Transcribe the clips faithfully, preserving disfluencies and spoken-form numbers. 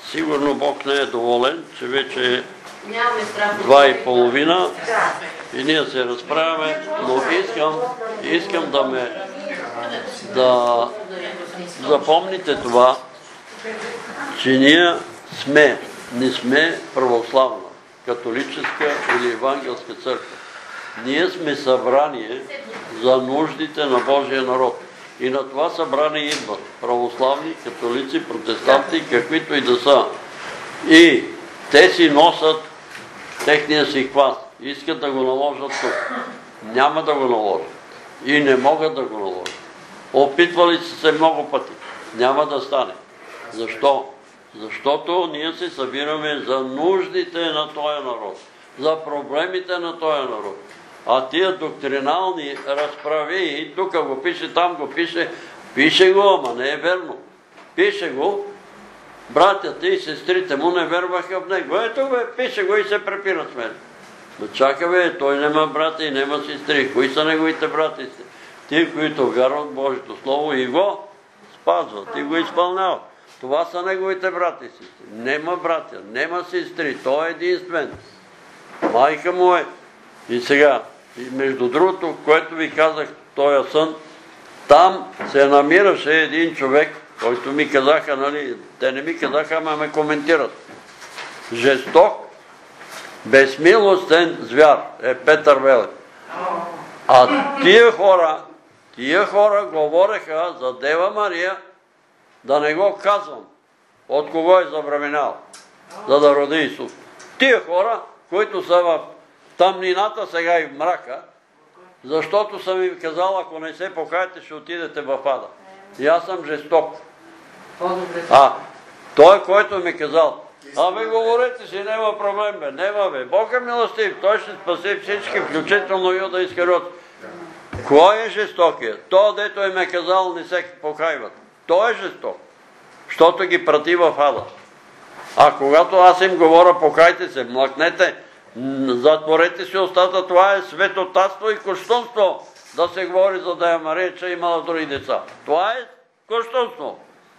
Сигурно Бог не е доволен, че вече е два и половина и ние се разправяме, но искам, искам да ме да запомните това, че ние сме, не сме православна, католическа или евангелска църква. Ние сме събрание за нуждите на Божия народ. И на това събрание идват православни, католици, протестанти, каквито и да са. И те си носят техния си квас. Искат да го наложат тук. Няма да го наложат. И не могат да го наложат. Опитвали са се много пъти. Няма да стане. Защо? Защото ние се събираме за нуждите на този народ. За проблемите на този народ. А тия доктринални разправи, и тук го пише, там го пише, пише го, ама не е верно. Пише го, братята и сестрите му не верваха в него. Ето бе, пише го и се препират с мен. Но чака бе, той нема брата и нема сестри. Кои са неговите брати и сестри? Тие, които вярват в Божието Слово и го спазват, и го изпълняват. Това са неговите брати и сестри. Нема братя, нема сестри, той е единствен. Майка му е. И сега, между другото, което ви казах, този сън, там се намираше един човек, който ми казаха, нали, те не ми казаха, ама ме коментират. Жесток, безмилостен звяр е Петър Велев. А тия хора, тия хора говореха за Дева Мария, да не го казвам, от кого е забременял, за да роди Исус. Тия хора, които са в тъмнината сега и в мрака, защото съм им казал, ако не се покаете, ще отидете в ада. И аз съм жесток. А, той, който ми казал, абе говорете си, няма проблем, бе, няма бе. Бог е милостив, той ще спаси всички, включително Юда Искариот. Кой е жестокият? То, дето им е казал, не се покайват. Той е жесток, защото ги прати в ада. А когато аз им говоря, покайте се, млъкнете, затворете си устата, това е светотатство и кощунство. Да се говори за Дева Мария, че имала други деца. Това е кощунство.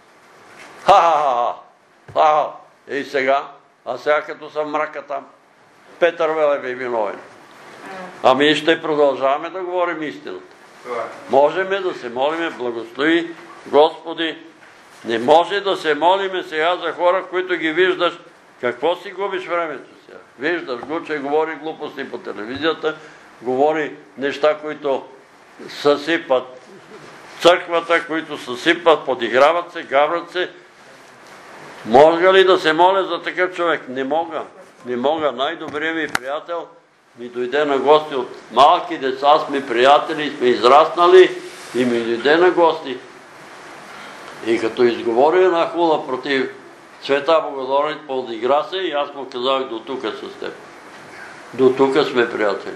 Ха-ха-ха. И сега, а сега като съм мрака там, Петър Велев е виновен. Ами ще продължаваме да говорим истината. Можеме да се молиме, благослови Господи. Не може да се молиме сега за хора, които ги виждаш. Какво си губиш времето сега? Виждаш го, че говори глупости по телевизията, говори неща, които съсипат църквата, които съсипат, подиграват се, гаврат се. Мога ли да се моля за такъв човек? Не мога. Не мога. Най-добрият ми приятел ми дойде на гости от малки деца, сме приятели, сме израснали и ми дойде на гости. И като изговори една хула против Света Богородица, подигра се и аз му казах до тука с теб. До тука сме приятели.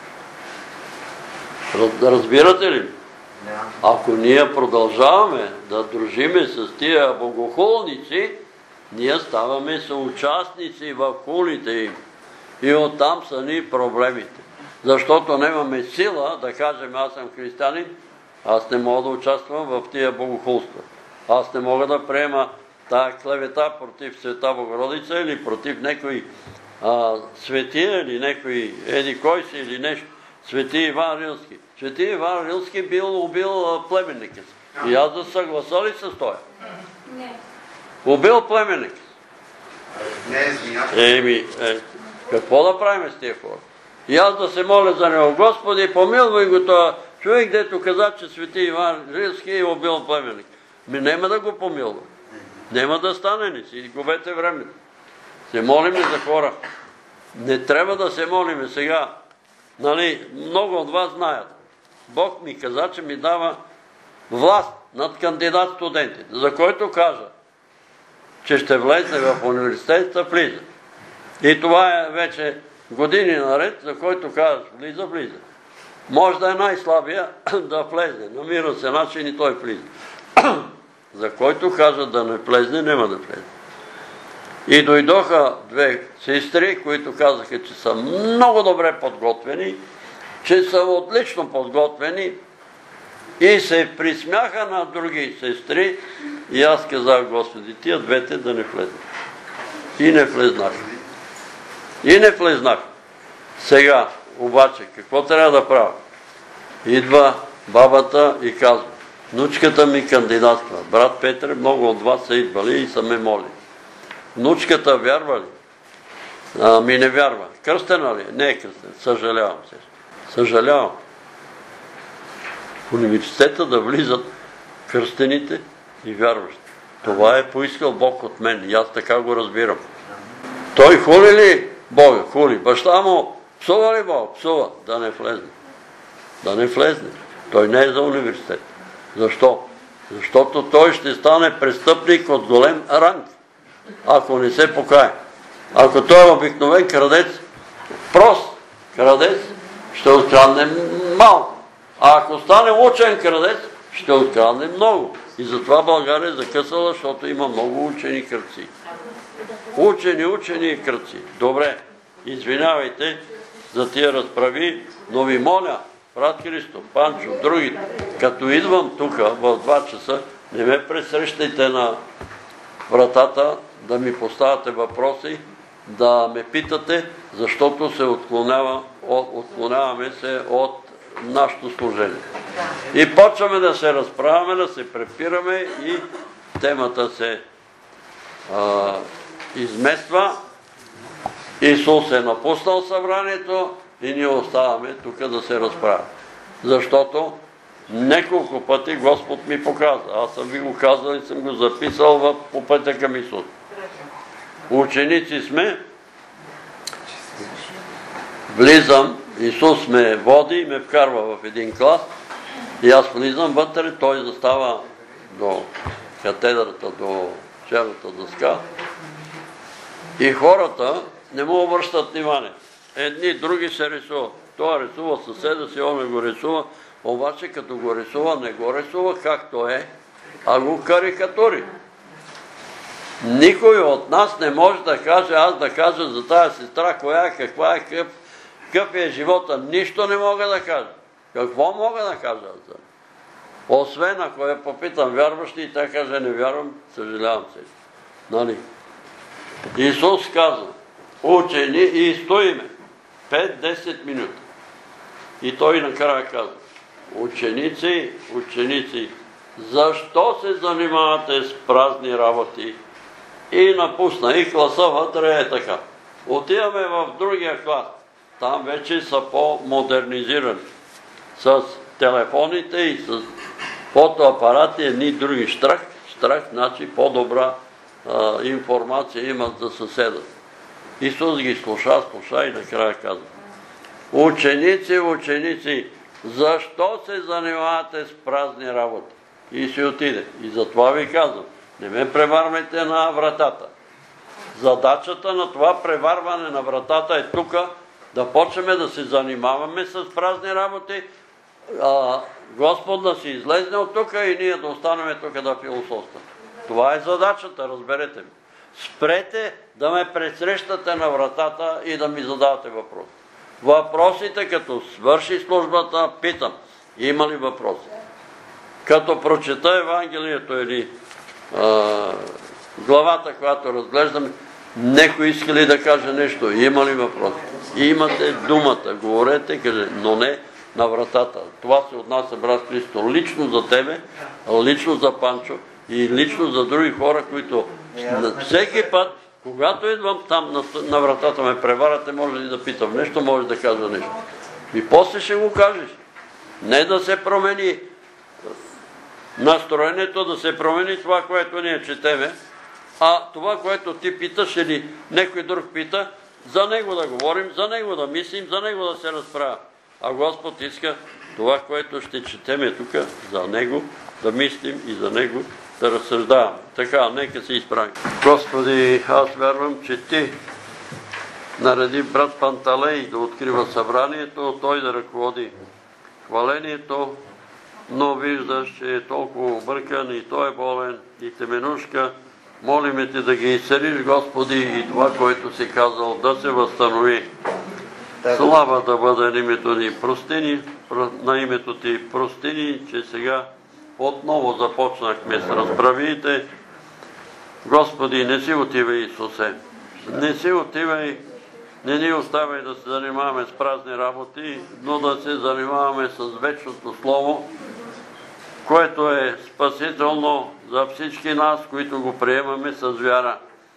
Разбирате ли? Ако ние продължаваме да дружиме с тия богохулници, ние ставаме съучастници в хулите им. И оттам са ни проблемите. Защото нямаме сила да кажем, аз съм християнин, аз не мога да участвам в тия богохулства. Аз не мога да приема тая клевета против Света Богородица или против някой светия или някой еди кой си или нещо. Свети Иван Рилски. Свети Иван Рилски бил убил племенника си. И аз да съгласа ли с това? Не. Убил племенника си. Не е змия. Еми, какво да правим с тия хора? И аз да се моля за него. Господи, помилвай го това човек, дето каза, че Свети Иван Рилски е убил племенник. Ми нема да го помилва. Нема да стане ни си. Губете времето. Се молиме за хора. Не трябва да се молиме сега. Нали, много от вас знаят. Бог ми каза, че ми дава власт над кандидат студентите, за който кажа, че ще влезе в университета, влиза. И това е вече години наред, за който казваш, влиза, влиза. Може да е най-слабия да влезе. Намира се начин и той влиза. За който кажа да не влезне, няма да влезе. И дойдоха две сестри, които казаха, че са много добре подготвени, че са отлично подготвени и се присмяха на други сестри и аз казах, Господи, тия двете да не влезат. И не влезнах. И не влезнах. Сега, обаче, какво трябва да правя? Идва бабата и казва, внучката ми кандидатства. Брат Петре, много от вас са идвали и са ме молили. Внучката вярва ли? Ами не вярва. Кръстена ли? Не е кръстена. Съжалявам се. Съжалявам. В университета да влизат кръстените и вярващи. Това е поискал Бог от мен и аз така го разбирам. Той хули ли Бога? Хули. Баща му псува ли Бога? Псува. Да не влезне. Да не влезне. Той не е за университет. Защо? Защото той ще стане престъпник от голем ранг, ако не се покае. Ако той е обикновен крадец, прост крадец, ще открадне малко. А ако стане учен крадец, ще открадне много. И затова България е закъсала, защото има много учени крадци. Учени, учени и крадци. Добре, извинявайте за тия разправи, но ви моля, брат Христо, Панчо, другите, като идвам тук в два часа, не ме пресрещайте на вратата да ми поставяте въпроси, да ме питате, защото се отклонява, отклоняваме се от нашето служение. И почваме да се разправяме, да се препираме и темата се а, измества. Исус е напуснал събранието и ние оставаме тук да се разправяме. Защото неколко пъти Господ ми показа. Аз съм ви го казал и съм го записал по пътя към Исус. Ученици сме, влизам, Исус ме води и ме вкарва в един клас и аз влизам вътре, той застава до катедрата, до черната дъска и хората не му обръщат внимание. Едни, други се рисуват. Той рисува съседа си, он не го рисува, обаче като го рисува, не го рисува както е, а го карикатури. Никой от нас не може да каже, аз да кажа за тая сестра, коя е, каква е, какъв, какъв е живота. Нищо не мога да кажа. Какво мога да кажа за? Освен ако я попитам вярващи и тя каже не вярвам, съжалявам се. Нали? Исус казва, учени и стоиме пет-десет минути. И той накрая казва, ученици, ученици, защо се занимавате с празни работи? И напусна, и класа вътре е така. Отиваме в другия клас. Там вече са по-модернизирани. С телефоните и с фотоапарати, едни други штрах. Штрах, значи по-добра информация имат за съседа. Исус ги слуша, слуша и накрая казва, ученици, ученици, защо се занимавате с празни работи? И си отиде. И затова ви казвам, не ме преварвайте на вратата. Задачата на това преварване на вратата е тук, да почнем да се занимаваме с празни работи, а Господ да си излезне от тук и ние да останем тук да философстваме. Това е задачата, разберете ми. Спрете да ме пресрещате на вратата и да ми задавате въпроси. Въпросите, като свърши службата, питам, има ли въпроси? Като прочета Евангелието или а, главата, която разглеждаме, некой иска ли да каже нещо? Има ли въпроси? Имате думата, говорете, каже, но не на вратата. Това се отнася, брат Христо, лично за тебе, лично за Панчо и лично за други хора, които всеки път, когато идвам там на, на вратата ме преварате, може ли да питам нещо, може да кажа нещо. И после ще го кажеш. Не да се промени настроението, да се промени това, което ние четеме, а това, което ти питаш или някой друг пита, за него да говорим, за него да мислим, за него да се разправя. А Господ иска това, което ще четеме тук, за него да мислим и за него да разсъждаваме. Така, нека се изправим. Господи, аз вярвам, че Ти нареди брат Панталей да открива събранието, той да ръководи хвалението, но виждаш, че е толкова объркан и той е болен и теменушка. Молиме Те да ги изцелиш, Господи, и това, което си казал, да се възстанови. Слава да бъде на името Ти, простини, на името Ти, простини, че сега отново започнахме с разправите. Господи, не си отивай, Исусе. Не си отивай, не ни оставай да се занимаваме с празни работи, но да се занимаваме с вечното Слово, което е спасително за всички нас, които го приемаме с вяра,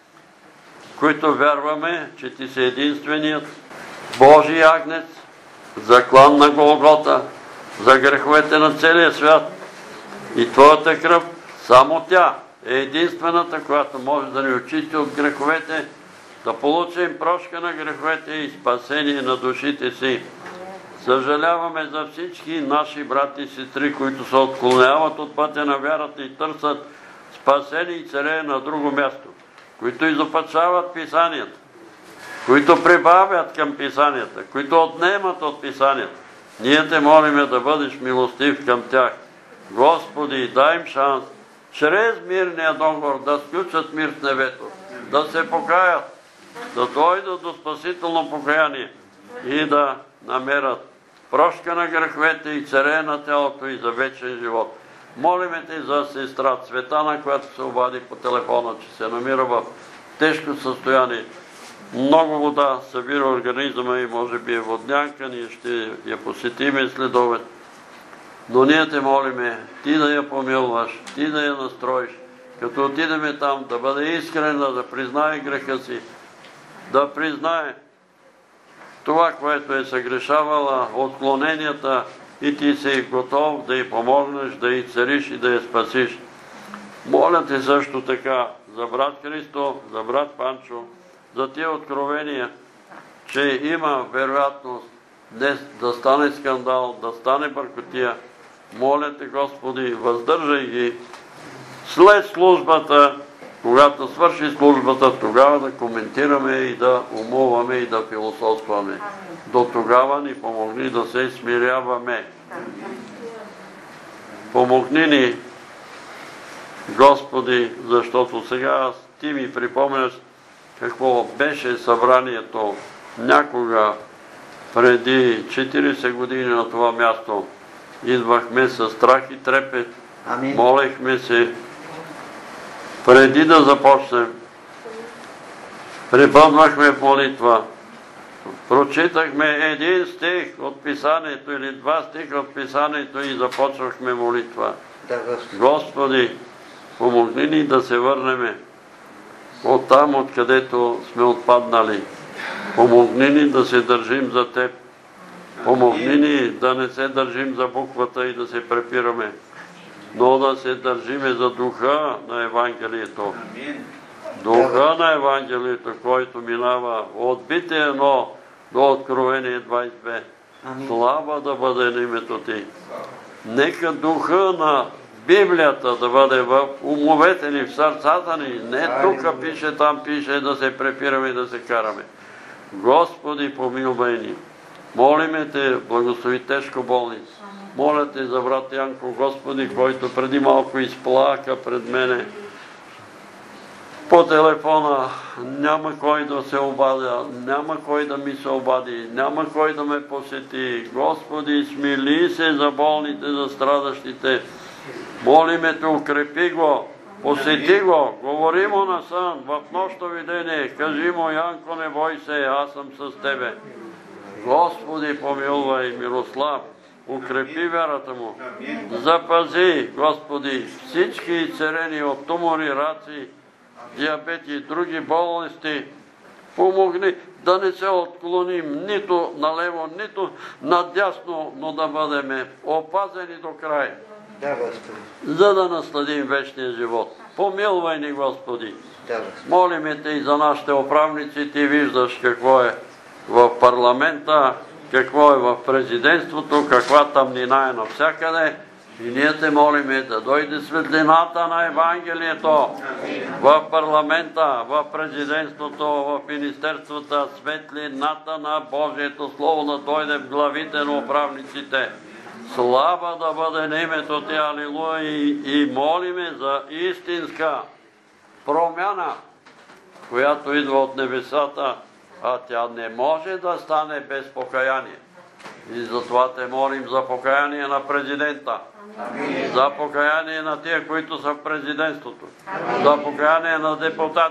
които вярваме, че Ти си единственият Божий агнец, заклан на Голгота, за греховете на целия свят. И Твоята кръв, само тя е единствената, която може да ни очисти от греховете, да получим прошка на греховете и спасение на душите си. Съжаляваме за всички наши брати и сестри, които се отклоняват от пътя на вярата и търсят спасение и царене на друго място, които изопачават писанията, които прибавят към писанията, които отнемат от писанията. Ние Те молиме да бъдеш милостив към тях. Господи, дай им шанс, чрез мирния договор да сключат мир с небето, да се покаят, да дойдат до спасително покаяние и да намерят прошка на греховете и царене на тялото и за вечен живот. Молиме Те за сестра Цветана, която се обади по телефона, че се намира в тежко състояние. Много вода събира организма и може би е воднянка, ние ще я посетиме след обед. Но ние Те молиме, Ти да я помилваш, Ти да я настроиш, като отидеме там да бъде искрена, да признае греха си, да признае това, което е съгрешавала, отклоненията, и Ти си готов да й помогнеш, да й цариш и да я спасиш. Моля Те също така за брат Христо, за брат Панчо, за тия откровения, че има вероятност днес да стане скандал, да стане бъркотия. Моля Те, Господи, въздържай ги. След службата, когато свърши службата, тогава да коментираме и да умуваме и да философстваме. До тогава ни помогни да се смиряваме. Помогни ни, Господи, защото сега Ти ми припомняш какво беше събранието някога преди четирийсет години на това място. Идвахме със страх и трепет, молехме се, преди да започнем, припаднахме в молитва, прочитахме един стих от Писанието или два стиха от Писанието и започвахме молитва. Господи, помогни ни да се върнем от там, откъдето сме отпаднали. Помогни ни да се държим за Теб. Помогни ни да не се държим за буквата и да се препираме, но да се държиме за духа на Евангелието. Духа на Евангелието, който минава от Битие едно до Откровение двайсет и две. Слава да бъде на името Ти. Нека духа на Библията да бъде в умовете ни, в сърцата ни. Не тук пише, там пише, да се препираме и да се караме. Господи, помилвай ни. Молиме Те, благослови тежко болни. Моля Те за брат Янко, Господи, който преди малко изплака пред мене по телефона. Няма кой да се обадя, няма кой да ми се обади, няма кой да ме посети. Господи, смили се за болните, за страдащите. Молиме Те, укрепи го, посети го, говори му на сън, в нощно видение, кажи му: Янко, не бой се, аз съм с Тебе. Господи, помилвай Мирослав, укрепи вярата му, запази, Господи, всички изцерени от тумори, раци, диабети и други болести. Помогни да не се отклоним нито налево, нито надясно, но да бъдем опазени до край, за да насладим вечния живот. Помилвай ни, Господи. Молиме Те и за нашите управници. Ти виждаш какво е в парламента, какво е в президентството, каква тъмнина е навсякъде. И ние Те молиме да дойде светлината на Евангелието в парламента, в президентството, в министерствата, светлината на Божието Слово да дойде в главите на управниците. Слава да бъде на името Ти, алилуя, и молиме за истинска промяна, която идва от небесата, а тя не може да стане без покаяние. И затова Те молим за покаяние на президента, за покаяние на тия, които са в президентството, за покаяние на депутати,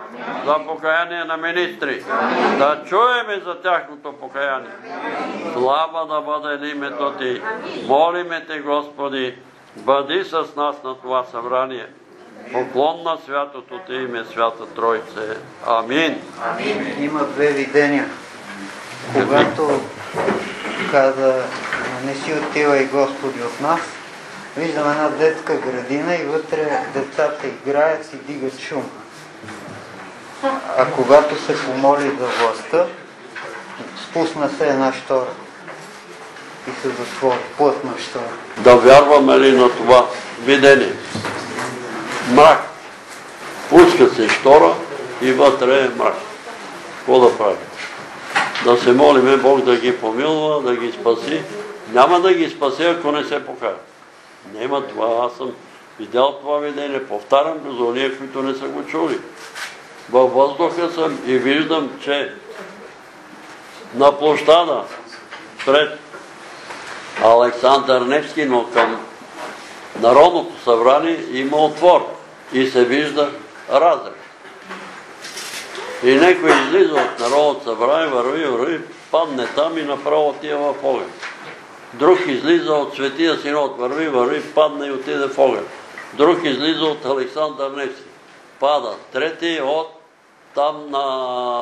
за покаяние на министри. Да чуеме за тяхното покаяние. Слава да бъде името Ти. Молиме Те, Господи, бъди с нас на това събрание. Поклон на святото Ти име, Свята Тройце. Амин. Има две видения. Когато каза, не си отивай, Господи, от нас, виждам една детска градина и вътре децата играят и дигат шум. А когато се помоли за властта, спусна се една штора и се затвори, плътна штора. Да вярваме ли на това видение? Мрак. Пуска се штора и вътре е мрак. Какво да правим? Да се молиме Бог да ги помилва, да ги спаси. Няма да ги спаси, ако не се покаят. Нема това. Аз съм видял това видение. Повтарям го за ония, които не са го чули. Във въздуха съм и виждам, че на площада пред Александър Невски, но към Народното събрание има отвор и се вижда разрез. И некой излиза от Народното събрание, върви, върви, падне там и направо отива в огън. Друг излиза от Светия Синод, върви, върви, падне и отиде в огън. Друг излиза от Александър Невски, пада. Трети от там на...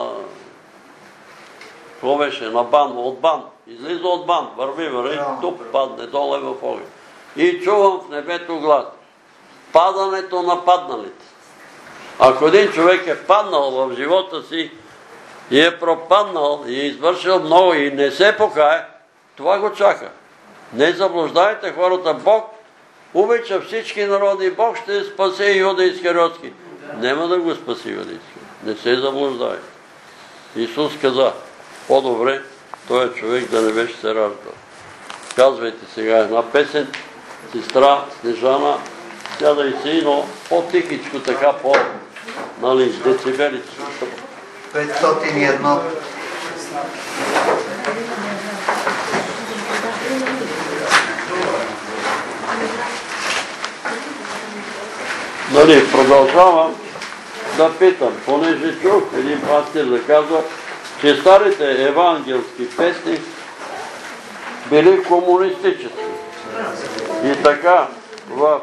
Какво беше? На Бан, от Бан. Излиза от Бан, върви, върви, тук падне, долу е в огън. И чувам в небето глас. Падането на падналите. Ако един човек е паднал в живота си и е пропаднал и е извършил много и не се покае, това го чака. Не заблуждайте хората. Бог обича всички народи. Бог ще спасе Юда Искариотски. Нема да го спаси Юда Искариотски. Не се заблуждайте. Исус каза, по-добре той човек да не беше се раждал. Казвайте сега една песен. Сестра Снежана, сядай си, но по-тихичко, така по, нали, децибелите. петстотин и едно. Нали, продължавам да питам, понеже чух един пастир да казва, че старите евангелски песни били комунистически. И така, в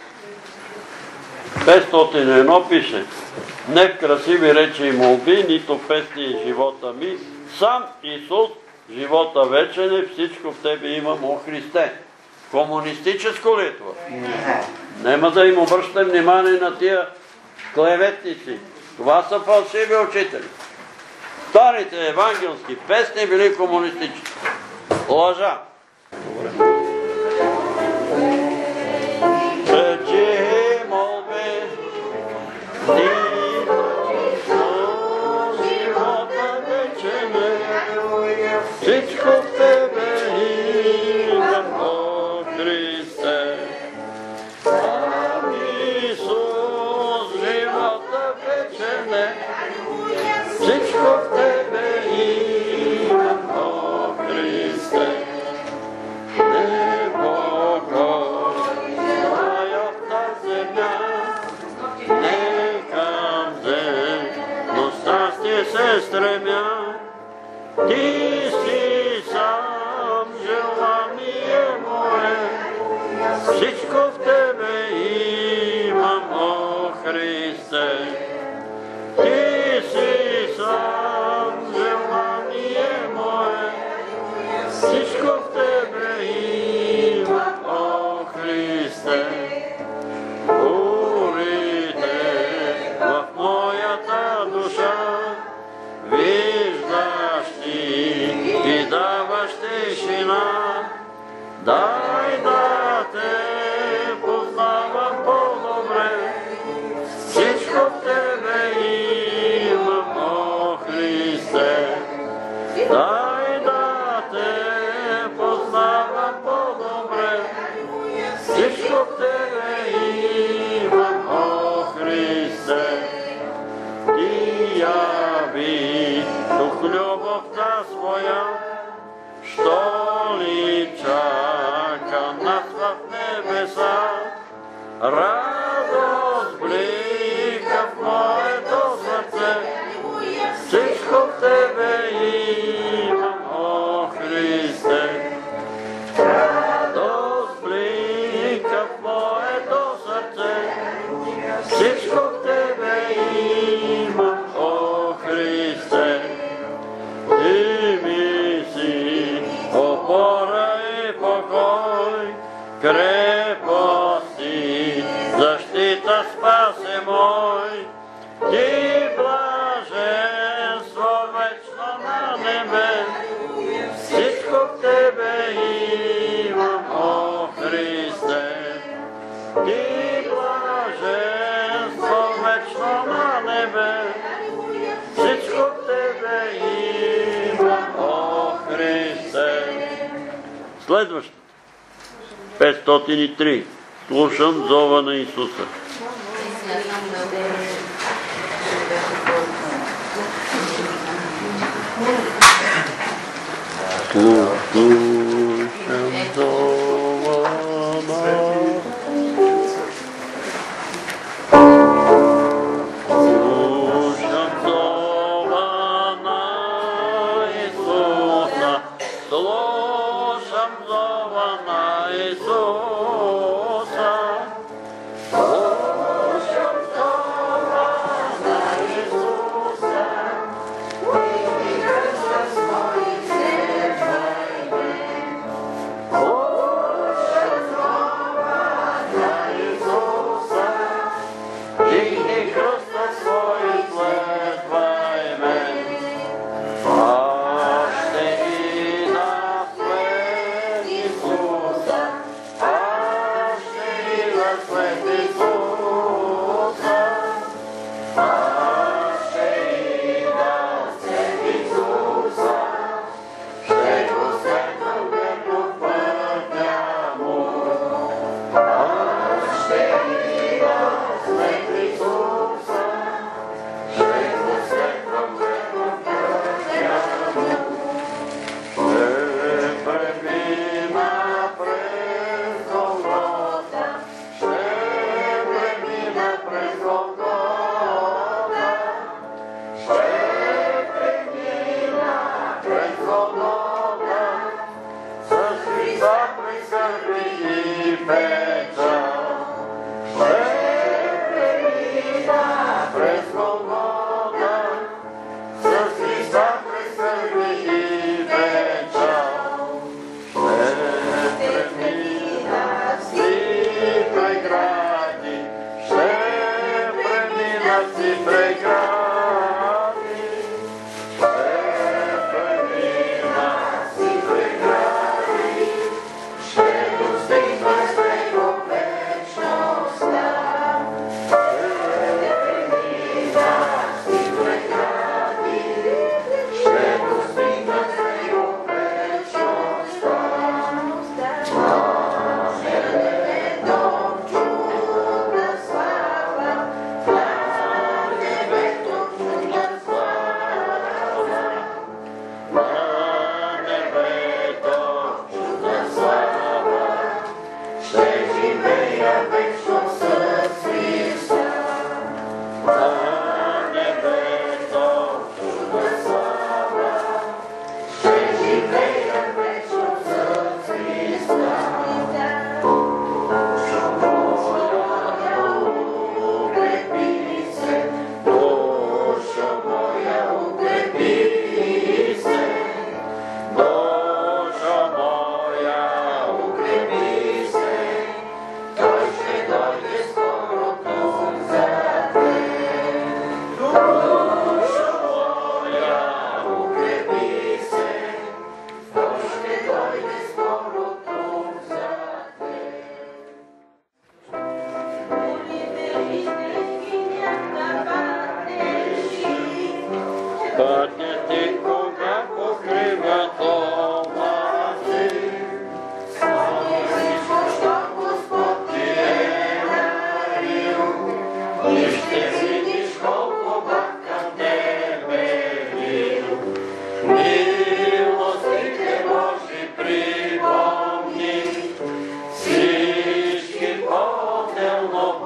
петстотин и едно пише: не в красиви речи и молби, нито песни и живота ми, сам Исус, живота вечен е, всичко в тебе имам, о Христе. Комунистическо ли е това? Не. Нема да им обръщам внимание на тия клеветници. Това са фалшиви учители. Старите евангелски песни били комунистически. Лъжа. Добре. Всичко в тебе имам, о Христе. Сам Исус, живота вечен е. Всичко в тебе имам, о Христе. Небого, моята земя, не към земността се стремя. Ти си сам желание мое, всичко в тебе имам, о Христе. Ти си сам желание мое, всичко в тебе имам, о Христе. Бурите в моята душа, виждаш ти и даваш тишина. Дай да те познавам по-добре, всичко в тебе имам, о Христе. Дай да те познавам по-добре, всичко в тебе имам, о Христе. Ти яви дух любовта своя, що ли чака нас в небеса. Радост блика в моето сърце, Тебе, всичко в Тебе има, о Христе. Следващото. петстотин и три. Слушам зова на Исуса. Слушам зова на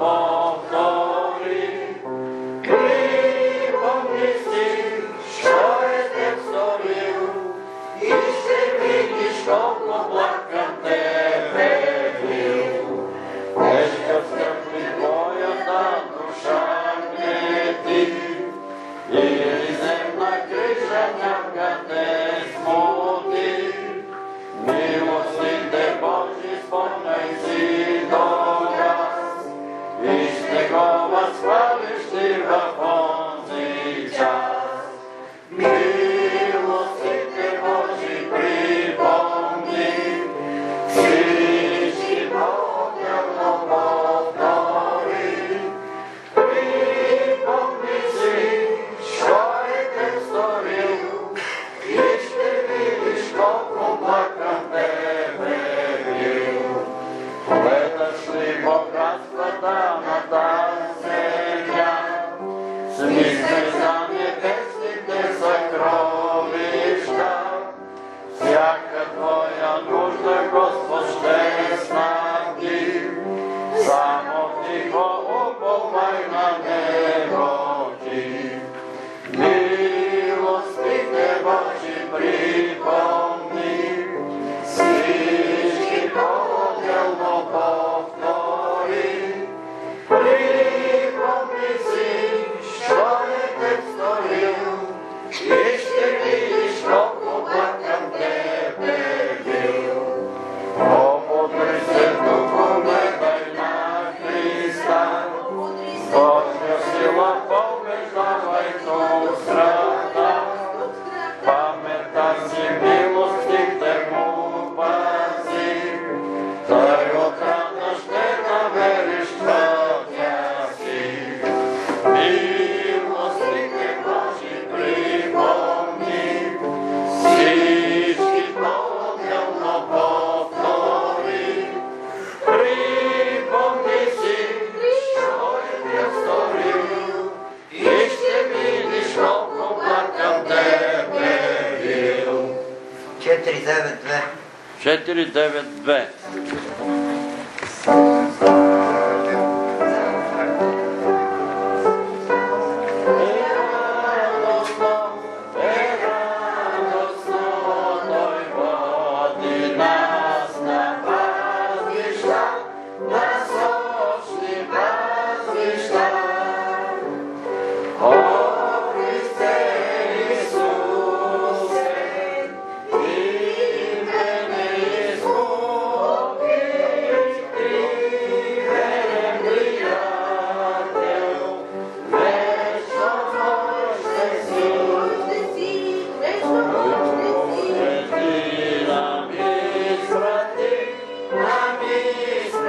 Show смихай за небесните съкровища, всяка Твоя нужда, Господ, ще снабди. Само тихо уповай на Него ти. Милостите Божи припомни, всички по-отделно повтори. Припомни си, що е те сторил, и ще видиш колко пак към тебе бил. Ободри се в духу, гледай на Христа, Божия сила побеждавай тук страда. Паметта си милостите му пази, тъй от рана ще намериш пътя си. Милостите Божи припомни, всички по-отделно повтори. Припомни си, що е те сторил, и ще видиш колко пак към тебе бил. четири девет две. четири девет две.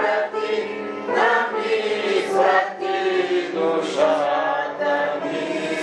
Душата ми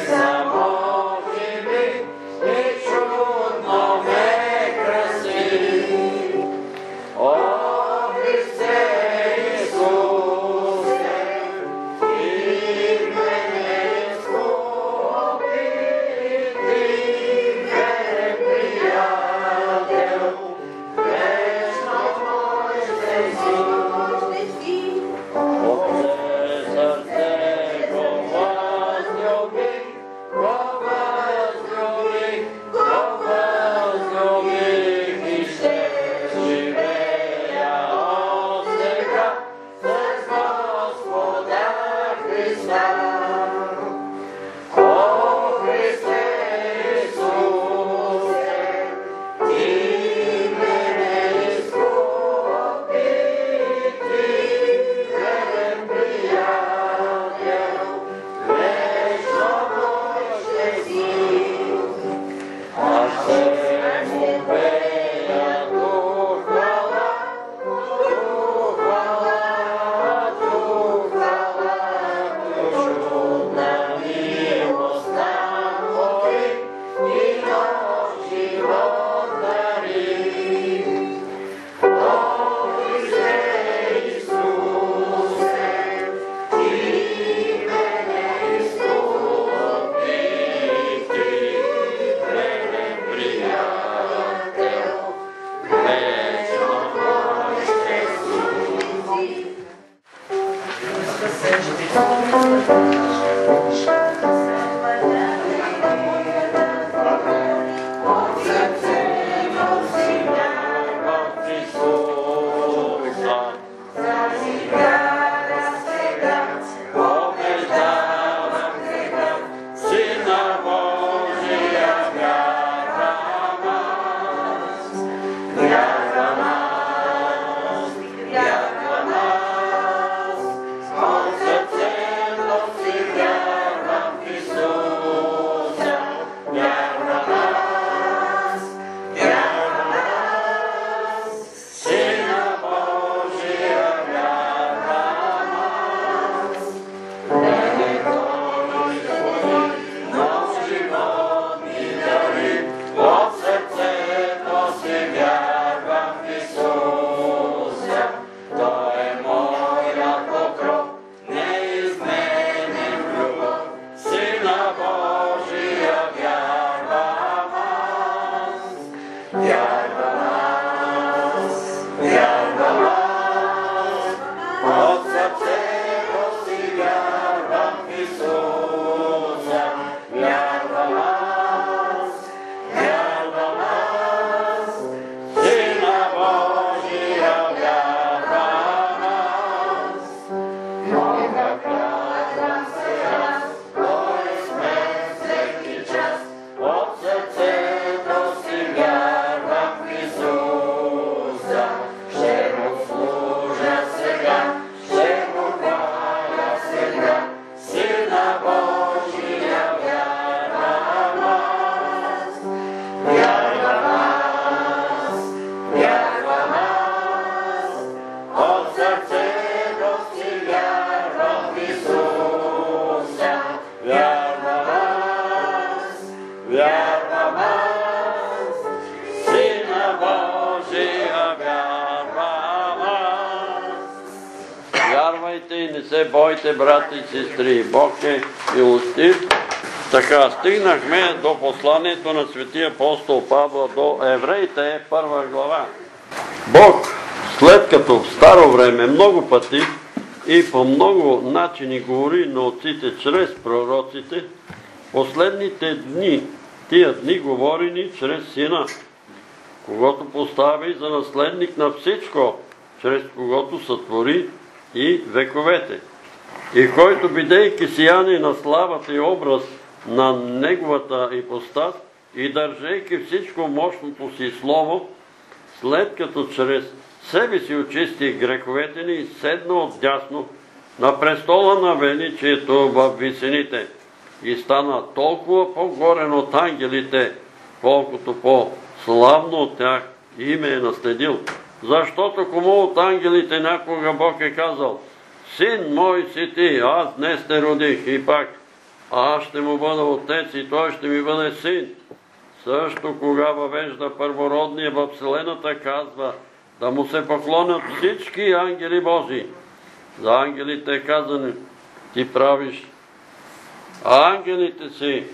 вярвам аз, Сина Божия вярвам аз. Вярвайте и не се бойте, брати и сестри, Бог е милостив. Така, стигнахме до посланието на светия апостол Павла до евреите, първа глава. Бог, след като в старо време много пъти и по много начини говори на отците чрез пророците, последните дни, тия дни говори ни чрез Сина, когото постави за наследник на всичко, чрез когото сътвори и вековете, и който, бидейки сияние на славата и образ на неговата ипостас и държейки всичко мощното си слово, след като чрез себе си очисти греховете ни, седна отдясно на престола на величието в висините и стана толкова по-горен от ангелите, колкото по-славно от тях име е наследил. Защото кому от ангелите някога Бог е казал: Син мой си ти, аз днес те родих, и пак аз ще му бъда отец и той ще ми бъде син. Също кога въвежда първородния във вселената, казва да му се поклонят всички ангели Божии. За ангелите е казано: ти правиш ангелите си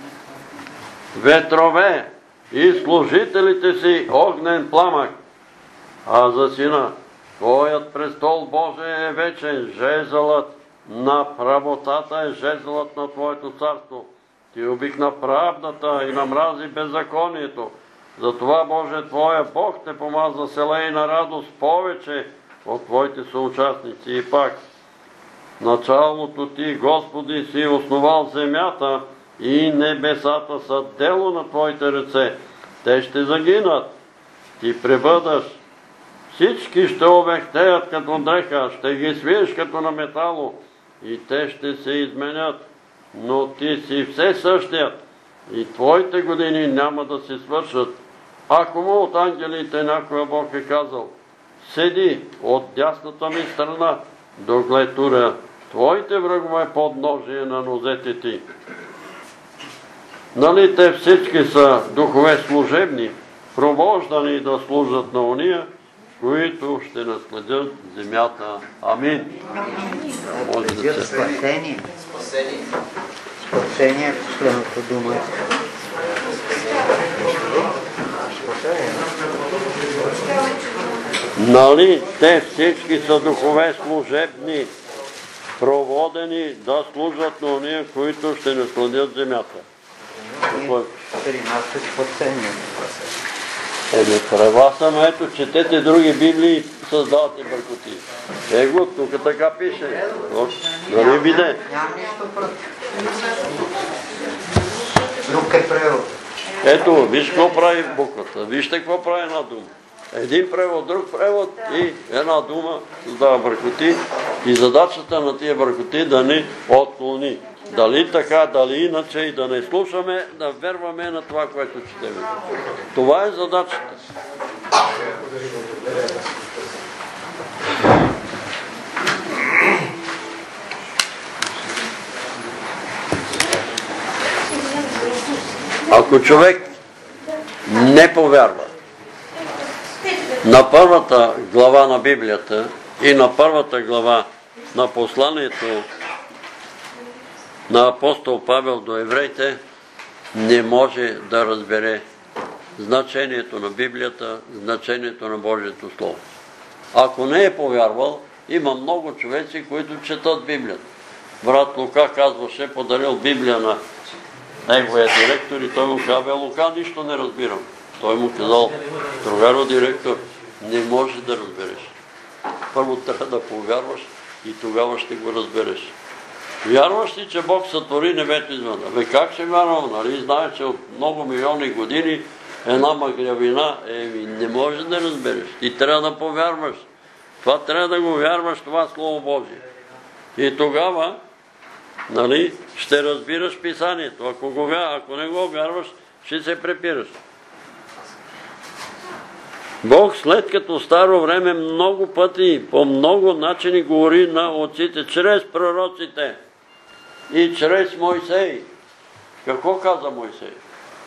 ветрове и служителите си огнен пламък. А за Сина: твоят престол, Боже, е вечен, жезълът на правотата е жезълът на твоето царство. Ти обикна правдата и намрази беззаконието. Затова, Боже, твоя Бог те помаза села и на радост повече от твоите съучастници. И пак, началото ти, Господи, си основал земята и небесата са дело на твоите ръце. Те ще загинат. Ти пребъдаш. Всички ще овехтеят като дреха, ще ги свиеш като на метало и те ще се изменят. Но ти си все същият и твоите години няма да се свършат. Ако му от ангелите някой Бог е казал: седи от дясната ми страна, доглед туря твоите врагове подножие на нозете ти. Нали те всички са духове служебни, провождани да служат на уния, които ще наследят земята. Амин. Може да се... Спасение. Спасение е последната дума. Нали те всички са духове служебни, проводени да служат на уния, които ще наследят земята. тринадесет спасения. Еми, права съм, ето, четете други Библии и създавате бъркоти. Его, тук така пише. Нали виде? Нямам нищо против. Друг е превод. Ето, виж какво прави буквата. Вижте какво прави една дума. Един превод, друг превод и една дума създава бъркоти. И задачата на тия бъркоти да ни отклони. Дали така, дали иначе, и да не слушаме, да верваме на това, което четем. Това е задачата. Ако човек не повярва на първата глава на Библията и на първата глава на посланието на апостол Павел до евреите, не може да разбере значението на Библията, значението на Божието Слово. Ако не е повярвал, има много човеци, които четат Библията. Брат Лука казваше, подарил Библия на неговия директор и той му казва: Лука, нищо не разбирам. Той му казал: другаро директор, не може да разбереш. Първо трябва да повярваш и тогава ще го разбереш. Вярваш ли, че Бог сътвори небето и земята? Бе, как ще вярвам? Нали знае, че от много милиони години една мъглявина, еми, не може да разбереш. Ти трябва да повярваш. Това трябва да го вярваш, това Слово Божие. И тогава, нали, ще разбираш Писанието. Ако, го, ако не го вярваш, ще се препираш. Бог, след като старо време много пъти, по много начини говори на отците, чрез пророците и чрез Мойсей. Какво каза Мойсей?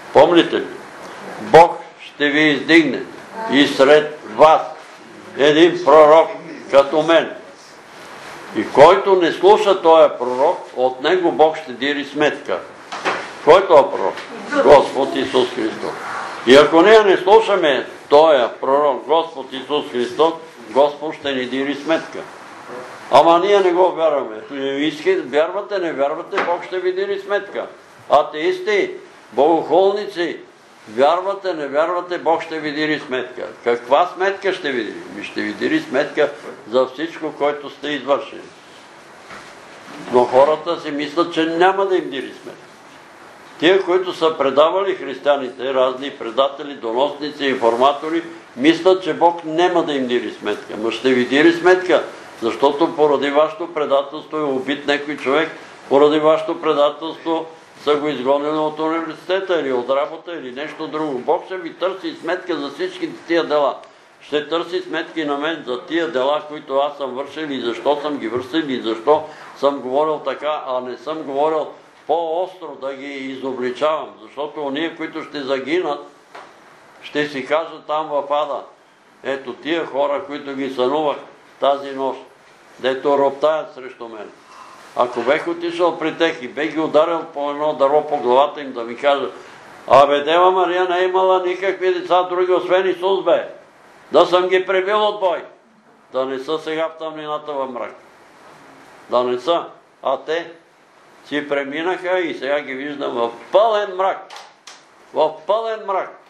Помните ли? Бог ще ви издигне и сред вас един пророк като мен. И който не слуша този пророк, от него Бог ще дири сметка. Кой е този пророк? Господ Исус Христос. И ако ние не слушаме този пророк, Господ Исус Христос, Господ ще ни дири сметка. Ама ние не го вярваме. Вярвате, не вярвате, Бог ще ви дири сметка. Атеисти, богохулници, вярвате, не вярвате, Бог ще ви дири сметка. Каква сметка ще ви дири? Ще ви дири сметка за всичко, което сте извършили. Но хората си мислят, че няма да им дири сметка. Тия, които са предавали християните, разни предатели, доносници, информатори, мислят, че Бог няма да им дири сметка. Но ще ви дири сметка, защото поради вашето предателство е убит някой човек, поради вашето предателство са го изгонили от университета или от работа или нещо друго. Бог ще ви търси сметка за всички тия дела. Ще търси сметки на мен за тия дела, които аз съм вършил и защо съм ги вършил и защо съм говорил така, а не съм говорил по-остро да ги изобличавам. Защото ония, които ще загинат, ще си кажат там в ада. Ето тия хора, които ги сънувах тази нощ, дето роптаят срещу мен. Ако бех отишъл при тех и бех ги ударил по едно дърво по главата им да ми кажат: абе, Дева Мария не е имала никакви деца други, освен Исус, бе. Да съм ги пребил от бой. Да не са сега в тъмнината във мрак. Да не са. А те си преминаха и сега ги виждам в пълен мрак. В пълен мрак.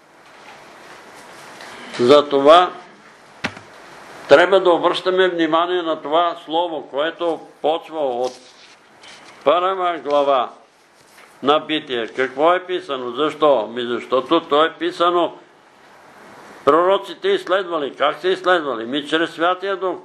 Затова трябва да обръщаме внимание на това слово, което почва от първа глава на Битие. Какво е писано? Защо? Ми защото то е писано. Пророците изследвали. Как се изследвали? Ми чрез Святия Дух.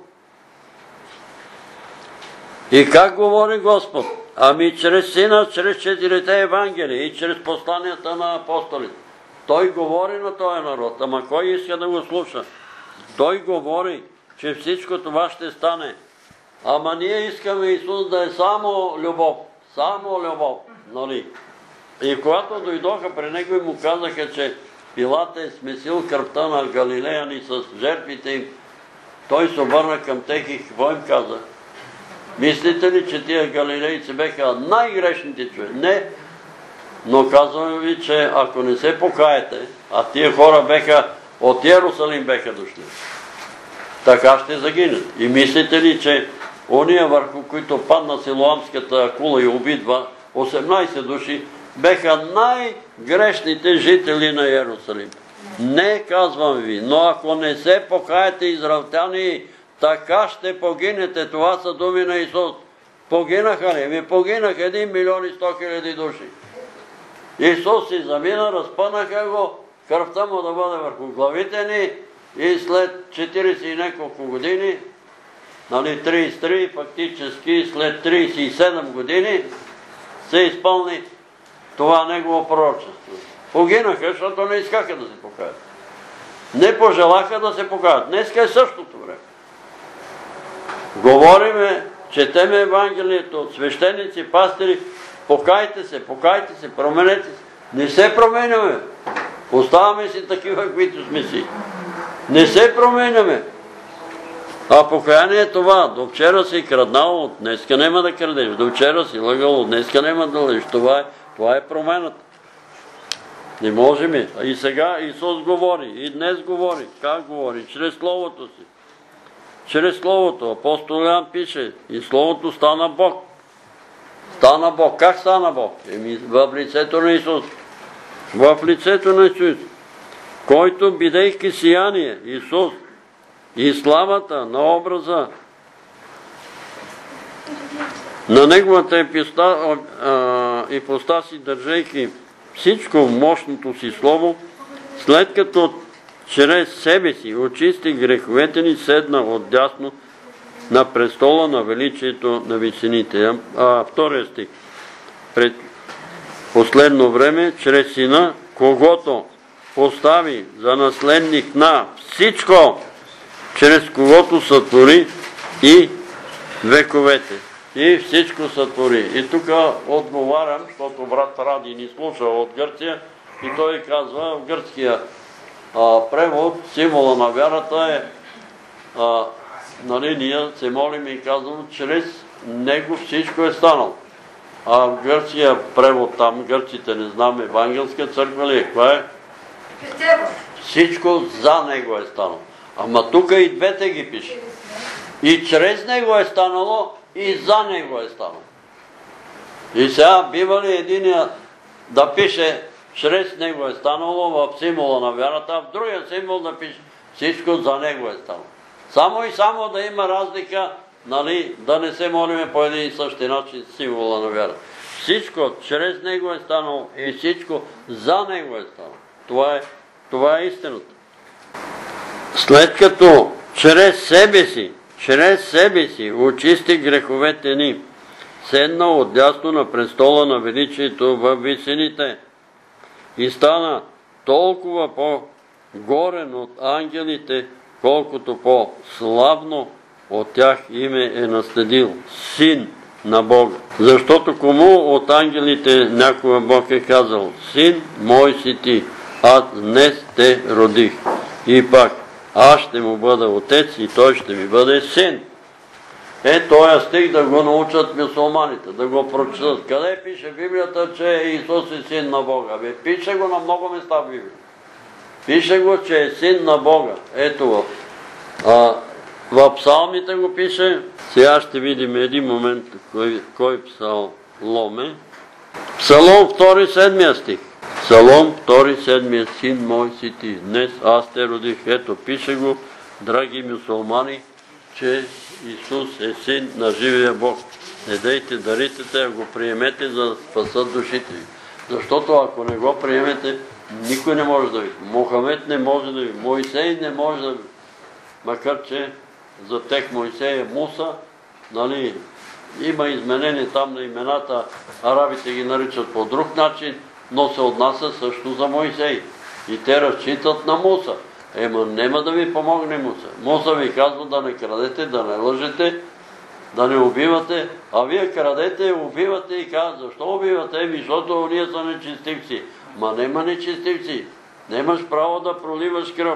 И как говори Господ? Ами чрез Сина, чрез четирите Евангелия и чрез посланията на апостолите. Той говори на този народ. Ама кой иска да го слуша? Той говори, че всичко това ще стане. Ама ние искаме Исус да е само любов. Само любов. Нали? И когато дойдоха при него и му казаха, че Пилат е смесил кръвта на галилеяни с жертвите им, той се обърна към тех и какво им каза? Мислите ли, че тия галилейци беха най-грешните човеци? Не. Но казвам ви, че ако не се покаете, а тия хора беха от Йерусалим беха дошли, така ще загинат. И мислите ли, че ония, върху които падна силоамската кула и убидва осемнайсет души, беха най-грешните жители на Йерусалим? Не, казвам ви, но ако не се покаете, израелтяни, така ще погинете. Това са думи на Исус. Погинаха ли? Ми погинаха един милион и сто хиляди души. Исус си замина, разпънаха го, кръвта му да бъде върху главите ни и след четирийсет и няколко години, нали, трийсет и три, фактически след трийсет и седем години се изпълни това негово пророчество. Погинаха, защото не искаха да се покаят. Не пожелаха да се покаят. Днеска е същото време. Говориме, четеме Евангелието от свещеници, пастири, покайте се, покайте се, променете се. Не се променяме. Оставаме си такива, каквито сме си. Не се променяме. А покаяние е това. До вчера си краднал, днеска няма да крадеш. До вчера си лъгал, днеска няма да лъжеш. Това е, това е промената. Не можем. И сега Исус говори. И днес говори. Как говори? Чрез Словото си. Чрез Словото. Апостол Йоан пише: и Словото стана Бог. Стана Бог. Как стана Бог? Еми, в лицето на Исус. В лицето на Исус. Който, бидейки сияние, Исус, и славата на образа на неговата ипостаси, държейки всичко мощното си слово, след като чрез себе си очисти греховете ни, седна отдясно на престола на величието на висините. А втория стих. Пред последно време, чрез Сина, когото постави за наследник на всичко, чрез когото сътвори и вековете. И всичко сътвори. И тук отговарям, защото брат Ради ни слуша от Гърция, И той казва в гръцкия а, превод, символа на вярата е, а, нали, ние се молим и казвам, чрез него всичко е станало. А в гръцкия превод там, гърците не знам, евангелска църква ли е, каква е? Всичко за него е станало. Ама тук и двете ги пише. И чрез него е станало, и за него е станало. И сега бива ли единия да пише чрез него е станало в символа на вярата, а в другия символ да пише всичко за него е станало. Само и само да има разлика, нали, да не се молиме по един и същи начин символа на вярата. Всичко чрез него е станало и всичко за него е станало. Това е, това е истината. След като чрез себе си, чрез себе си очисти греховете ни, седна отдясно на престола на величието във висините и стана толкова по-горен от ангелите, колкото по-славно от тях име е наследил Син на Бога. Защото кому от ангелите някога Бог е казал: Син мой си ти, аз днес те родих. И пак, аз ще му бъда отец и той ще ми бъде син. Е, този стих да го научат мюсюлманите, да го прочитат. Къде пише Библията, че Исус е син на Бога? Бе, пише го на много места в Библията. Пише го, че е син на Бога. Ето, а, в псалмите го пише. Сега ще видим един момент кой, кой псалом е. Псалом втори, седмия стих. Псалом втори, седмия, син мой си ти. Днес аз те родих. Ето, пише го, драги мюсюлмани, че Исус е син на живия Бог. Не дейте дарите, а го приемете, за да спасат душите ви. Защото ако не го приемете, никой не може да ви. Мохамед не може да ви. Моисей не може да ви. Макар че за тех Моисей е Муса, нали, има изменение там на имената, арабите ги наричат по друг начин, но се отнася също за Моисей. И те разчитат на Муса. Ема нема да ви помогне Муса. Муса ви казва да не крадете, да не лъжете, да не убивате, а вие крадете, убивате и казват: защо убивате? Еми, защото ние са нечистивци. Ма нема нечистивци. Немаш право да проливаш кръв.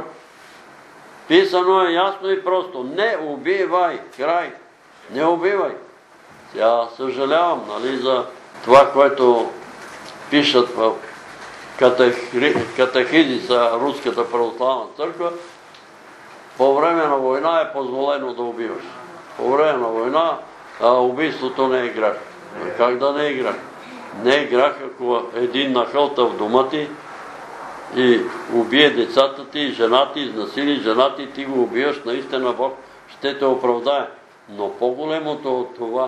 Писано е ясно и просто: не убивай, край. Не убивай. Сега съжалявам, нали, за това, което пишат в катехизи са Руската православна църква. По време на война е позволено да убиваш. По време на война а, убийството не е грях. Как да не е грях? Не е грях, ако един нахълта в дома ти и убие децата ти, жена ти, изнасили жена ти, ти го убиваш, наистина Бог ще те оправдае. Но по-големото от това,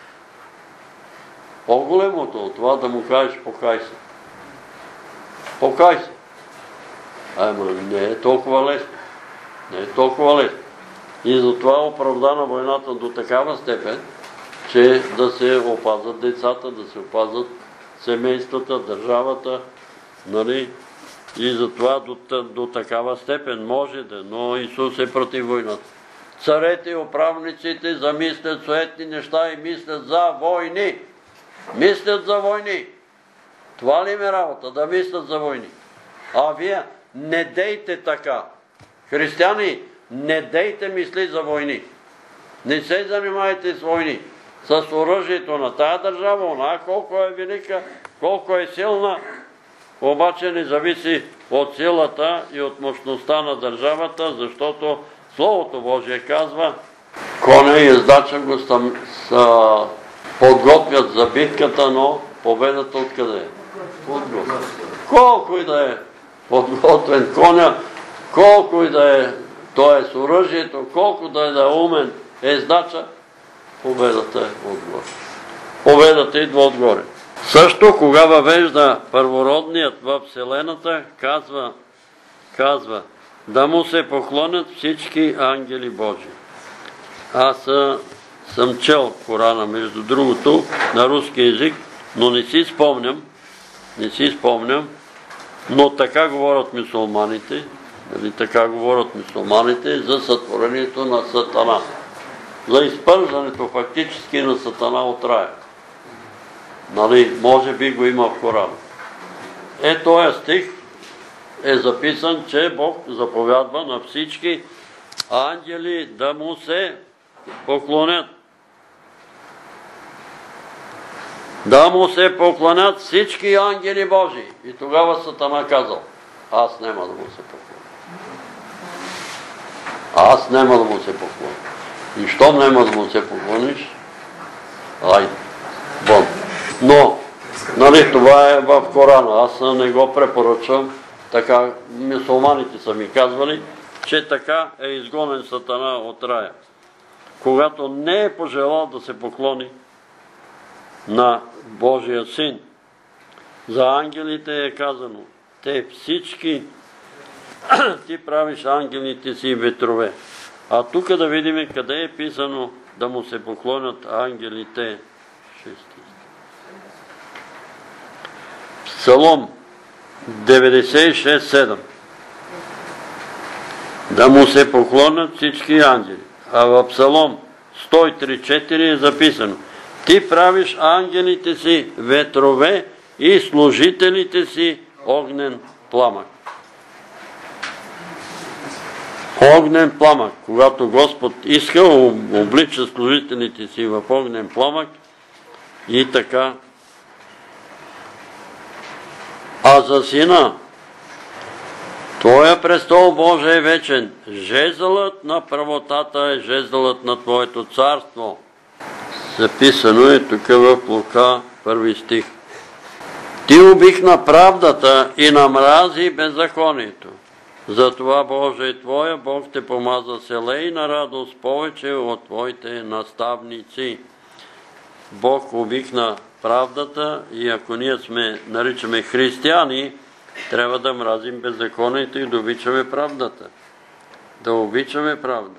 по-големото от това да му кажеш: покай се. Покай се. Ама не е толкова лесно. Не е толкова лесно. И затова е оправдана войната до такава степен, че да се опазат децата, да се опазат семействата, държавата, нали? И затова до, до такава степен може да, но Исус е против войната. Царете и управниците замислят суетни неща и мислят за войни. Мислят за войни. Това ли им е работа? Да мислят за войни. А вие не дейте така. Християни, не дейте мисли за войни. Не се занимайте с войни. С оръжието на тая държава, она колко е велика, колко е силна, обаче не зависи от силата и от мощността на държавата, защото Словото Божие казва: коня и ездача го са, подготвят за битката, но победата откъде е? Подготвен. Колко и да е подготвен коня, колко и да е той е с оръжието, колко да е да е умен ездача, победата е отгоре. Победата идва отгоре. Също, кога въвежда първородният в вселената, казва, казва да му се поклонят всички ангели Божии. Аз съм чел Корана, между другото, на руски език, но не си спомням, не си спомням, но така говорят мюсюлманите, нали, така говорят мюсюлманите за сътворението на Сатана, за изпържането фактически на Сатана от рая. Нали, може би го има в Корана. Е, този стих е записан, че Бог заповядва на всички ангели да му се поклонят. Да му се поклонят всички ангели Божии. И тогава Сатана казал, аз няма да му се поклоня. Аз няма да му се поклоня. И щом няма да му се поклониш, айде, вон. Но, нали, това е в Корана. Аз не го препоръчвам. Така, мюсюлманите са ми казвали, че така е изгонен Сатана от рая. Когато не е пожелал да се поклони на Божия Син. За ангелите е казано, те всички, ти правиш ангелите си ветрове. А тук да видим къде е писано да му се поклонят ангелите. Псалом деветдесет и шест седем. Да му се поклонят всички ангели. А в Псалом сто и три четири е записано, ти правиш ангелите си ветрове и служителите си огнен пламък. Огнен пламък. Когато Господ иска, облича служителите си в огнен пламък и така. А за Сина, Твоя престол, Боже, е вечен. Жезълът на правотата е жезълът на Твоето царство. Записано е тук в Лука, първи стих. Ти обикна правдата и намрази беззаконието. Затова, Боже, Твоя Бог те помаза селей на радост повече от Твоите наставници. Бог обикна правдата и ако ние сме, наричаме християни, трябва да мразим беззаконието и да обичаме правдата. Да обичаме правдата.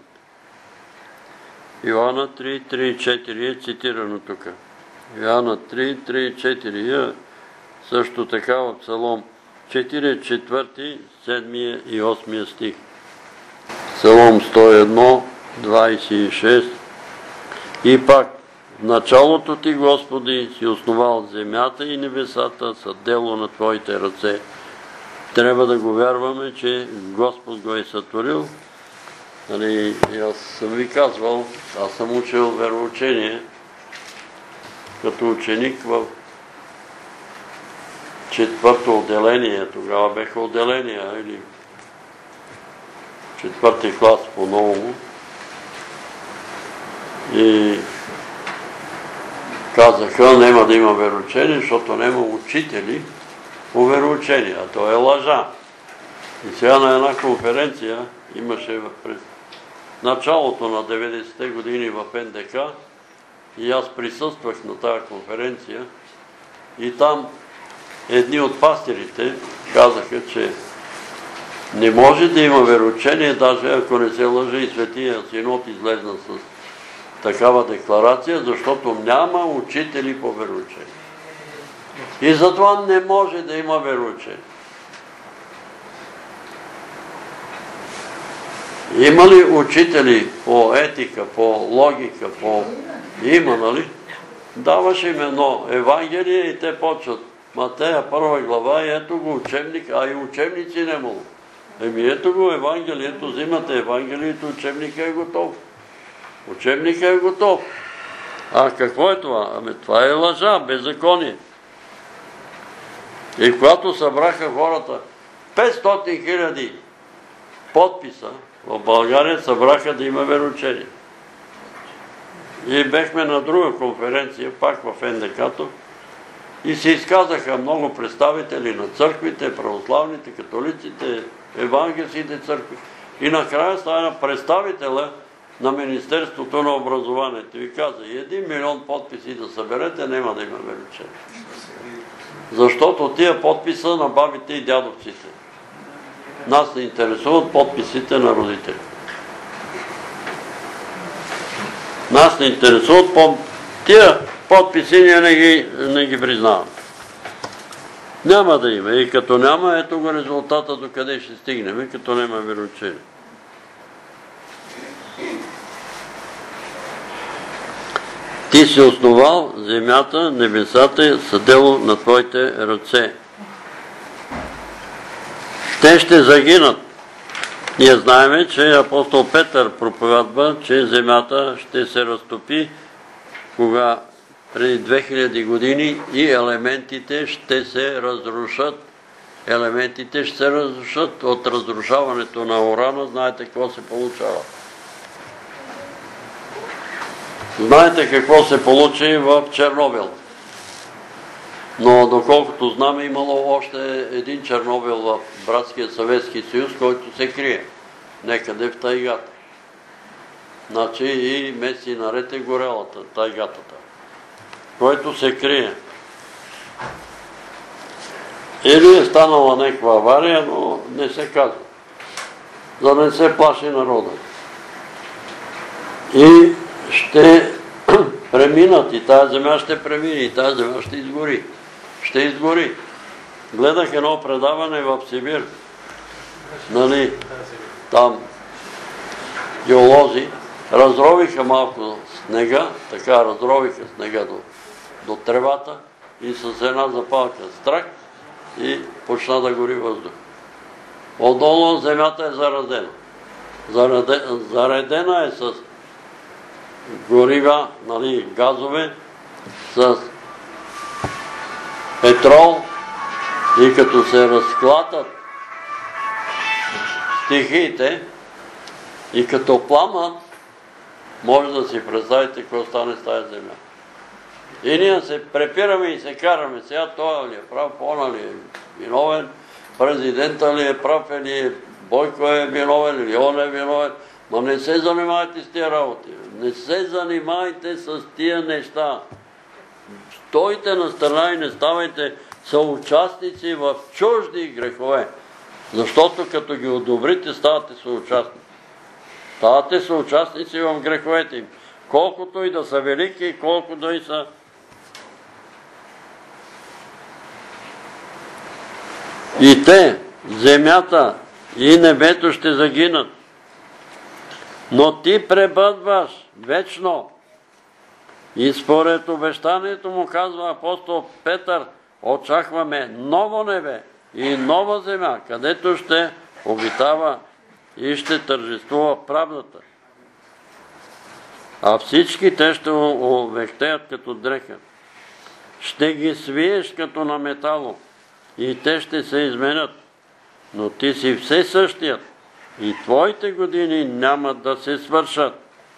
Йоанна три, три, четири е цитирано тук. Йоанна три, три, четири е също така в Псалом четири, четвърти, седми и осми стих. Псалом сто и едно, двадесет и шест. И пак, в началото Ти, Господи, си основал земята и небесата са дело на Твоите ръце. Трябва да го вярваме, че Господ го е сътворил. Нали, аз съм ви казвал, аз съм учил вероучение като ученик в четвърто отделение. Тогава беха отделения или четвърти клас по-новому. И казаха, няма да има вероучение, защото няма учители по вероучение, а то е лъжа. И сега на една конференция имаше в началото на деветдесетте години в Ен Де Ка и аз присъствах на тази конференция и там едни от пастирите казаха, че не може да има вероучение, даже ако не се лъже и Светия Синод излезна с такава декларация, защото няма учители по вероучение. И затова не може да има вероучение. Има ли учители по етика, по логика, по... Има, нали? Даваш им едно Евангелие и те почват. Матея първа глава и ето го учебник, а и учебници не мога. Еми ето го Евангелието, взимате Евангелието, учебника е готов. Учебника е готов. А какво е това? Ами това е лъжа, беззаконие. И когато събраха хората петстотин хиляди подписа, в България събраха да има вероучение. И бехме на друга конференция, пак в Ен Де Ка-то, и се изказаха много представители на църквите, православните, католиците, евангелските църкви. И накрая стана представителя на Министерството на образованието и каза, един милион подписи да съберете, няма да има вероучение. Защото тия подписа на бабите и дядовците. Нас не интересуват подписите на родители. Нас не интересуват по... тия подписи, ние не ги, не ги признаваме. Няма да има. И като няма, ето го резултата до къде ще стигнем, като няма вероучение. Ти си основал земята, небесата са дело на Твоите ръце. те ще загинат. Ние знаем, че апостол Петър проповядва, че земята ще се разтопи, кога преди две хиляди години и елементите ще се разрушат. Елементите ще се разрушат от разрушаването на урана. Знаете какво се получава. Знаете какво се получи в Чернобил. Но доколкото знаме, имало още един Чернобил в братския Съветски съюз, който се крие некъде в тайгата. Значи и месеци наред е горела тайгатата, който се крие. Или е станала някаква авария, но не се казва, за да не се плаши народа. И ще преминат, и тази земя ще премине, и тази земя ще изгори. Ще изгори. Гледах едно предаване в Сибир. Нали, там геолози разровиха малко снега, така разровиха снега до, до тревата и с една запалка страк и почна да гори въздух. Отдолу земята е заредена. Заредена е с горива, нали, газове, с петрол, и като се разклатат стихиите и като пламат, може да си представите какво стане с тази земя. И ние се препираме и се караме. Сега той ли е прав, пона ли е виновен, президента ли е прав, или Бойко е виновен, или он е виновен. Но не се занимавайте с тия работи. Не се занимайте с тия неща. Стойте на страна и не ставайте съучастници в чужди грехове. Защото като ги одобрите, ставате съучастници. Ставате съучастници в греховете им. Колкото и да са велики, колкото и са... И те, земята и небето ще загинат. Но ти пребъдваш вечно. И според обещанието му, казва апостол Петър, очакваме ново небе и нова земя, където ще обитава и ще тържествува правдата. А всички те ще овехтеят като дреха. Ще ги свиеш като на метало и те ще се изменят. Но ти си все същият и твоите години няма да се свършат.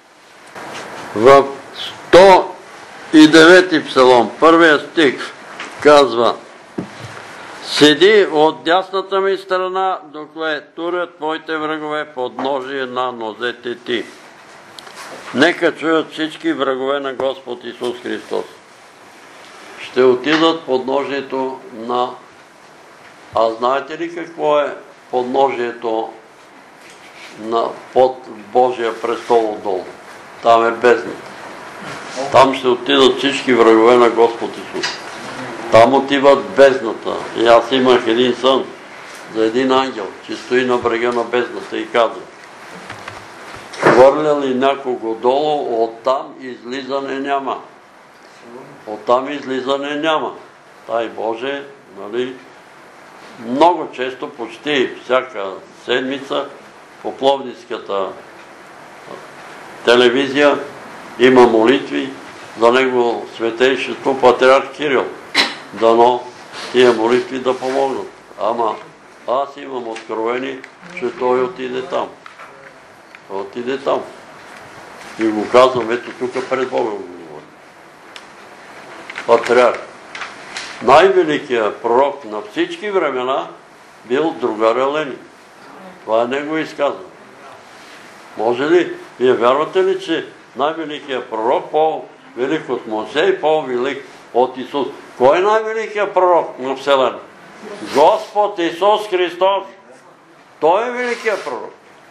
В сто и девети псалом, първия стих, казва: седи от дясната ми страна, докле турят твоите врагове подножие на нозете ти. Нека чуят всички врагове на Господ Исус Христос. Ще отидат подножието на... А знаете ли какво е подножието на под Божия престол отдолу? Там е бездната. Там ще отидат всички врагове на Господ Исус. Там отиват бездната. И аз имах един сън за един ангел, че стои на брега на бездната и казва: хвърля ли някого долу, оттам излизане няма. Оттам излизане няма. Дай Боже, нали, много често, почти всяка седмица, по Пловдивската телевизия има молитви за него светейшество патриарх Кирил. Дано тия молитви да помогнат. Ама аз имам откровение, че той отиде там. Той отиде там. И го казвам, ето тук пред Бога го говоря. Патриарх. Най-великият пророк на всички времена бил другаря Ленин. Това е него изказано. Може ли? Вие вярвате ли, че най-великият пророк, по-велик от Мойсей, по-велик от Исус? Кой е най-великият пророк на Вселена? Господ Исус Христос. Той е великият пророк.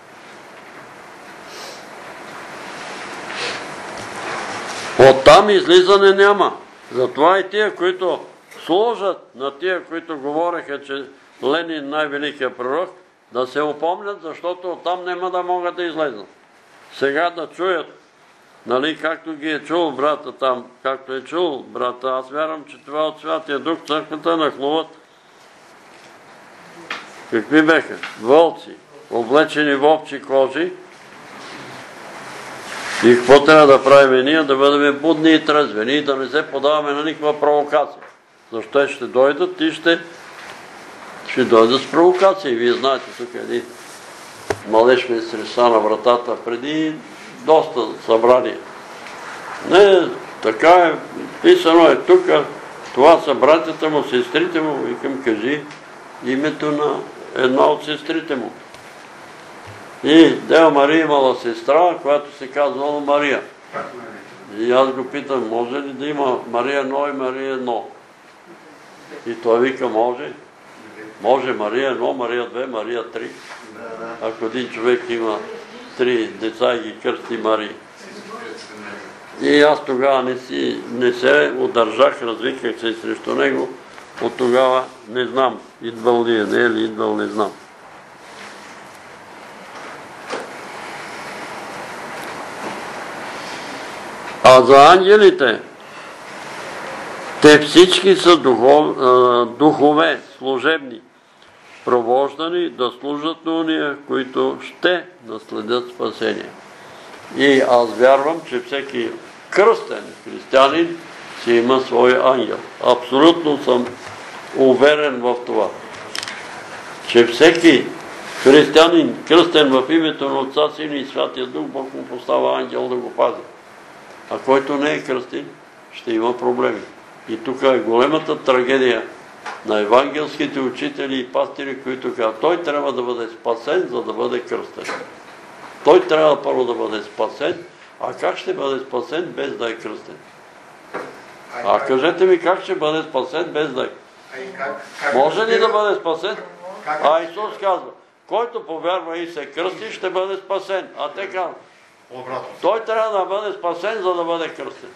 Оттам излизане няма. Затова и тия, които служат на тия, които говореха, че Ленин най-великият пророк, да се упомнят, защото оттам няма да могат да излезнат. Сега да чуят, нали, както ги е чул брата там, както е чул брата, аз вярвам, че това от Святия Дух църквата нахлуват Какви беха? Вълци, облечени в овчи кожи. И какво трябва да правим ние? Да бъдем будни и трезвени и да не се подаваме на никаква провокация. Защо ще дойдат и ще, ще дойдат с провокация. Вие знаете, тук един малеж ме среща на вратата преди доста събрания. Не, така е, писано е тук, това са братята му, сестрите му, викам, кажи името на една от сестрите му. И Дева Мария имала сестра, която се казвала Мария. И аз го питам, може ли да има Мария едно и Мария едно? И той вика, може. Може Мария едно, Мария две, Мария три. Ако един човек има три деца и ги кръсти Мария. И аз тогава не, си, не се удържах, развиках се срещу него. От тогава не знам, идвал ли е, не е ли идвал, не знам. А за ангелите, те всички са духов, духове, служебни, провождани да служат на уния, които ще наследят спасение. И аз вярвам, че всеки кръстен християнин си има свой ангел. Абсолютно съм уверен в това, че всеки християнин, кръстен в името на Отца, Сина и Святия Дух, Бог му поставя ангел да го пази. А който не е кръстен, ще има проблеми. И тук е големата трагедия на евангелските учители и пастири, които казват, той трябва да бъде спасен, за да бъде кръстен. Той трябва първо да бъде спасен, а как ще бъде спасен без да е кръстен? А кажете ми как ще бъде спасен без да е кръстен? Може ли да бъде спасен? А Исус казва, който повярва и се кръсти, ще бъде спасен. А те казват, той трябва да бъде спасен, за да бъде кръстен.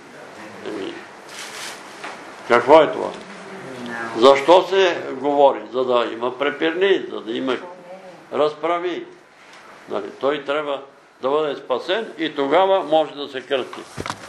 Какво е това? Защо се говори? За да има препирни, за да има разправи. Той трябва да бъде спасен и тогава може да се кръсти.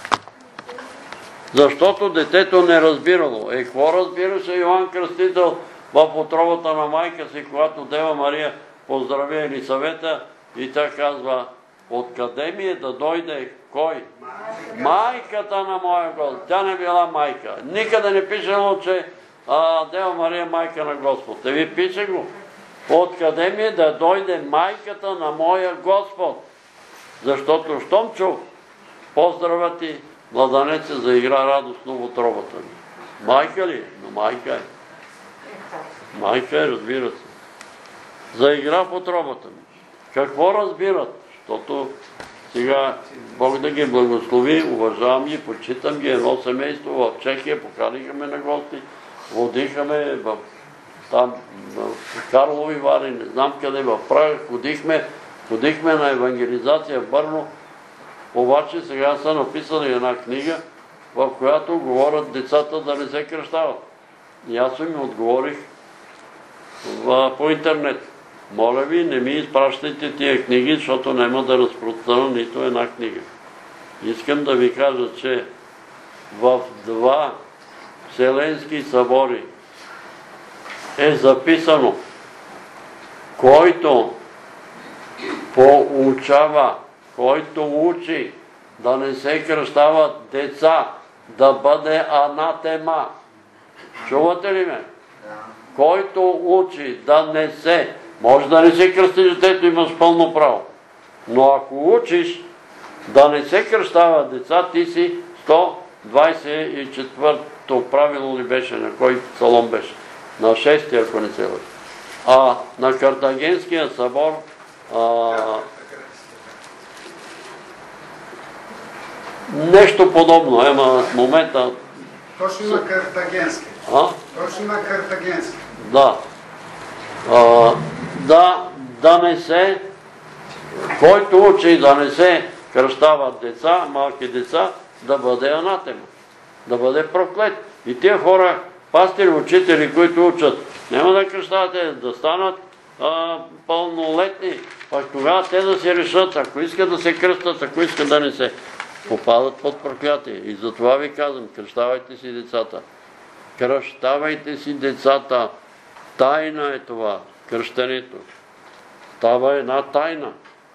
Защото детето не разбирало. Е, какво разбираше Йоан Кръстител в утробата на майка си, когато Дева Мария поздрави Елисавета и тя казва, откъде ми е да дойде кой? Майката на моя Господ. Тя не била майка. Никъде не пишело, че Дева Мария е майка на Господ. Те ви пише го. Откъде ми е да дойде майката на моя Господ? Защото щом чух, поздравя ти, младенеца заигра радостно в утробата ми. Майка ли? Но майка е. Майка е, разбира се. Заигра в утробата ми. Какво разбират? Защото сега Бог да ги благослови, уважавам ги, почитам ги, едно семейство в Чехия, поканиха ме на гости, водихаме в там, в Карлови Вари, не знам къде, в Прага, ходихме, ходихме на евангелизация в Бърно, обаче сега са написали една книга, в която говорят децата да не се кръщават. И аз им отговорих по интернет. Моля ви, не ми изпращайте тия книги, защото няма да разпространя нито една книга. Искам да ви кажа, че в два вселенски събори е записано, който поучава, който учи да не се кръщават деца, да бъде анатема. Чувате ли ме? Който учи да не се, може да не се кръсти детето, имаш пълно право. Но ако учиш да не се кръщават деца, ти си сто двадесет и четвърто правило ли беше, на кой псалом беше? На шести, ако не се лъжа. А на Картагенския събор а, нещо подобно, ема в момента... Точно на Картагенски. А? Точно на Картагенски. Да. А, да, да не се, който учи да не се кръщават деца, малки деца, да бъде анатема, да бъде проклет. И тия хора, пастири, учители, които учат, няма да кръщавате, да станат а, пълнолетни, пак тогава те да се решат, ако искат да се кръстат, ако искат да не се, попадат под проклятие. И затова ви казвам, кръщавайте си децата. Кръщавайте си децата. Тайна е това. кръщението. Става една тайна.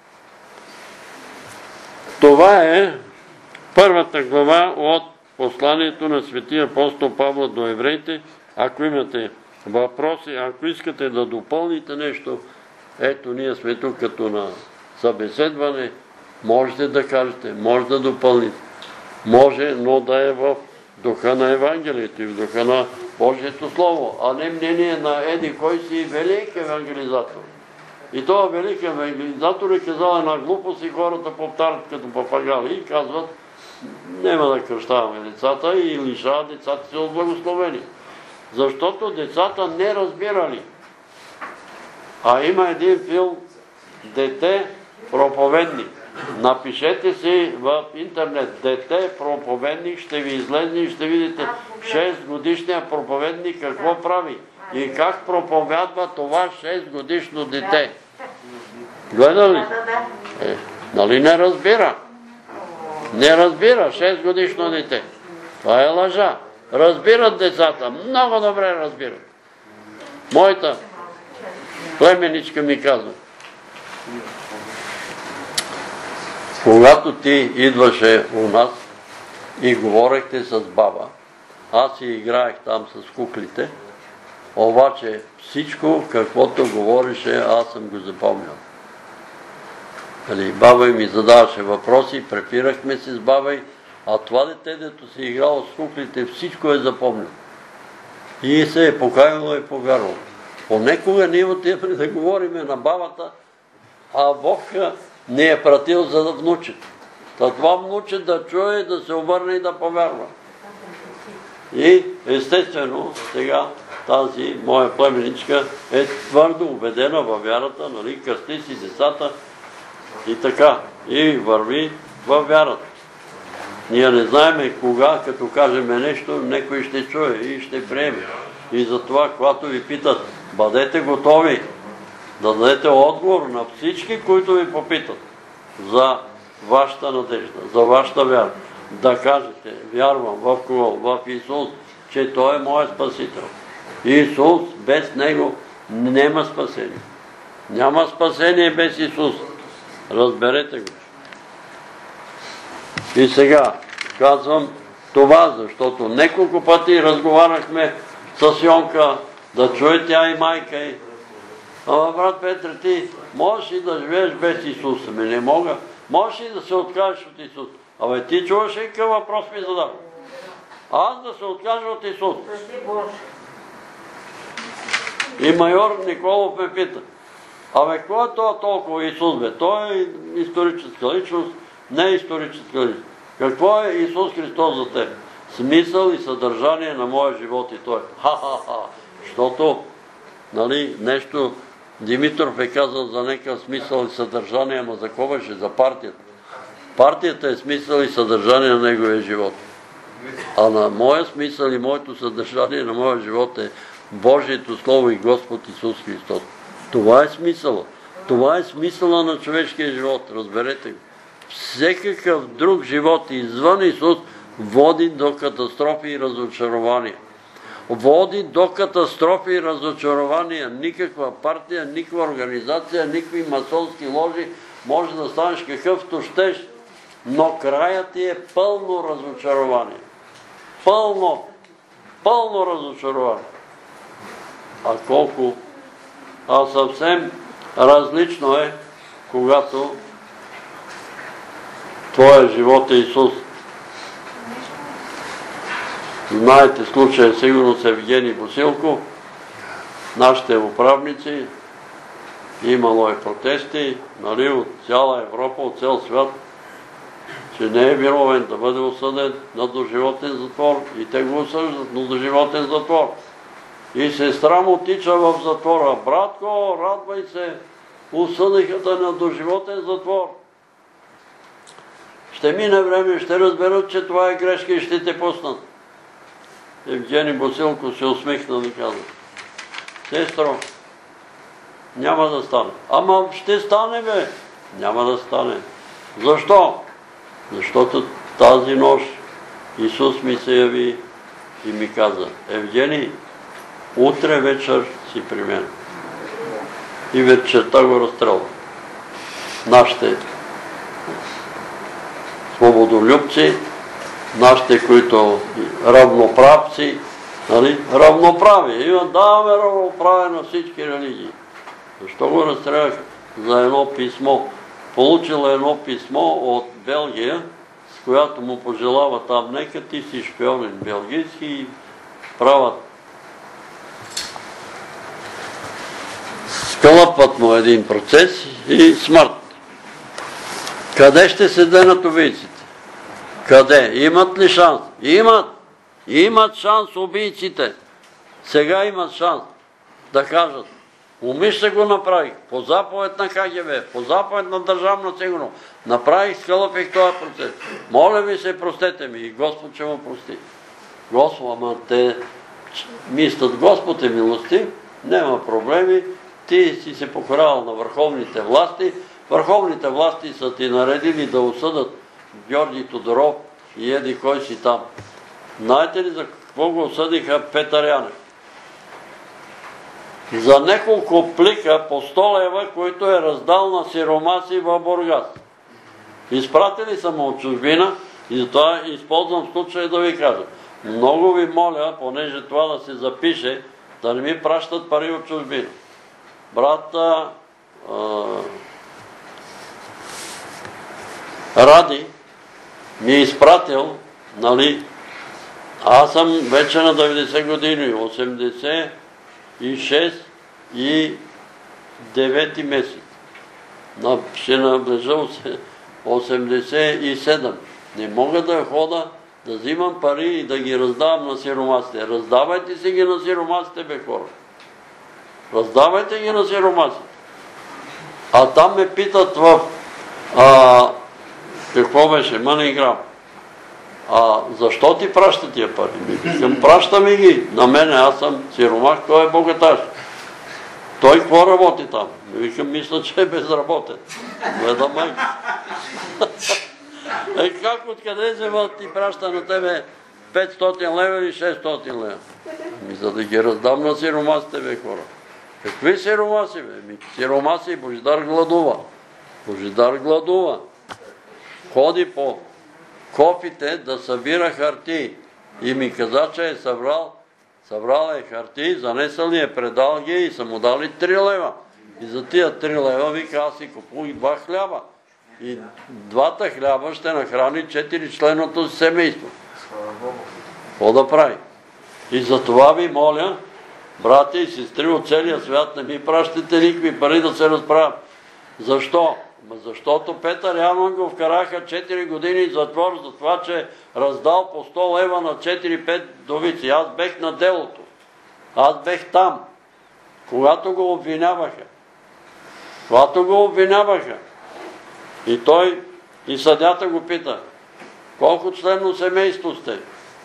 Това е първата глава от посланието на светия апостол Павла до евреите. Ако имате въпроси, ако искате да допълните нещо, ето ние сме тук като на събеседване, можете да кажете, може да допълните. Може, но да е в духа на Евангелието и в духа на Божието Слово, а не мнение на еди кой си велик евангелизатор. И този велик евангелизатор е казал една глупост и хората повтарят като папагали и казват, няма да кръщаваме децата и лишават децата си от благословение. Защото децата не разбирали. А има един филм "Дете проповедник". Напишете си в интернет "Дете проповедник", ще ви излезне и ще видите шест годишния проповедник какво прави и как проповядва това шест годишно дете. Гледа ли? Е, нали не разбира? Не разбира шест годишно дете. Това е лъжа. Разбират децата, много добре разбират. Моята племеничка ми казва, когато ти идваше у нас и говорехте с баба, аз си играех там с куклите, обаче всичко, каквото говореше, аз съм го запомнял. Баба ми задаваше въпроси, препирахме се с баба й, а това дете, дето си играло с куклите, всичко е запомнил. И се е покаяло и повярвало. Понекога ние отиваме да говориме на бабата, а Бог не е пратил за внучето. Та това внуче да чуе, да се обърне и да повярва. И естествено, сега тази моя племеничка е твърдо убедена във вярата, нали, кръсти си децата и така, и върви във вярата. Ние не знаеме кога, като кажеме нещо, некой ще чуе и ще приеме. И затова, когато ви питат, бъдете готови да дадете отговор на всички, които ви попитат за вашата надежда, за вашата вяра. Да кажете, вярвам в кого? В Исус, че Той е моят Спасител. Исус, без Него няма спасение. Няма спасение без Исус. Разберете го. И сега казвам това, защото неколко пъти разговаряхме с Йонка, да чуе тя и майка й. Ама, брат Петре, ти можеш ли да живееш без Исус? Ами не мога. Можеш ли да се откажеш от Исус? Абе, ти чуваш ли какъв въпрос ми задава? Аз да се откажа от Исус. И майор Николов ме пита, абе, кой е това толкова Исус, бе? Той е историческа личност, не е историческа личност. Какво е Исус Христос за теб? Смисъл и съдържание на моя живот и Той. Ха-ха-ха! Защото, нали, нещо Димитров е казал за някакъв смисъл и съдържание, ама за кого беше? За партията. Партията е смисъл и съдържание на неговия живот. А на моя смисъл и моето съдържание на моя живот е Божието Слово и Господ Исус Христос. Това е смисъла. Това е смисъла на човешкия живот. Разберете го. Всекакъв друг живот извън Исус води до катастрофи и разочарования. Води до катастрофи и разочарования. Никаква партия, никаква организация, никакви масонски ложи може да станеш какъвто щеш, но краят ти е пълно разочарование. Пълно, пълно разочарование. А колко? А съвсем различно е, когато твоя живот е Исус. Знаете случая сигурно с Евгений Босилко, нашите управници, имало е протести, нали, от цяла Европа, от цял свят, че не е виновен да бъде осъден на доживотен затвор и те го осъждат на доживотен затвор. И сестра му тича в затвора. Братко, радвай се, осъдиха те на доживотен затвор. Ще мине време, ще разберат, че това е грешка и ще те пуснат. Евгений Босилко се усмихна и каза, сестро, няма да стане. Ама ще стане, бе. Няма да стане. Защо? Защото тази нощ Исус ми се яви и ми каза, Евгений, утре вечер си при мен. и вечерта го разстрелва. Нашите свободолюбци, нашите, които равноправци, нали? Равноправие. Има, даваме равноправие на всички религии. Защо го разстрелях? За едно писмо. Получила едно писмо от Белгия, с която му пожелава там, нека ти си шпионен белгийски и правят. Скълъпват му един процес и смърт. Къде ще се денат убийците? Къде? Имат ли шанс? Имат! Имат шанс убийците. Сега имат шанс да кажат: умишлено го направих, по заповед на Ка Ге Бе, по заповед на Държавна сигурност. Направих, скълъпих този процес. Моля ви се, простете ми, и Господ ще му прости. Господ, ама те мислят, Господ е милостив, няма проблеми, ти си се покорявал на върховните власти, върховните власти са ти наредили да осъдат Георги Тодоров и еди кой си там. Знаете ли за какво го осъдиха Петър Янев? За няколко плика по сто лева, които е раздал на сиромаси в Бургас. Изпратили са му от чужбина и затова използвам случая да ви кажа. Много ви моля, понеже това да се запише, да не ми пращат пари от чужбина. Брата Ради ми е изпратил, нали, аз съм вече на деветдесет години, осемдесет и шест и девети месец. Ще наближа осемдесет и седем. Не мога да хода, да взимам пари и да ги раздавам на сиромасите. Раздавайте си ги на сиромасите, бе, хора. Раздавайте ги на сиромасите. А там ме питат в какво беше, Маниграм. А защо ти праща тия пари? Викам, праща ми ги. На мене, аз съм сиромах, той е богаташ. Той какво работи там? Викам, мисля, че е безработен. Гледа майка. Е, как, откъде взема ти праща на тебе петстотин лева или шестстотин лева? За да ги раздам на сиромасите, бе, хора. Какви сиромаси, бе? Сиромаси, Божидар гладува. Божидар гладува. Ходи по кофите да събира хартии. И ми каза, че е събрал, събрал е хартии, занесъл ли е, предал ги и са му дали три лева. И за тия три лева, вика, аз си купувах два хляба. И двата хляба ще нахрани четири членото си семейство. Какво да прави? И за това ви моля, брати и сестри от целия свят, не ми пращате никакви пари да се разправят. Защо? Защото Петър Янов го вкараха четири години затвор за това, че раздал по сто лева на четири-пет вдовици. Аз бех на делото. Аз бех там. Когато го обвиняваха. Когато го обвиняваха. И той, и съдята го пита: колко членно семейство сте?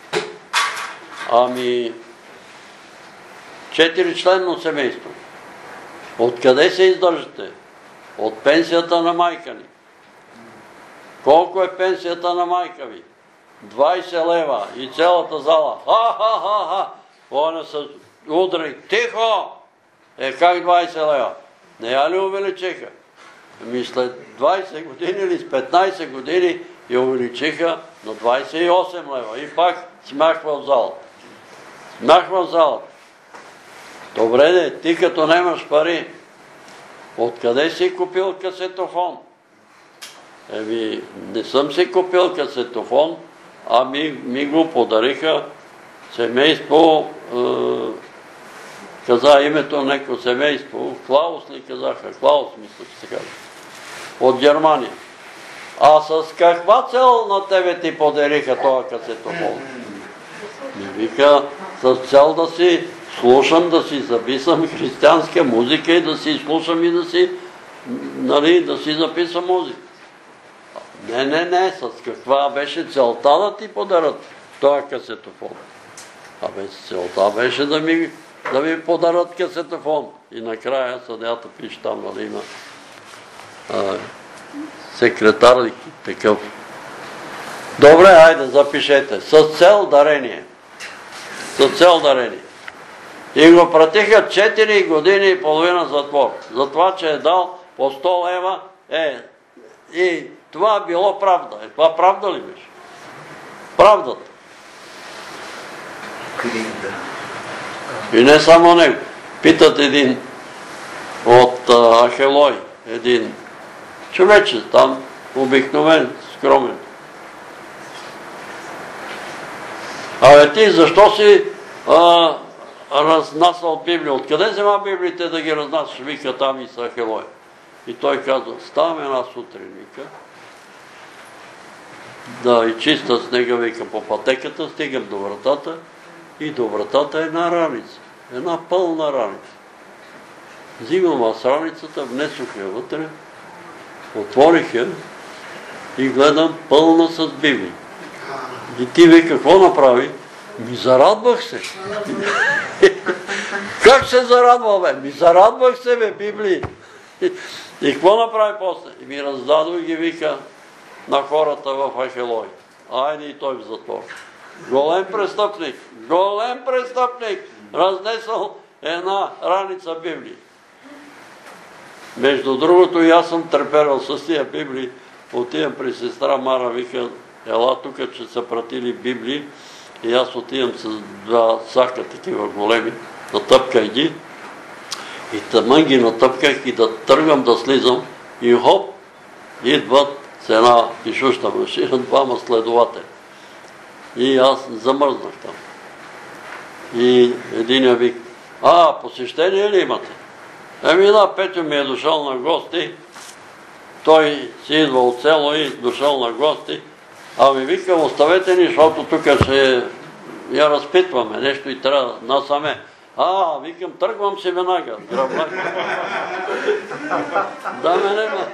Ами, четири членно семейство. Откъде се издържате? От пенсията на майка ни. Колко е пенсията на майка ви? двайсет лева. И цялата зала. Ха-ха-ха-ха! Она се удари. Тихо! Е, как двайсет лева? Не я ли увеличиха? Ами след двайсет години или с петнайсет години я увеличиха на двайсет и осем лева. И пак смях в залата. Смях в залата. Добре де, ти като немаш пари, откъде си купил касетофон? Еми, не съм си купил касетофон, а ми, ми го подариха семейство, е, каза името на неко семейство, Клаус ли казаха? Клаус, мисля, че се казва. От Германия. А с каква цел на тебе ти подариха този касетофон? Ми вика, с цел да си слушам, да си записам християнска музика и да си слушам и да си, нали, да си записам музика. Не, не, не, с каква беше целта да ти подарят този касетофон? Абе, целта беше да ми, да ми подарят касетофон. И накрая съдята пише там, нали, има а, секретар ли такъв. Добре, айде, запишете. С цел дарение. С цел дарение. И го пратиха четири години и половина затвор. За това, че е дал по сто лева. Е, и това било правда. Е, това правда ли беше? Правдата. И не само него. Питат един от а, Ахелой, един човече там, обикновен, скромен. Абе ти защо си а, разнасял Библия? Откъде взема Библиите да ги разнасяш? Вика там и са Ахелой. И той казва, ставам една сутрин, вика, да и чиста снега, вика, по пътеката, стигам до вратата и до вратата е една раница. Една пълна раница. Взимам аз раницата, внесох я вътре, отворих я и гледам пълна с Библия. И ти вика, какво направи? Ми зарадвах се. Как се зарадва, бе? Ми зарадвах се, бе, Библии. И какво направи после? И ми раздадох ги, вика, на хората в Ахелой. Айде и той в затвор. Голем престъпник, голем престъпник, разнесъл една раница Библии. Между другото и аз съм треперал с тия Библии. Отивам при сестра Мара, вика, ела тук, че са пратили Библии. И аз отивам с два сака такива големи, натъпках ги. И тъмън ги натъпках и да тръгвам да слизам. И хоп, идват с една пишуща машина, двама следователи. И аз замръзнах там. И единия вик, а, посещение ли имате? Еми да, Петю ми е дошъл на гости. Той си идва от село и дошъл на гости. Ами викам, оставете ни, защото тук ще я разпитваме, нещо и трябва насаме. А, викам, тръгвам си веднага. Гръбнах. Да ме нема.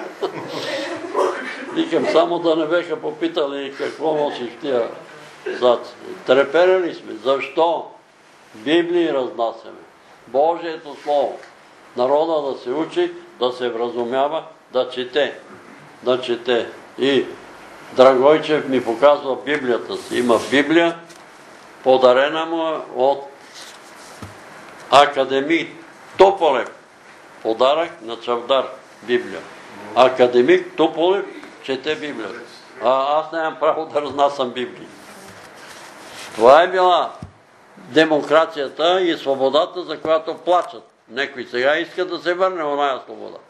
Викам, само да не беха попитали какво носиш в тия саци. Треперели сме. Защо? Библии разнасяме. Божието Слово. Народа да се учи, да се вразумява, да чете. Да чете. И Драгойчев ми показва Библията си. Има Библия, подарена му от академик Тополев. Подарък на Чавдар Библия. Академик Тополев чете Библията. А аз нямам право да разнасям Библии. Това е била демокрацията и свободата, за която плачат. Некои сега искат да се върне оная свобода.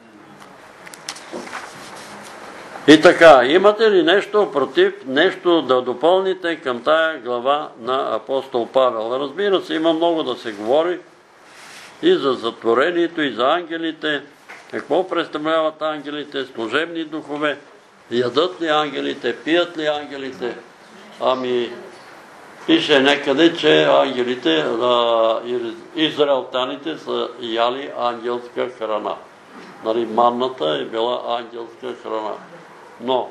И така, имате ли нещо против, нещо да допълните към тая глава на апостол Павел? Разбира се, има много да се говори и за затворението, и за ангелите. Какво представляват ангелите? Служебни духове. Ядат ли ангелите? Пият ли ангелите? Ами, пише некъде, че ангелите, израелтяните са яли ангелска храна. Нали, манната е била ангелска храна. Но,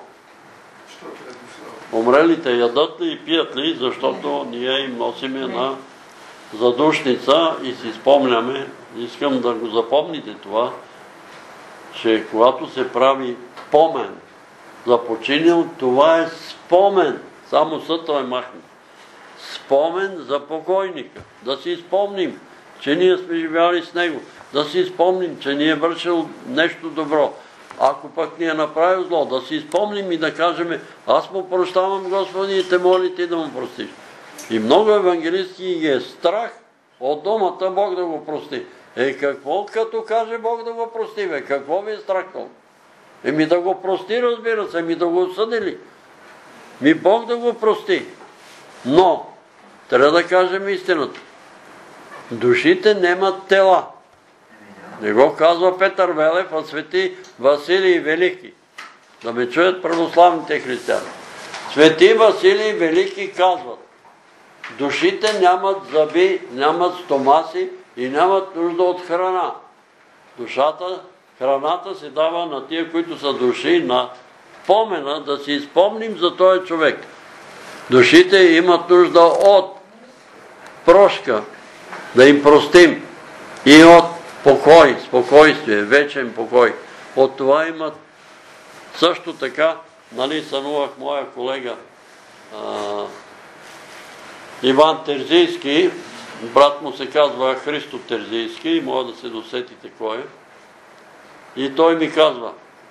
умрелите ядат ли и пият ли, защото ние им носиме на задушница и си спомняме, искам да го запомните това, че когато се прави помен за починил, това е спомен, само съто е махнат. Спомен за покойника. Да си спомним, че ние сме живяли с него. Да си спомним, че ни е вършил нещо добро. Ако пък ни е направил зло, да си спомним и да кажем, аз му прощавам, Господи, и те моли ти да му простиш. И много евангелистки ги е страх от думата Бог да го прости. Е, какво като каже Бог да го прости, бе? Какво ви е страх толкова? Еми да го прости, разбира се, еми да го осъдили. Ми Бог да го прости. Но, трябва да кажем истината. Душите немат тела. Не го казва Петър Велев, а свети Василий Велики. Да ме чуят православните християни. Свети Василий Велики казват, душите нямат зъби, нямат стомаси и нямат нужда от храна. Душата, храната се дава на тия, които са души, на спомена, да си спомним за този човек. Душите имат нужда от прошка, да им простим, и от покой, спокойствие, вечен покой. От това имат също така, нали, сънувах моя колега а, Иван Терзийски, брат му се казва Христо Терзийски и може да се досетите кой е. И той ми казва,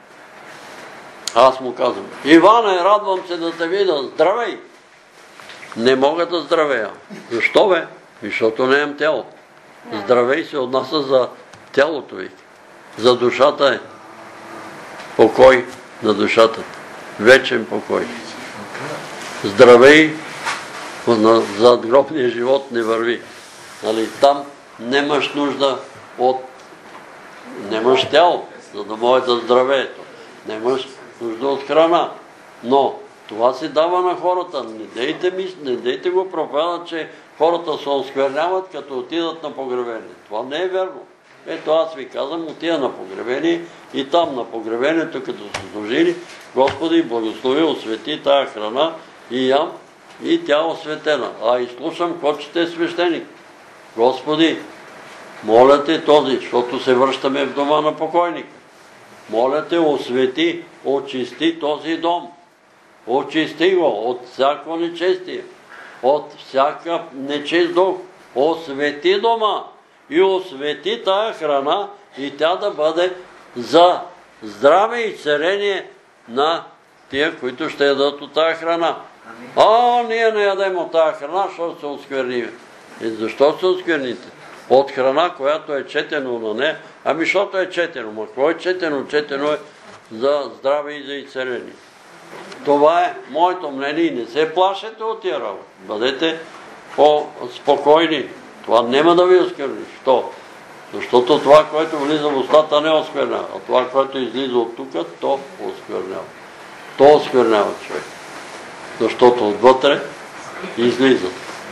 аз му казвам, Иване, радвам се да те видя, здравей! Не мога да здравея. Защо бе? Защото не имам тяло. Здравей се отнася за тялото ви. За душата е покой на душата. Вечен покой. Здравей, за гробния живот не върви. Нали, там немаш нужда от... Немаш тяло, за да може да здравеето. Немаш нужда от храна. Но това се дава на хората. Не дейте, мис... не дейте го проповядат, че хората се оскверняват, като отидат на погребение. Това не е верно. Ето аз ви казвам, отида на погребение и там на погребението, като се служили, Господи благослови, освети тая храна и ям, и тя осветена. А и слушам, кочете е свещеник. Господи, моля те този, защото се връщаме в дома на покойника. Моля те, освети, очисти този дом. Очисти го от всяко нечестие, от всяка нечист дух. Освети дома и освети тая храна и тя да бъде за здраве и царение на тия, които ще ядат от тая храна. А, ние не ядем от тая храна, защото се оскверним. И защо се оскверните? От храна, която е четено на нея. Ами, защото е четено. Ма какво е четено? Четено е за здраве и за изцеление. Това е моето мнение и не се плашете от тия работи. Бъдете по-спокойни. Това няма да ви оскверни. Що? Защото това, което влиза в устата, не осквернява. А това, което излиза от тук, то осквернява. То осквернява човек. Защото отвътре излизат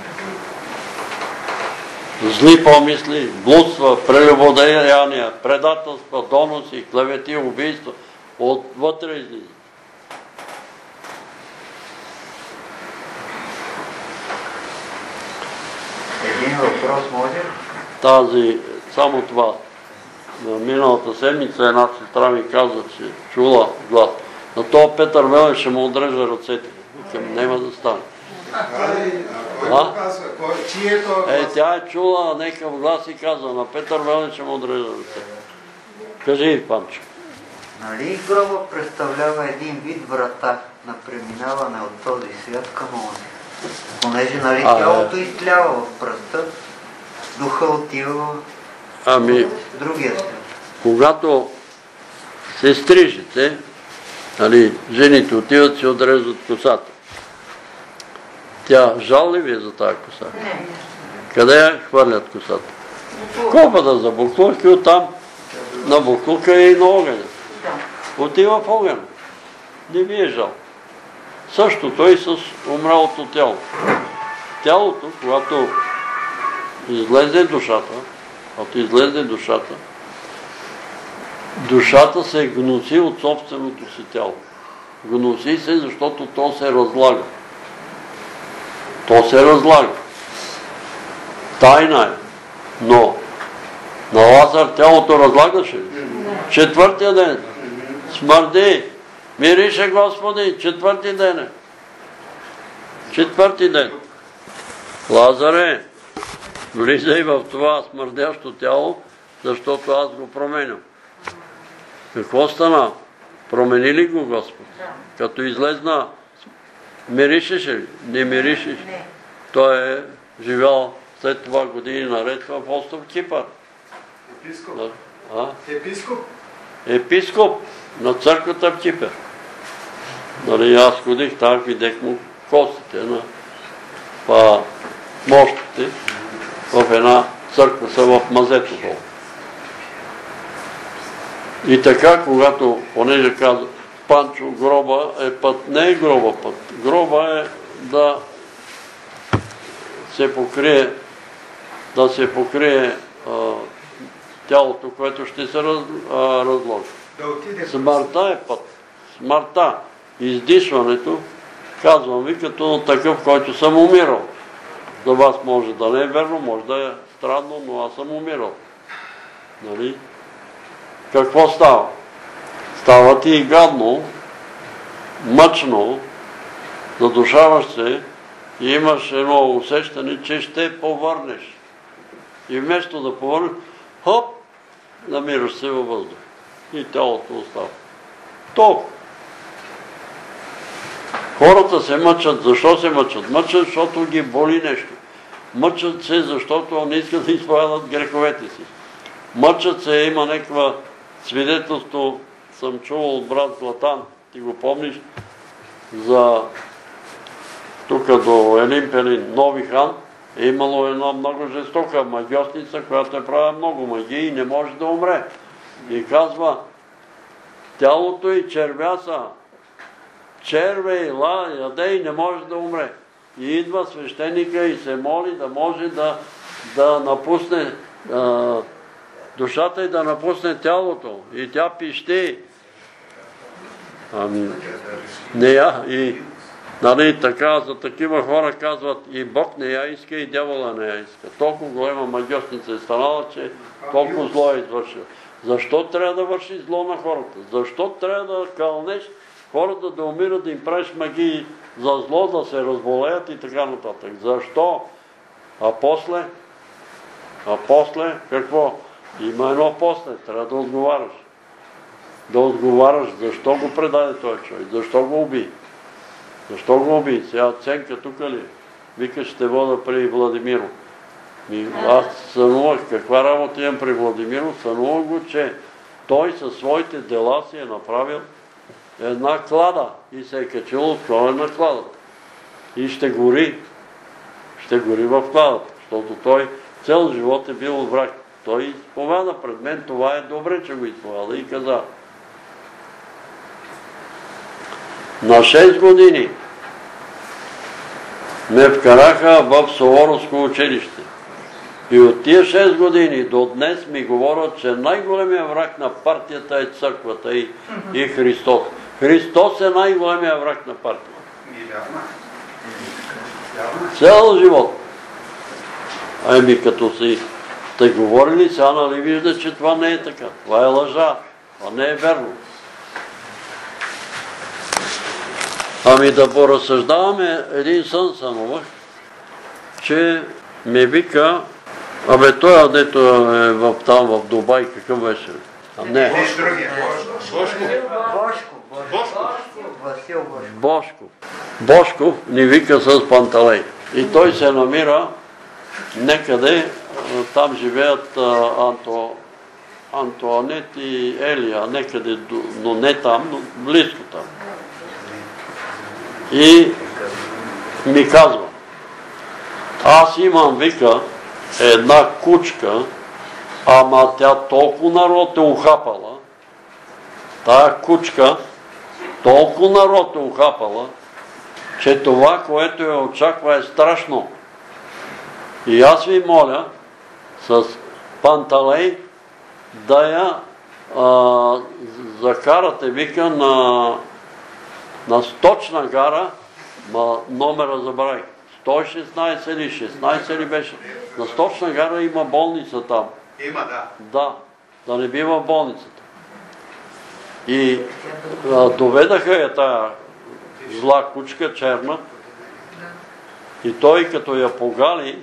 зли помисли, блудства, прелюбодеяния, предателства, доноси, клевети, убийства. Отвътре излизат. Един въпрос може? Тази, само това. На миналата седмица една сестра ми каза, че чула глас. На това Петър Велев ще му отрежа ръцете. Викам, няма да стане. Е, тя е чула някакъв глас и казва, на Петър Велев ще му отрежа ръцете. Кажи, Панчо. Нали гроба представлява един вид врата на преминаване от този свят към онзи? Понеже нали тялото изтлява в пръста, духа отива в другия свят. Когато се стрижете, нали, жените отиват си отрежат косата. Тя жал ли ви е за тази коса? Не. Къде я хвърлят косата? Копата за буклук и оттам на буклука и на огъня. Отива в огъня. Не ви е жал. Същото и с умралото тяло. Тялото, когато излезе душата, когато излезе душата, душата се гноси от собственото си тяло. Гноси се, защото то се разлага. То се разлага. Тайна е. Но на Лазар тялото разлагаше ли? Четвъртия ден. Смърди. Мирише, Господи, четвърти ден е. Четвърти ден. Лазаре, влизай в това смърдящо тяло, защото аз го променям. Какво стана? Промени ли го Господ? Като излезна, миришеше ли? Не миришеш. Той е живял след това години наред в остров Кипър. Епископ. А? Епископ? Епископ на църквата в Кипър. Нали, аз ходих там, видех му костите на мощите в една църква са в мазето долу. И така, когато, понеже каза, Панчо, гроба е път, не е гроба път. Гроба е да се покрие, да се покрие а, тялото, което ще се раз, а, разложи. Смъртта е път. Смъртта, издишването, казвам ви, като такъв, който съм умирал. За вас може да не е верно, може да е странно, но аз съм умирал. Нали? Какво става? Става ти и гадно, мъчно, задушаваш се и имаш едно усещане, че ще повърнеш. И вместо да повърнеш, хоп, намираш се във въздух. И тялото остава. Толкова. Хората се мъчат. Защо се мъчат? Мъчат, защото ги боли нещо. Мъчат се, защото не искат да изповядат греховете си. Мъчат се, има някаква свидетелство, съм чувал от брат Златан, ти го помниш, за тук до Елин Пелин, Нови хан, е имало една много жестока магиосница, която е правила много магии и не може да умре. И казва, тялото и червяса, червей, ла, ядей, не може да умре. И идва свещеника и се моли да може да, да напусне а, душата и да напусне тялото. И тя пищи. Ами, не я. И нали, така, за такива хора казват, и Бог не я иска, и дявола не я иска. Толкова голема магиосница е станала, че толкова зло е извършила. Защо трябва да върши зло на хората? Защо трябва да кълнеш хората да умират, да им правиш магии за зло, да се разболеят и така нататък? Защо? А после? А после какво? Има едно после. Трябва да отговаряш. Да отговаряш защо го предаде този човек, защо го уби. Защо го уби? Сега Ценка тук ли? Вика, ще вода при Владимиро. Аз сънувах, каква работа имам при Владимиро? Сънувах го, че той със своите дела си е направил една клада и се е качил отгоре на кладата. И ще гори. Ще гори в кладата, защото той цел живот е бил враг. Той изповяда пред мен, това е добре, че го изповяда и каза. На шест години ме вкараха в Суворовско училище. И от тия шест години до днес ми говорят, че най-големия враг на партията е църквата и, и Христос. Христос е най-големия враг на партията. Цял живот. Ами като си сте говорили, сега нали вижда, че това не е така. Това е лъжа. Това не е верно. Ами да поразсъждаваме, един сън сънувах, че ме вика, абе той, дето е в, там в Дубай, какъв беше? А не. Бошко. Васил Бошко. Бошко. Бошко ни вика с Панталей. И той се намира некъде, там живеят Анто, Антуанет и Елия, некъде, но не там, но близко там. И ми казва, аз имам, вика, една кучка, ама тя толкова народ е ухапала, тая кучка толкова народ е ухапала, че това, което я очаква, е страшно. И аз ви моля с Панталей да я а, закарате, вика, на, на Сточна гара, ма номера забравих, сто и шестнайсет или шестнайсет ли беше. На Сточна гара има болница там. Има, да. Да, да не бива в болницата. И а, доведаха я тая зла кучка, черна, и той като я погали,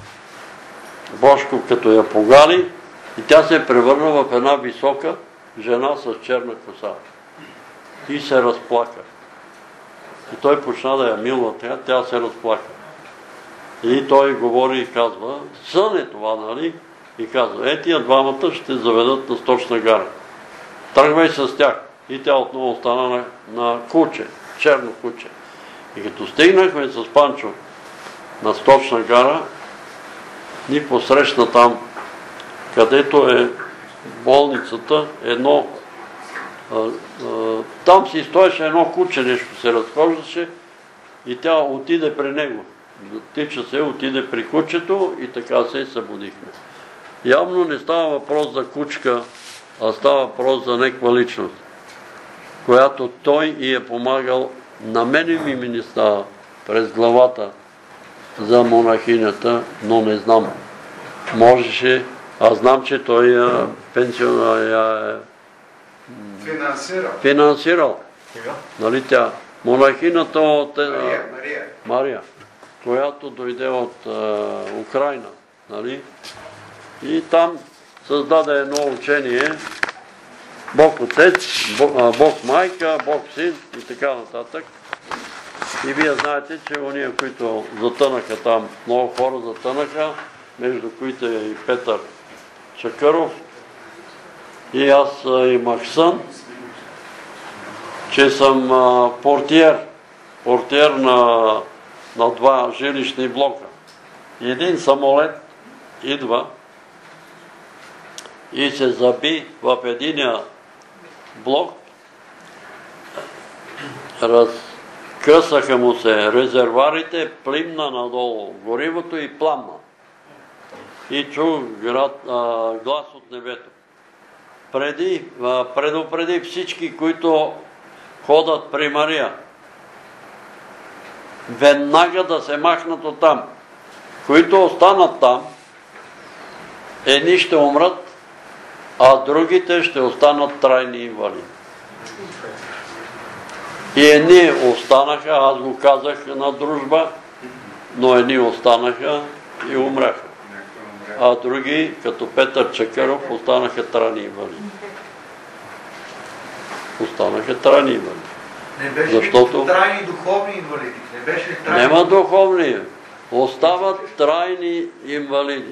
Бошко като я погали, и тя се превърна в една висока жена с черна коса. И се разплака. И той почна да я милва тя, тя се разплака. И той говори и казва, сън е това, нали? И казва, е тия двамата ще заведат на Сточна гара. Тръгвай с тях. И тя отново остана на, на куче, черно куче. И като стигнахме с Панчо на Сточна гара, ни посрещна там, където е болницата, едно, а, а, там си стоеше едно куче, нещо се разхождаше и тя отиде при него. Тича се, отиде при кучето и така се събудихме. Явно не става въпрос за кучка, а става въпрос за някаква личност, която той и е помагал. На мене ми ми не става през главата за монахинята, но не знам. Можеше, аз знам, че той я пенсиона я е Финансирал. финансирал. Нали тя? Монахинята от Мария, Мария. Мария, която дойде от а, Украина, нали? И там създаде едно учение Бог Отец, Бог Майка, Бог Син и така нататък. И вие знаете, че уния, които затънаха там, много хора затънаха, между които е и Петър Чакъров, и аз имах сън, че съм портиер, портиер на, на два жилищни блока. Един самолет идва и се заби в единия блок, разкъсаха му се резервуарите, плимна надолу горивото и пламна. И чу глас от небето. Преди, предупреди всички, които ходят при Мария, веднага да се махнат от там. Които останат там, едни ще умрат, а другите ще останат трайни инвалиди. И едни останаха, аз го казах на дружба, но едни останаха и умряха. А други, като Петър Чакъров, останаха трайни инвалиди. Останаха трайни инвалиди. Не беше Защото... трайни духовни инвалиди? Не беше трайни... Нема духовни. Остават трайни инвалиди.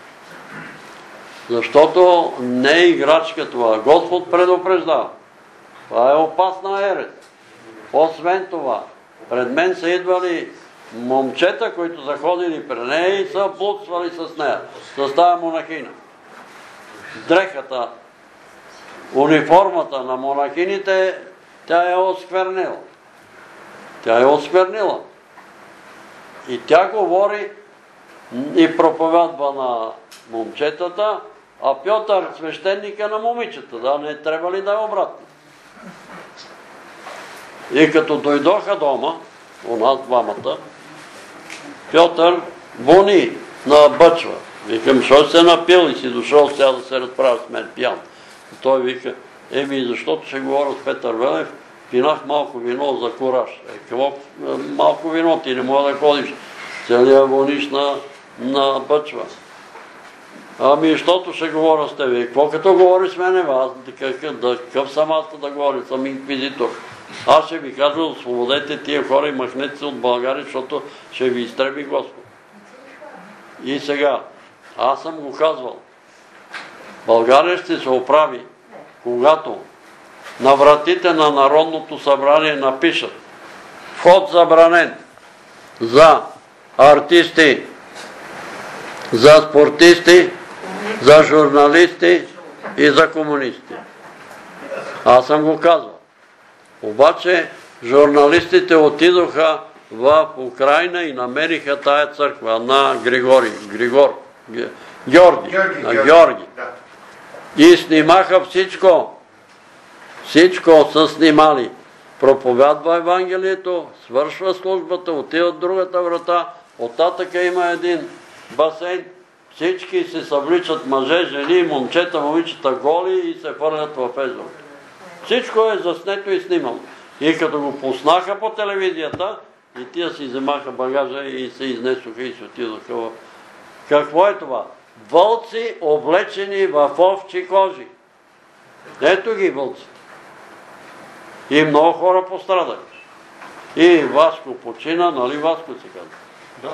Защото не е играчка това. Господ предупреждава. Това е опасна ерес. Освен това, пред мен са идвали момчета, които са ходили при нея и са блудствали с нея. С тази монахиня. Дрехата, униформата на монахините, тя е осквернила. Тя е осквернила. И тя говори и проповядва на момчетата, а Пьотър свещеника на момичета. Да, не трябва ли да е обратно? И като дойдоха дома, у нас двамата, Пьотър вони набъчва. Викам, що се напил и си дошъл сега да се разправя с мен пиян. И той вика, еми, защото ще говоря с Петър Велев, пинах малко вино за кураж. Е, какво малко вино, ти не може да ходиш. Целия вониш на, на бъчва. Ами, защото ще говоря с тебе. Какво като говори с мене, аз какъв съм аз да говоря, съм инквизитор. Аз ще ви кажа, освободете тия хора и махнете се от България, защото ще ви изтреби Господ. И сега, аз съм го казвал, България ще се оправи, когато на вратите на Народното събрание напишат вход забранен за артисти, за спортисти, за журналисти и за комунисти. Аз съм го казвал. Обаче журналистите отидоха в Украйна и намериха тая църква на Григорий, Григор, Георги, на Георги. И снимаха всичко. Всичко са снимали. Проповядва Евангелието, свършва службата, отиват другата врата, оттатъка има един басейн, всички се съвличат мъже, жени, момчета, момичета голи и се фърлят в езерото. Всичко е заснето и снимано. И като го пуснаха по телевизията, и тия си вземаха багажа и се изнесоха и се отидоха в... Какво е това? Вълци, облечени в овчи кожи. Ето ги вълците. И много хора пострадаха. И Васко почина, нали Васко се казва? Да.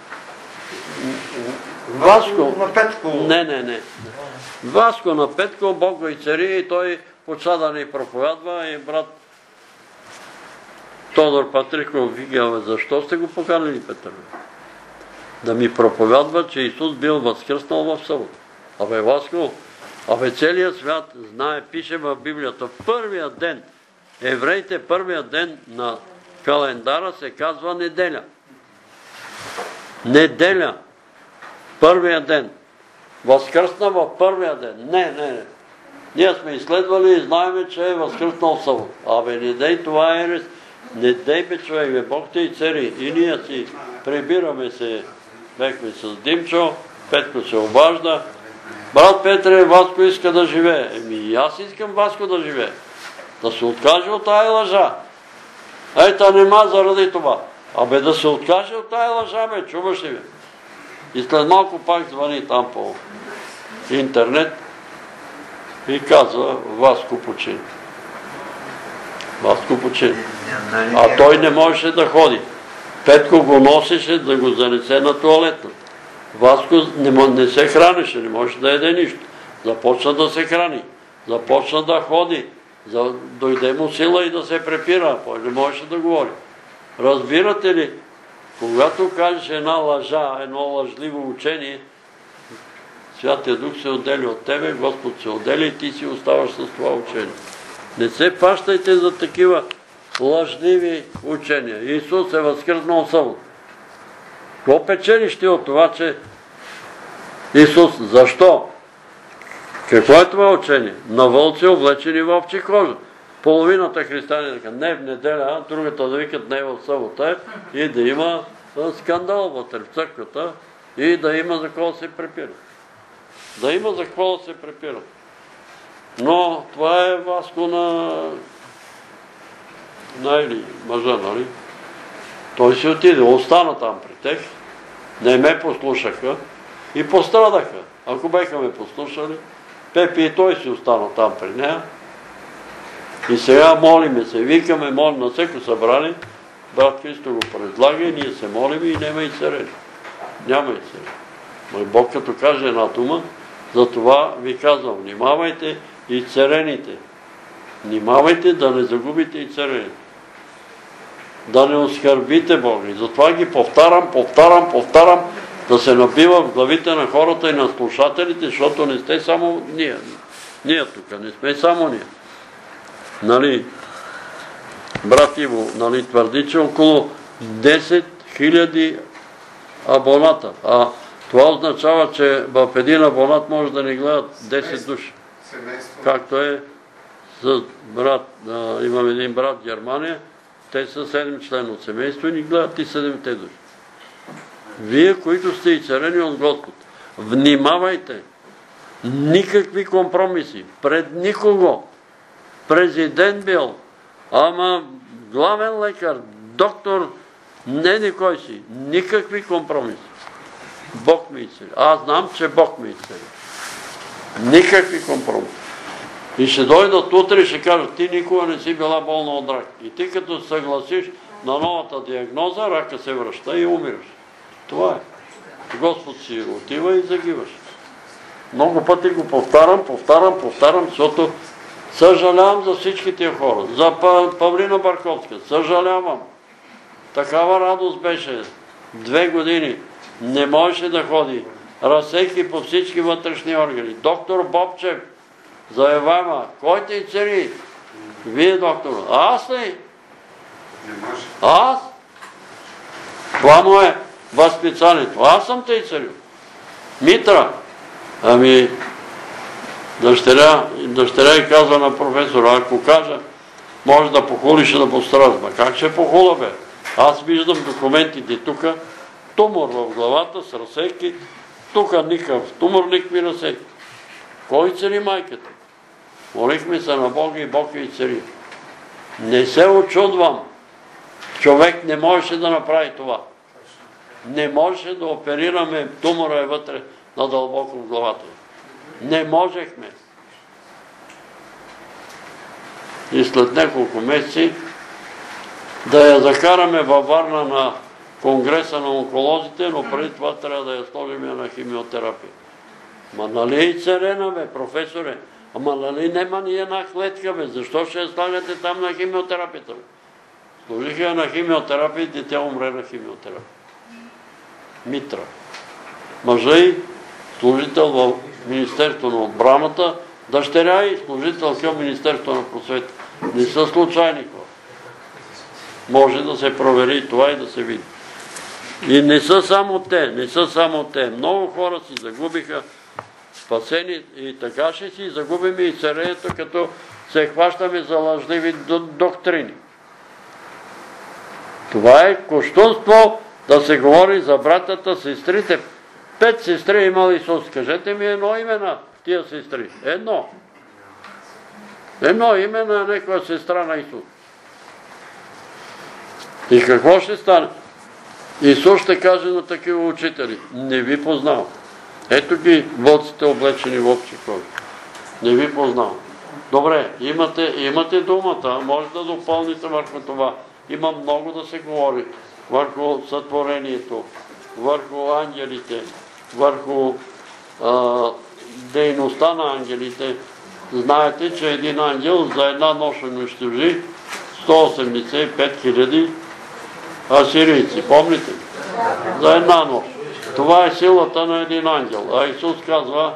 Васко на Петко. Не, не, не. Васко на Петко, Бог го и цари, и той почва да ни проповядва и брат Тодор Патриков вика, защо сте го поканили, Петър? Да ми проповядва, че Исус бил възкръснал в събота. Абе, Васко, абе целият свят знае, пише в Библията, първия ден, евреите първия ден на календара се казва неделя. Неделя. Първия ден. Възкръсна в първия ден. Не, не, не. Ние сме изследвали и знаем, че е възкръснал в събота. Абе, не дей, това е ерес. Не дей, бе, човек, бе, Бог те и цари. И ние си прибираме се, бехме с Димчо, Петко се обажда. Брат Петре, Васко иска да живее. Еми, и аз искам Васко да живее. Да се откаже от тая лъжа. Ета, нема заради това. Абе, да се откаже от тая лъжа, бе, чуваш ли, бе? И след малко пак звъни там по интернет и казва Васко почини. Васко почини. А той не можеше да ходи. Петко го носеше да го занесе на тоалетна. Васко не, не се хранеше, не можеше да еде нищо. Започна да се храни, започна да ходи, за, дойде му сила и да се препира, той не можеше да говори. Разбирате ли, когато кажеш една лъжа, едно лъжливо учение, Святия Дух се отдели от тебе, Господ се отдели и ти си оставаш с това учение. Не се пащайте за такива лъжливи учения. Исус е възкръснал събота. Какво печелиш ти от това, че Исус, защо? Какво е това учение? На вълци облечени в овчи кожа. Половината християни дека не в неделя, а другата да викат не в събота и да има скандал вътре в църквата и да има за какво да се препират. Да има за какво да се препират. Но това е Васко на най-ли мъжа, нали? Той си отиде, остана там при тех, не ме послушаха и пострадаха. Ако беха ме послушали, Пепи и той си остана там при нея. И сега молиме се, викаме, молим на всеко събрание, брат Христо го предлага и ние се молим и няма и царени. Няма и царени. Но Бог като каже една дума, затова ви казвам, внимавайте и царените. Внимавайте да не загубите и царените. Да не оскърбите Бога. И затова ги повтарям, повтарям, повтарям, да се набива в главите на хората и на слушателите, защото не сте само ние. Ние тук, не сме само ние. Нали, брат Иво, нали, твърди, че около десет хиляди абоната. А това означава, че в един абонат може да ни гледат десет души. Както е с брат, имам един брат в Германия, те са седем члена от семейство и ни гледат и седемте души. Вие, които сте и царени от Господ, внимавайте, никакви компромиси, пред никого. Президент бил, ама главен лекар, доктор, не никой си, никакви компромиси. Бог ми изцели. Аз знам, че Бог ми изцели. Никакви компромиси. И ще дойдат утре и ще кажат, ти никога не си била болна от рак. И ти като се съгласиш на новата диагноза, рака се връща и умираш. Това е. Господ си отива и загиваш. Много пъти го повтарям, повтарям, повтарям, защото съжалявам за всички тия хора. За Павлина Барковска. Съжалявам. Такава радост беше. Две години. Не можеше да ходи. Разсейки по всички вътрешни органи. Доктор Бобчев заявява. Кой те цари? Вие, доктор. Аз ли? Не може. Аз? Това му е възпитанието. Аз съм те царил. Митра. Ами, дъщеря, дъщеря и казва на професора, ако кажа, може да похулиш и да пострадва. Как ще похула, бе? Аз виждам документите тук, тумор в главата с разсейки, тук никакъв тумор, никакви разсейки. Кой цари майката? Молихме се на Бога и Бог и цари. Не се очудвам. Човек не можеше да направи това. Не можеше да оперираме, тумора е вътре надълбоко в главата. Не можехме. И след няколко месеци да я закараме във Варна на конгреса на онколозите, но преди това трябва да я сложим на химиотерапия. Ма нали и царена, бе, професоре? Ама нали нема ни една клетка, бе? Защо ще я слагате там на химиотерапията, бе? Сложиха я на химиотерапия и дете умре на химиотерапия. Митра. Мъжа и служител в Министерство на отбраната, дъщеря и служител към Министерство на просвета. Не са случайни хора. Може да се провери това и да се види. И не са само те, не са само те. Много хора си загубиха спасени и така ще си загубим и цареето, като се хващаме за лъжливи доктрини. Това е кощунство да се говори за братята, сестрите. Пет сестри имал Исус. Кажете ми едно име на тия сестри. Едно. Едно име на някоя сестра на Исус. И какво ще стане? Исус ще каже на такива учители. Не ви познавам. Ето ги вълците облечени в овчи кожи. Не ви познавам. Добре, имате, имате думата, може да допълните върху това. Има много да се говори върху сътворението, върху ангелите, върху а, дейността на ангелите. Знаете, че един ангел за една нощ унищожи сто осемдесет и пет хиляди асирийци. Помните ли? За една нощ. Това е силата на един ангел. А Исус казва,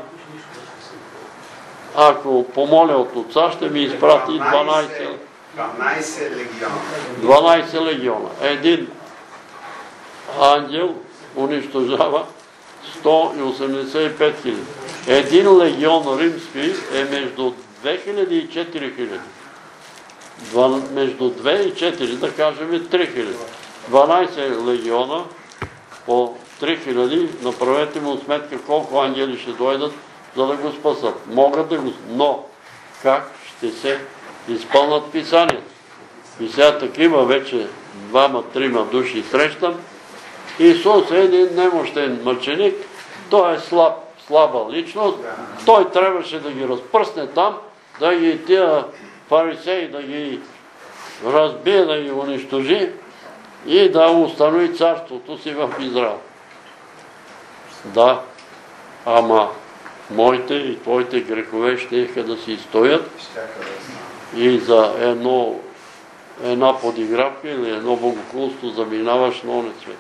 ако помоля от Отца, ще ми изпрати дванайсет легиона. дванайсет легиона. Един ангел унищожава сто осемдесет и пет хиляди. Един легион римски е между две хиляди и четири хиляди. Между две и четири, да кажем три хиляди. дванайсет легиона по три хиляди, направете му сметка колко ангели ще дойдат, за да го спасат. Могат да го... Но как ще се изпълнат писанията? И сега такива вече двама-трима души срещам. Исус е един немощен мъченик, той е слаб, слаба личност, той трябваше да ги разпръсне там, да ги тия фарисеи, да ги разбие, да ги унищожи и да установи царството си в Израел. Да, ама моите и твоите грехове ще иха да си стоят и за едно, една подигравка или едно богохулство заминаваш на оня свет.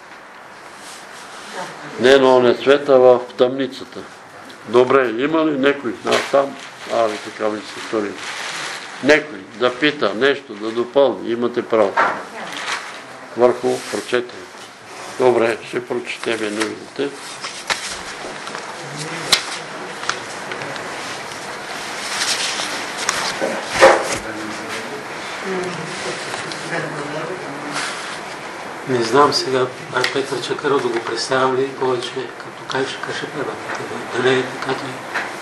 Не на оня свет, а в тъмницата. Добре, има ли некой? А, там, а, така ми се стори. Некой да пита нещо, да допълни, имате право. Върху прочетане. Добре, ще прочетеме нуждите. Не знам сега, брат Петър Чакъров да го представям ли повече, като каже, каже пеба, да не е така той.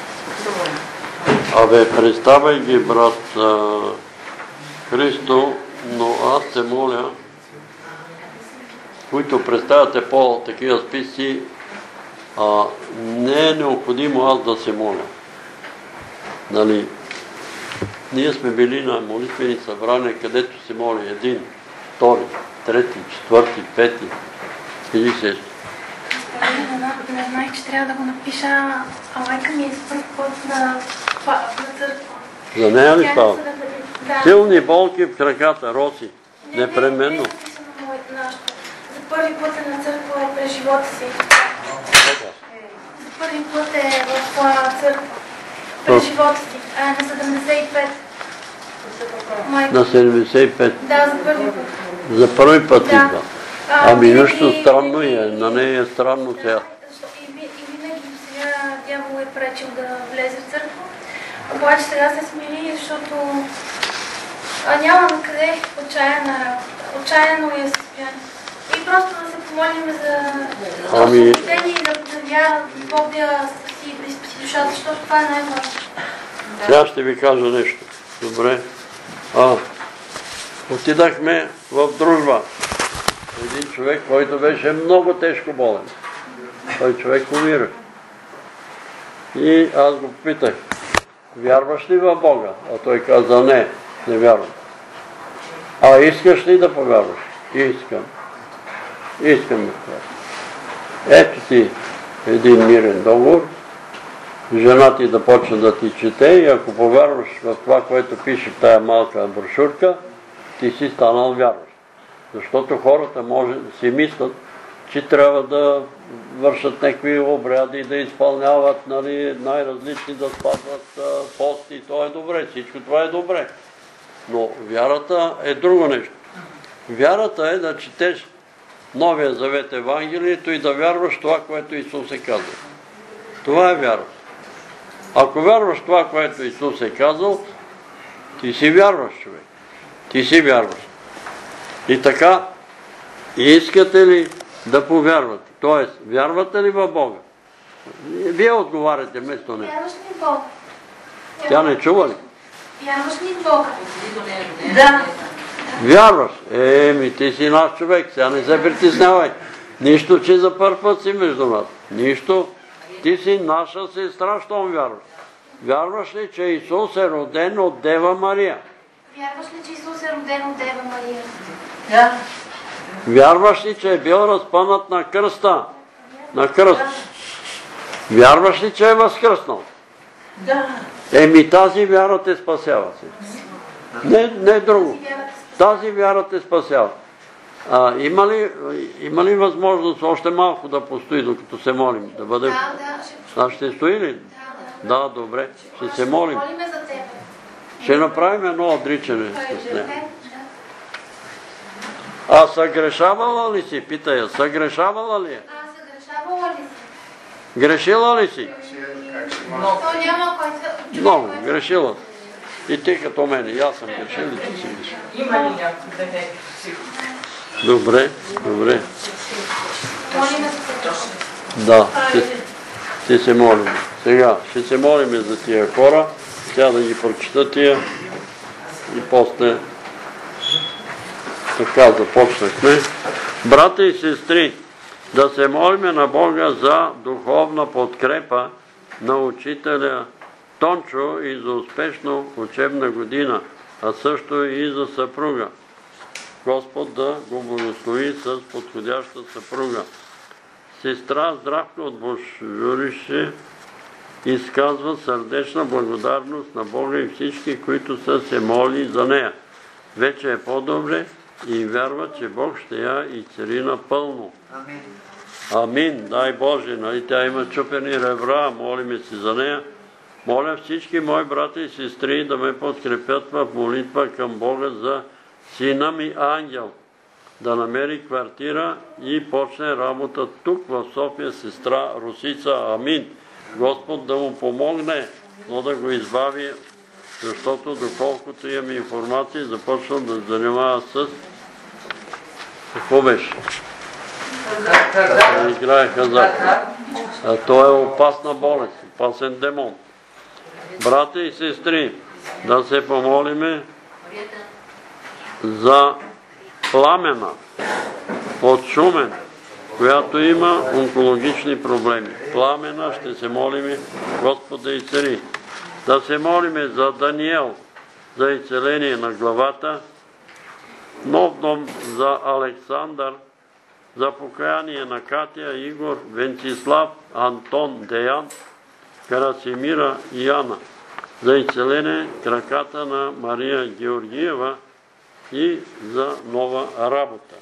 Абе, представяй ги, брат а, Христо, но аз те моля, които представяте по-такива списъци, а, не е необходимо аз да се моля. Нали? Ние сме били на молитвени събрания, където се моли един, втори, трети, четвърти, пети или шести. Не знаех, че трябва да го напиша, а майка ми е с първ път на църква. За нея ли става? Силни болки в краката, Роси. Непременно. За първи път е на църква през живота си. За първи път е в църква през живота си. На седемдесет и пет. На седемдесет и пет? Да, за първи път. За първи път идва. Ами нещо странно е, на нея е странно сега. И винаги сега дявол е пречил да влезе в църква. Обаче сега се смири, защото няма на къде, отчаяна работа. Отчаяно е състояние. И просто да се помолим за освобождение и да вяра Бог да си приспаси душата, защото това е най-важно. Сега ще ви кажа нещо. Добре. А, отидахме в дружба. Един човек, който беше много тежко болен. Той човек умира. И аз го питах, вярваш ли в Бога? А той каза, не, не вярвам. А искаш ли да повярваш? Искам. Искам да повярвам. Ето ти един мирен договор, жена ти да почне да ти чете и ако повярваш в това, което пише в тая малка брошурка, ти си станал вярващ. Защото хората може да си мислят, че трябва да вършат някакви обряди, да изпълняват нали, най-различни, да спазват пости. То е добре, всичко това е добре. Но вярата е друго нещо. Вярата е да четеш Новия Завет Евангелието и да вярваш това, което Исус е казал. Това е вярата. Ако вярваш това, което Исус е казал, ти си вярваш, човек. Ти си вярваш. И така, искате ли да повярвате? Тоест, вярвате ли в Бога? Вие отговаряте вместо не. Вярваш ли в Бога? Тя не чува ли? Вярваш ли в Бога? Да. Вярваш? Еми, ти си наш човек, сега не се притеснявай. Нищо, че за първ път си между нас. Нищо. Ти си наша сестра, щом вярваш. Вярваш ли, че Исус е роден от Дева Мария? Вярваш ли, че Исус е роден от Дева Мария? Да. Вярваш ли, че е бил разпънат на кръста? На кръст. Вярваш ли, че е възкръснал? Да. Еми тази вяра те спасява си. Не, не друго. Тази вяра те спасява. А, има, ли, има ли възможност още малко да постои, докато се молим? Да бъде... Да, да. Ще... А ще стои ли? Да, да. Да, добре. Ще се молим. Ще молиме за тебе. Ще направим едно отричане с нея. Да. А съгрешавала ли си? Питай я. Съгрешавала ли е? А, съгрешавала ли си? Грешила ли си? То няма който... Много, грешила. И ти като мене. И аз съм грешил и ти си грешил. Има ли някой да не е сигурно? Добре, добре. Молиме за тебе. Да, ще, ще се молим. Сега ще се молим за тия хора. Тя да ги прочита тия. И после така започнахме. Брата и сестри, да се молиме на Бога за духовна подкрепа на учителя Тончо и за успешна учебна година, а също и за съпруга. Господ да го благослови с подходяща съпруга. Сестра Здравка от Божурище изказва сърдечна благодарност на Бога и всички, които са се моли за нея. Вече е по-добре и вярва, че Бог ще я изцели напълно. Амин. Амин. Дай Боже, нали тя има чупени ребра, молиме си за нея. Моля всички мои брати и сестри да ме подкрепят в молитва към Бога за сина ми Ангел, да намери квартира и почне работа тук в София, сестра Русица. Амин. Господ да му помогне, но да го избави, защото доколкото имам информация, започвам да занимава с... Какво беше? Да играе хазарт. А то е опасна болест, опасен демон. Брати и сестри, да се помолиме за Пламена от Шумен, която има онкологични проблеми. Пламена ще се молиме, Господ да изцели. Да се молиме за Даниел, за изцеление на главата, нов дом за Александър, за покаяние на Катя, Игор, Венцислав, Антон, Деян, Карасимира и Яна, за изцеление краката на Мария Георгиева и за нова работа.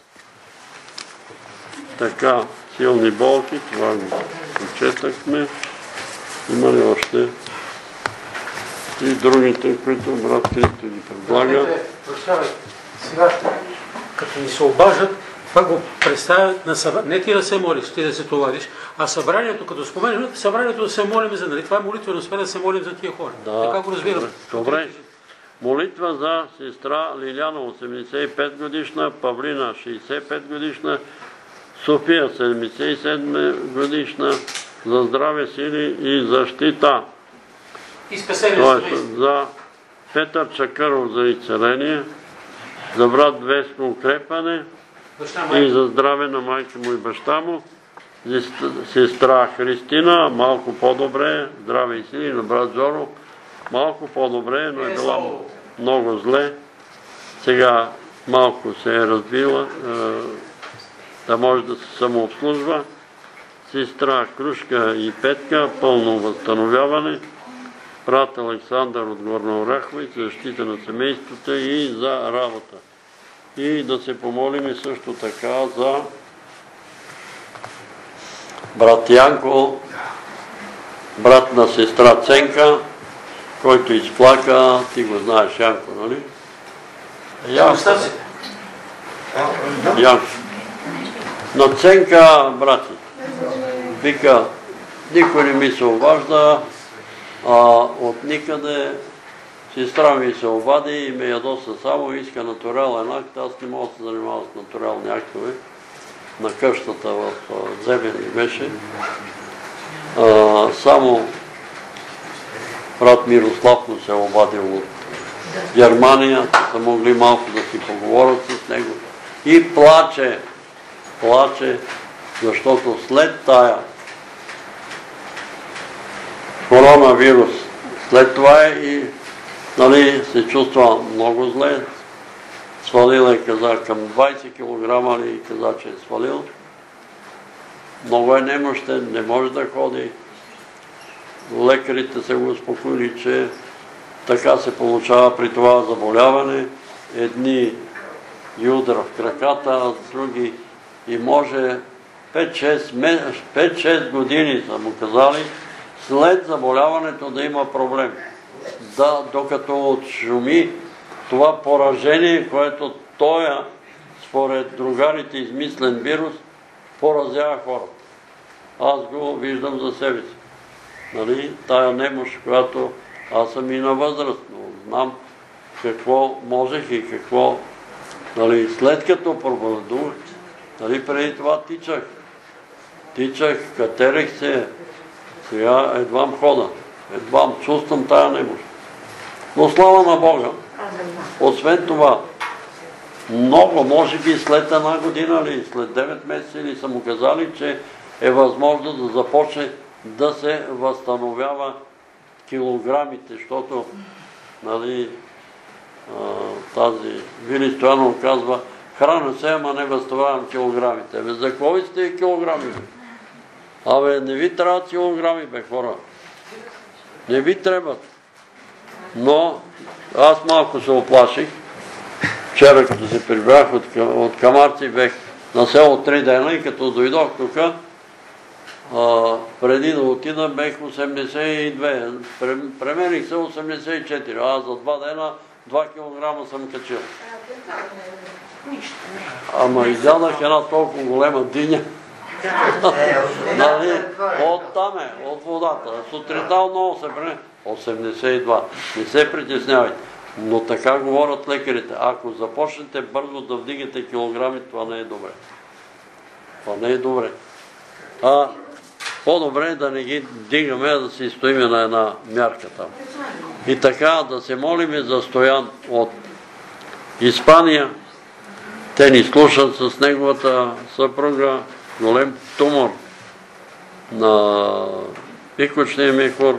Така, силни болки, това го прочетахме. Има ли още и другите, които брат Христо ги предлага? Сега, като ни се обажат, това го представят на събранието. Не ти да се молиш, ти да се товариш, а събранието, като споменем, събранието да се молим за, нали? Това е молитва, но да се молим за тия хора. Да, така го разбирам. Добре. Молитва за сестра Лиляна, осемдесет и пет годишна, Павлина, шейсет и пет годишна, София, седемдесет и седем годишна, за здраве, сили и защита. И спасение. Тоест, за Петър Чакъров за изцеление, за брат Веско укрепване и за здраве на майка му и баща му, сестра Христина, малко по-добре, здраве и сили, на брат Жоро, малко по-добре, но е била много зле. Сега малко се е развила, да може да се самообслужва. Сестра Крушка и Петка, пълно възстановяване. Брат Александър от Горна Оряховица, за защита на семейството и за работа. И да се помолим също така за брат Янко, брат на сестра Ценка, който изплака, ти го знаеш, Янко, нали? Янко. Янко. На Ценка, брати, вика, никой не ми се обажда, а от никъде сестра ми се обади и ме ядоса само, иска натурален акт. Аз не мога да се занимавам с натурални актове. На къщата в Земени беше. А, само брат Мирослав му се обадил от Германия, са могли малко да си поговорят с него. И плаче, плаче, защото след тая коронавирус. След това и нали, се чувства много зле. Свалил е, каза, към двайсет килограма и каза, че е свалил. Много е немощен, не може да ходи. Лекарите се го успокоили, че така се получава при това заболяване. Едни юдра в краката, а други и може пет-шест години са му казали след заболяването да има проблем. Да, докато отшуми това поражение, което той, според другарите, измислен вирус, поразява хората. Аз го виждам за себе си. Нали? Тая немощ, която аз съм и на възраст, но знам какво можех и какво, нали, след като проповедувах, нали, преди това тичах. Тичах, катерех се, сега едвам хода, едвам чувствам тая немощ. Но слава на Бога, освен това, много, може би след една година или след девет месеца или са му казали, че е възможно да започне да се възстановява килограмите, защото нали, тази Вили Стоянов казва, храна се, ама не възстановявам килограмите. Абе, за какво ви сте килограми? Бе? Абе, не ви трябват килограми, бе, хора. Не ви трябват. Но аз малко се оплаших. Вчера, като се прибрах от, от Камарци, бех на село три дена и като дойдох тук, преди да отида, бех осемдесет и две. Премерих се осемдесет и четири. Аз за два дена два килограма съм качил. Ама изядах една толкова голема диня. От там е, от водата. Сутринта много се преме. осемдесет и два. Не се притеснявайте. Но така говорят лекарите. Ако започнете бързо да вдигате килограми, това не е добре. Това не е добре. А по-добре е да не ги дигаме, а да си стоиме на една мярка там. И така да се молиме за Стоян от Испания. Те ни слушат с неговата съпруга, голем тумор на пикочния мехур.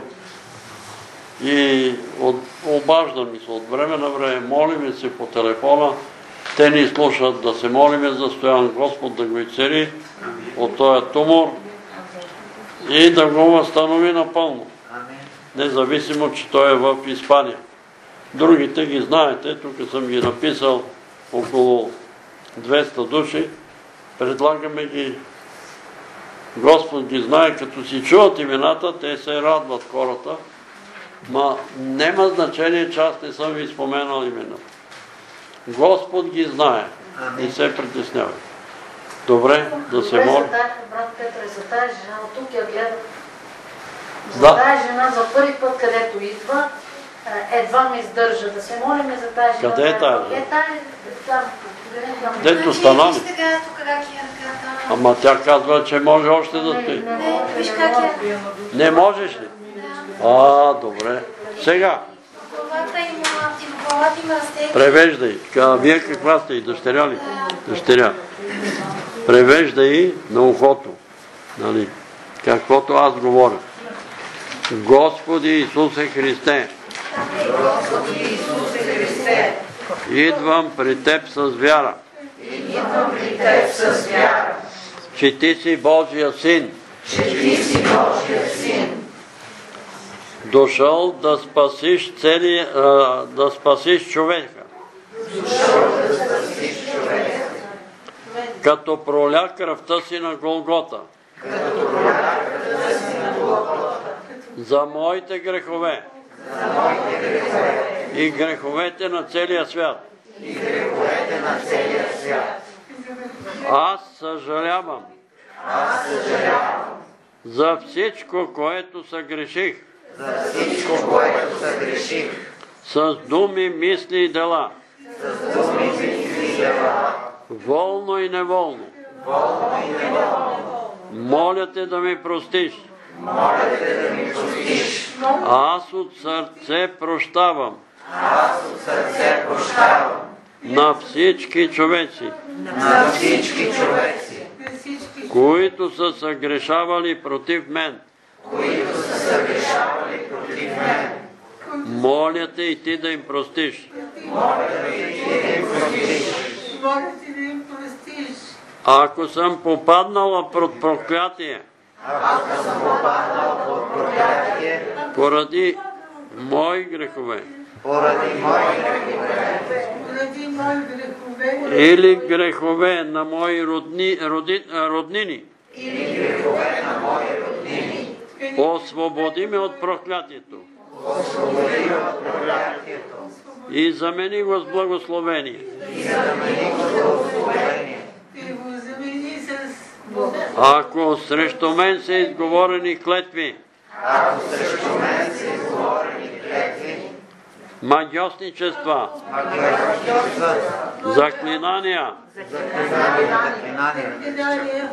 И обаждаме се от време на време, молиме се по телефона, те ни слушат да се молиме за Стоян, Господ да го изцели от този тумор и да го възстанови напълно. Независимо, че той е в Испания. Другите ги знаете, тук съм ги написал около двеста души, предлагаме ги, Господ ги знае, като си чуват имената, те се радват хората. Ма нема значение, че аз не съм ви споменал имената. Господ ги знае. Не се притеснявай. Добре, да се моля. Брат Петре, за тази жена, от тук я гледат. За Да. тази жена за първи път, където идва, едва ме издържа. Да се молиме за тази жена. Къде е тази жена? Е, тази, там. Дето стана ли? Сега тук как е ръката. Ама тя казва, че може още да спи. Не, виж как е. Не можеш ли? А, добре. Сега. Главата има, и в главата има растеки. Превеждай. Вие каква сте? Дъщеря ли? Дъщеря. Превеждай на ухото. Нали? Каквото аз говоря. Господи Исусе Христе. Господи Исусе Христе, Идвам при Теб с вяра. идвам при Теб с вяра, Че Ти си Божия Син. че Ти си Божия Син, Дошъл да спасиш цели, а, да спасиш човека. Като проля кръвта си на Голгота. За моите грехове. И греховете на целия свят. Аз съжалявам. За всичко, което съгреших. С думи, мисли и дела. Волно и неволно. Моля те да ми простиш. Аз от сърце прощавам. На всички човеци. Които са съгрешавали против мен. Моля те и ти да им простиш. Моля ти да им простиш. Моля ти да им простиш. Ако съм попаднала под проклятие, Ако съм попаднала под проклятие, поради мои грехове, поради мои грехове, Поради мои грехове. или грехове на мои родни, роди, роднини, или грехове на мои роднини, освободи ме от проклятието освободи ме от проклятието и замени го с благословение. и замени го с благословение. И го замени с Бога. Ако срещу мен са изговорени клетви, Ако срещу мен са изговорени клетви, магьосничества, магиосници, заклинания, заклинания, Предания.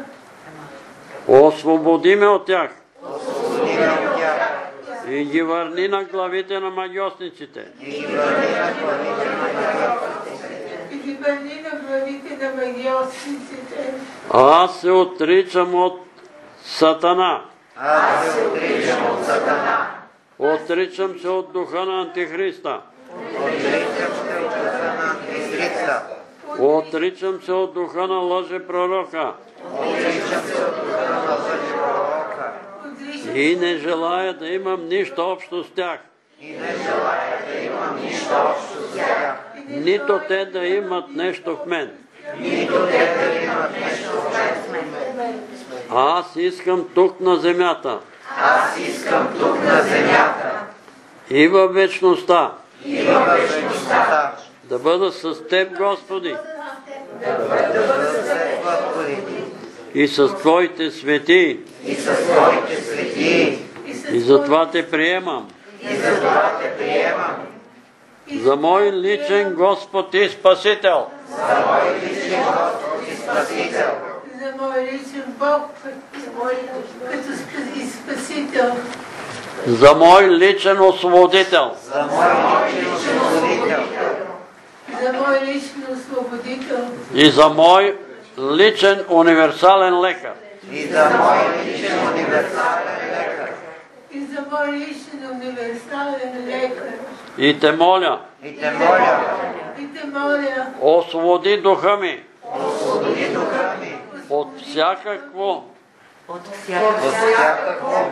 освободи ме от тях освободи ме от тях и ги върни на главите на магьосниците. и ги върни на главите на магиосниците. И ги върни на главите на магиосниците. Аз се отричам от Сатана. Аз се отричам от Сатана. Отричам се от духа на Антихриста. Отричам се от духа на Антихриста. Отричам се от духа на лъжепророка. Отричам се от духа на лъжепророка. Отричам И не желая да имам нищо общо с тях. И не желая да имам нищо общо с тях. Нито те да имат нещо в мен. Нито те да имат нещо в мен. Аз искам тук на земята Аз искам тук на земята и във вечността и във вечността да бъда с Теб, Господи, да бъда с Теб, Господи, и с Твоите свети. и с Твоите светии. И затова Те приемам И за това те приемам за мой личен Господ и Спасител. за мой личен Господ и Спасител. за мой личен Бог, като спа- и Спасител. За мой личен освободител. За мой личен освободител. За мой личен освободител. И за мой личен универсален лекар. И за мой личен универсален лекар. И за мой личен универсален лекар. И Те моля, И те моля, И те моля, освободи духа ми освободи духа ми от всякакво от всякакво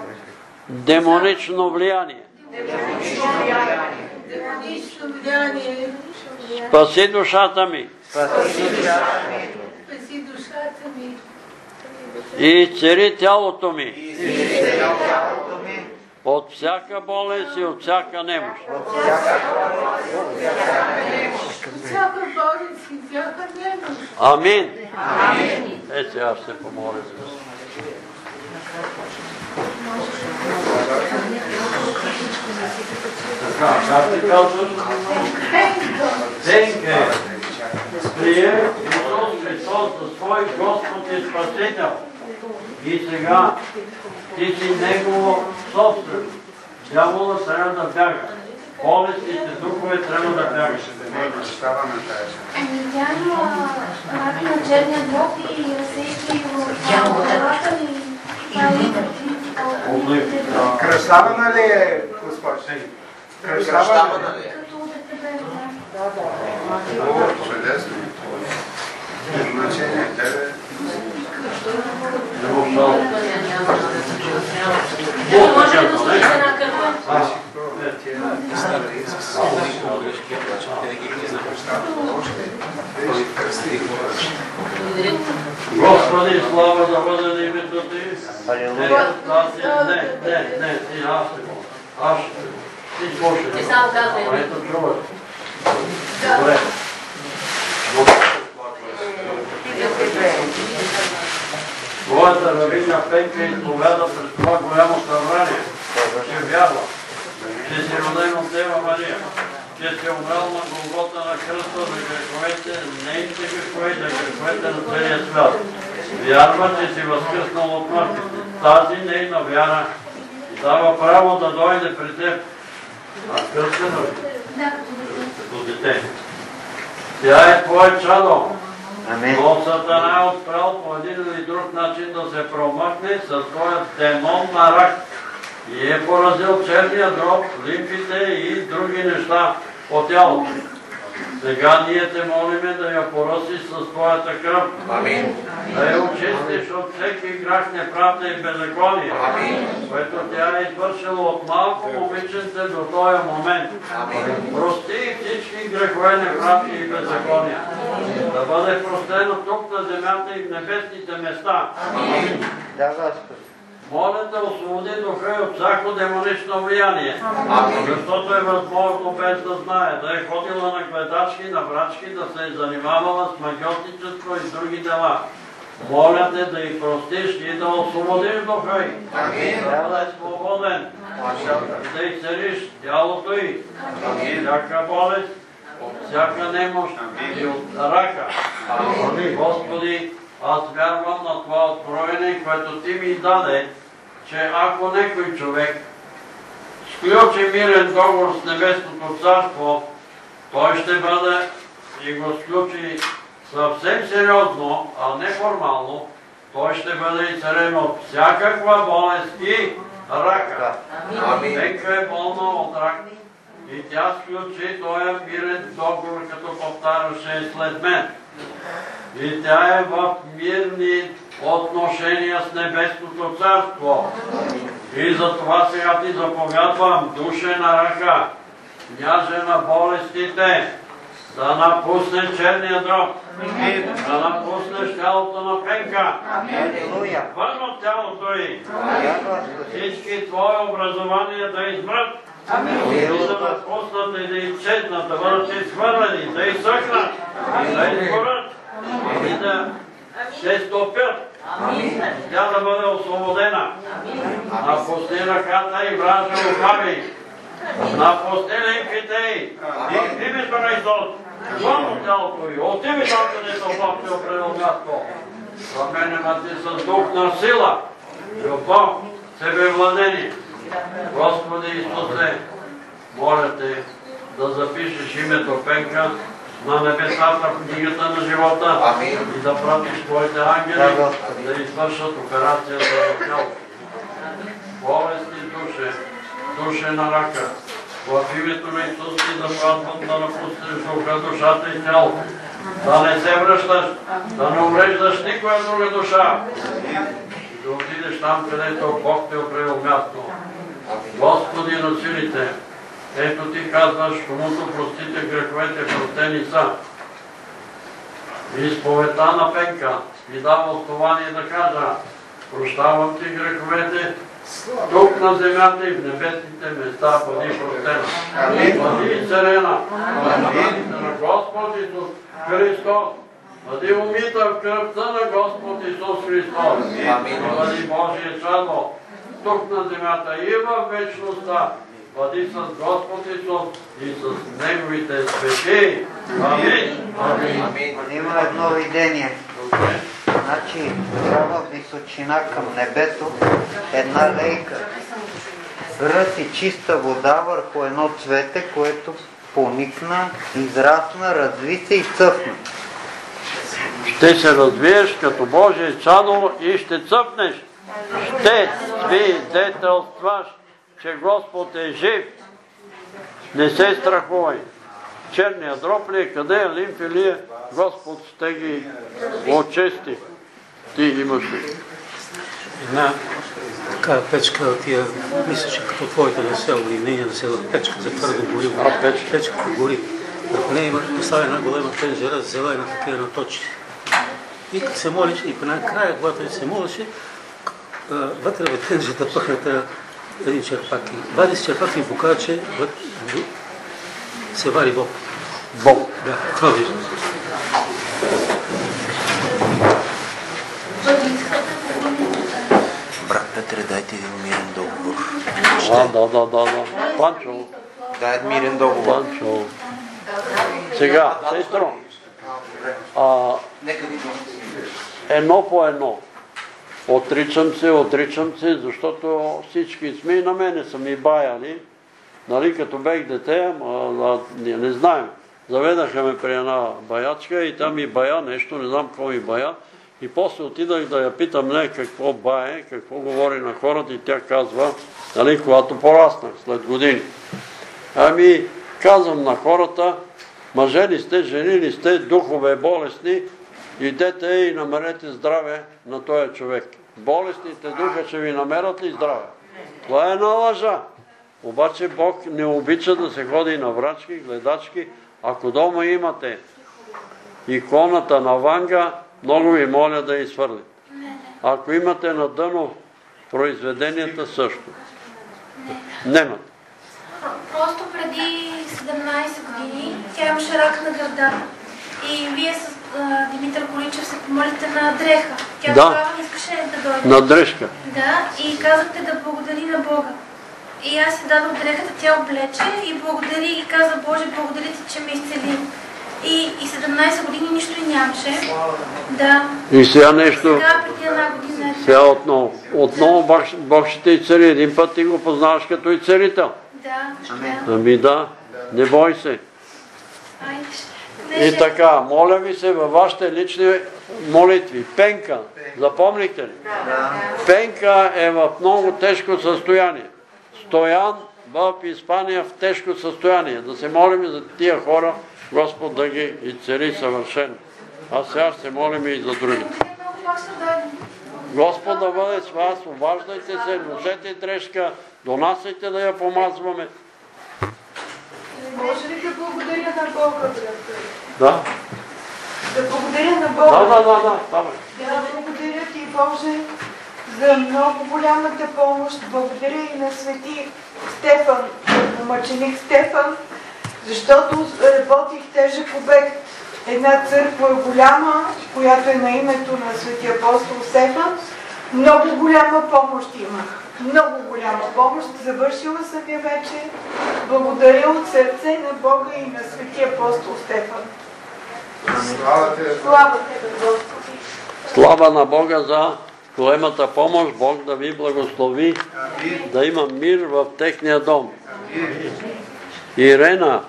демонично влияние. демонично влияние. демонично влияние. Спаси душата ми Спаси душата ми Спаси душата ми. и изцели тялото ми и изцели тялото ми от всяка болест и от всяка немощ. от всяка болест и от всяка немощ. От всяка болест и всяка немощ. Амин. Е, сега ще се помоля за вас. Така, как ти казваш? Денке, прие Исус Христос за свой Господ и Спасител. И сега ти си Негово собствено. Дявола трябва да бяга. Болестите духове трябва да бягаш. Видяхме рак на черния дроб и разсейки в главата ми. Кръщавана ли е, Господ? Кръщавана ли е? Като ДТБ, да. О, чудесно. Значение тебе. Може ли да стоите една кърва? Господи, слава да бъде на името Ти. Не, не, не, не, ти аз ще го. Аз ще го. Ти слушай. Ти само казвай. А ето чуваш. Добре. Твоята равиня Пенка изповяда през това голямо събрание, че вярва, че си роден от Дева Мария, че си умрял на Голгота на кръста за греховете, нейните грехове и за греховете на целия свят. Вярва, че си възкръснал от мъртвите. Тази нейна вяра дава право да дойде при теб. А кръстена ли? Да, Като дете. Тя е твое чадо. Амин. Но Сатана е успял по един или друг начин да се промъкне със своят демон на рак и е поразил черния дроб, лимфите и други неща по тялото. Сега ние те молиме да я поръсиш с твоята кръв. Амин. Да я очистиш от всеки грях, неправда и беззаконие, което тя е извършила от малко момиченце до този момент. Прости всички грехове, неправди и беззакония. Да бъде простено тук на земята и в небесните места. Да, Господи. Моля да освободи духа от всяко демонично влияние, защото е възможно без да знае, да е ходила на гледачки, на брачки, да се е занимавала с магиотничество и други дела. Моля те да й простиш и да освободиш духа й, да е свободен, да й целиш тялото й, всяка болест, всяка немощ и от рака. Господи, аз вярвам на това откровение, което ти ми даде, че ако некой човек сключи мирен договор с Небесното царство, той ще бъде и го сключи съвсем сериозно, а не формално, той ще бъде изцелен от всякаква болест и рака. Нека е болна от рак и тя сключи този мирен договор, като повтаряше след мен. И тя е в мирни отношения с Небесното царство. И затова сега ти заповядвам, душе на рака, княже на болестите, да напуснеш черния дроб, да напуснеш тялото на Пенка, вън от тялото й, всички твои образования да измрат, и да напуснат и да изчезнат, да бъдат изхвърлени, да изсъхнат и да изгорят и да се стопят. Тя да бъде освободена. Напусни ръката и вражда рукави. Напусни лимфите й. И в името на Исус, вън от тялото й, отиви там, където Бог ти определил място. Променяме ти с дух на сила, любов, себевладение. Господи Исусе, моля те да запишеш името Пенка на небесата в книгата на живота и да пратиш твоите ангели да извършат операцията в тялото. Болестни душе, душе на рака, в името на Исус ти запазвам да напуснеш духа, душата и тялото. Да не се връщаш, да не увреждаш никоя друга душа. И да отидеш там, където Бог те определил място. Господи на силите, ето ти казваш, комуто простите греховете, простени са. Изповедта на Пенка ми дава основание да кажа, прощавам ти греховете, тук на земята и в небесните места бъди простена. Бъди изцелена. Бъди на Господ Исус Христос. Бъди умита в кръвта на Господ Исус Христос. Бъди Божие чадо тук на земята и във вечността. Бъди с Господ Исус и с Неговите свети. Амин. Амин. Има едно видение. Значи, трябва височина към небето, една лейка ръси чиста вода върху едно цвете, което поникна, израсна, разви се и цъфна. Ще се развиеш като Божие чадо и ще цъфнеш. Ще свидетелстваш, че Господ е жив. Не се страхувай. Черния дроб ли е, къде е, лимфи ли е, Господ ще ги очисти. Ти имаш ли? Една такава печка от тия, мисля, че като твоите насел или нейния насел, печка за твърдо гориво. А, печка. Печката гори. Върху нея има поставя една голема тенжера, зелена такива наточи. И като се молиш, и накрая, когато се молеше, вътре в тенжата пъхната един черпак. Вади с черпак и показва, че се вари Бог. Бог. Да, това виждам. Брат Петре, дайте един мирен договор. А, да, да, да, да. Панчо. Дай мирен договор. Панчо. Сега, сестро. А, едно по едно. Отричам се, отричам се, защото всички сме и на мене са ми баяли. Нали, като бех дете, а, ние не знаем. Заведаха ме при една баячка и там ми бая нещо, не знам какво ми бая. И после отидах да я питам не какво бае, какво говори на хората и тя казва, нали, когато пораснах след години. Ами, казвам на хората, мъжени сте, женили сте, духове болесни, идете и намерете здраве на този човек. Болесните духа ще ви намерят ли здраве? Това е една лъжа. Обаче Бог не обича да се ходи на врачки, гледачки. Ако дома имате иконата на Ванга, много ви моля да я изхвърлите. Ако имате на дъно произведенията също. Немат. Просто преди седемнайсет години тя имаше рак на гърда. И вие с а, Димитър Количев се помолите на дреха. Тя Да. тогава не искаше да дойде. На дрежка. Да, и казахте да благодари на Бога. И аз си дадох дрехата, тя облече и благодари и каза, Боже, благодаря ти, че ме изцели. И, и седемнайсет години нищо и нямаше. Да. И сега нещо, Сега преди една година. сега отново. Отново Бог, Бог ще те изцели. Един път ти го познаваш като и целител. Да, да. Ами да, не бой се. Айде. И така, моля ви се във вашите лични молитви. Пенка, запомнихте ли? Пенка е в много тежко състояние. Стоян в Испания в тежко състояние. Да се молим за тия хора, Господ да ги изцели съвършено. А сега ще се молим и за другите. Господ да бъде с вас, обаждайте се, носете дрежка, донасяйте да я помазваме. Може ли да благодаря на Бога, брат? Да? Да благодаря на Бога. Да, да, да, да, давай. Да, благодаря ти, Боже, за много голямата помощ. Благодаря и на свети Стефан, мъченик Стефан, защото работих тежък обект. Една църква голяма, която е на името на свети апостол Стефан. Много голяма помощ имах. Много голяма помощ. Завършила съм я вече. Благодаря от сърце на Бога и на свети апостол Стефан. Слава Тебе, Слава Тебе, Господи! Слава на Бога за големата помощ. Бог да ви благослови, да има мир в техния дом. Ирена.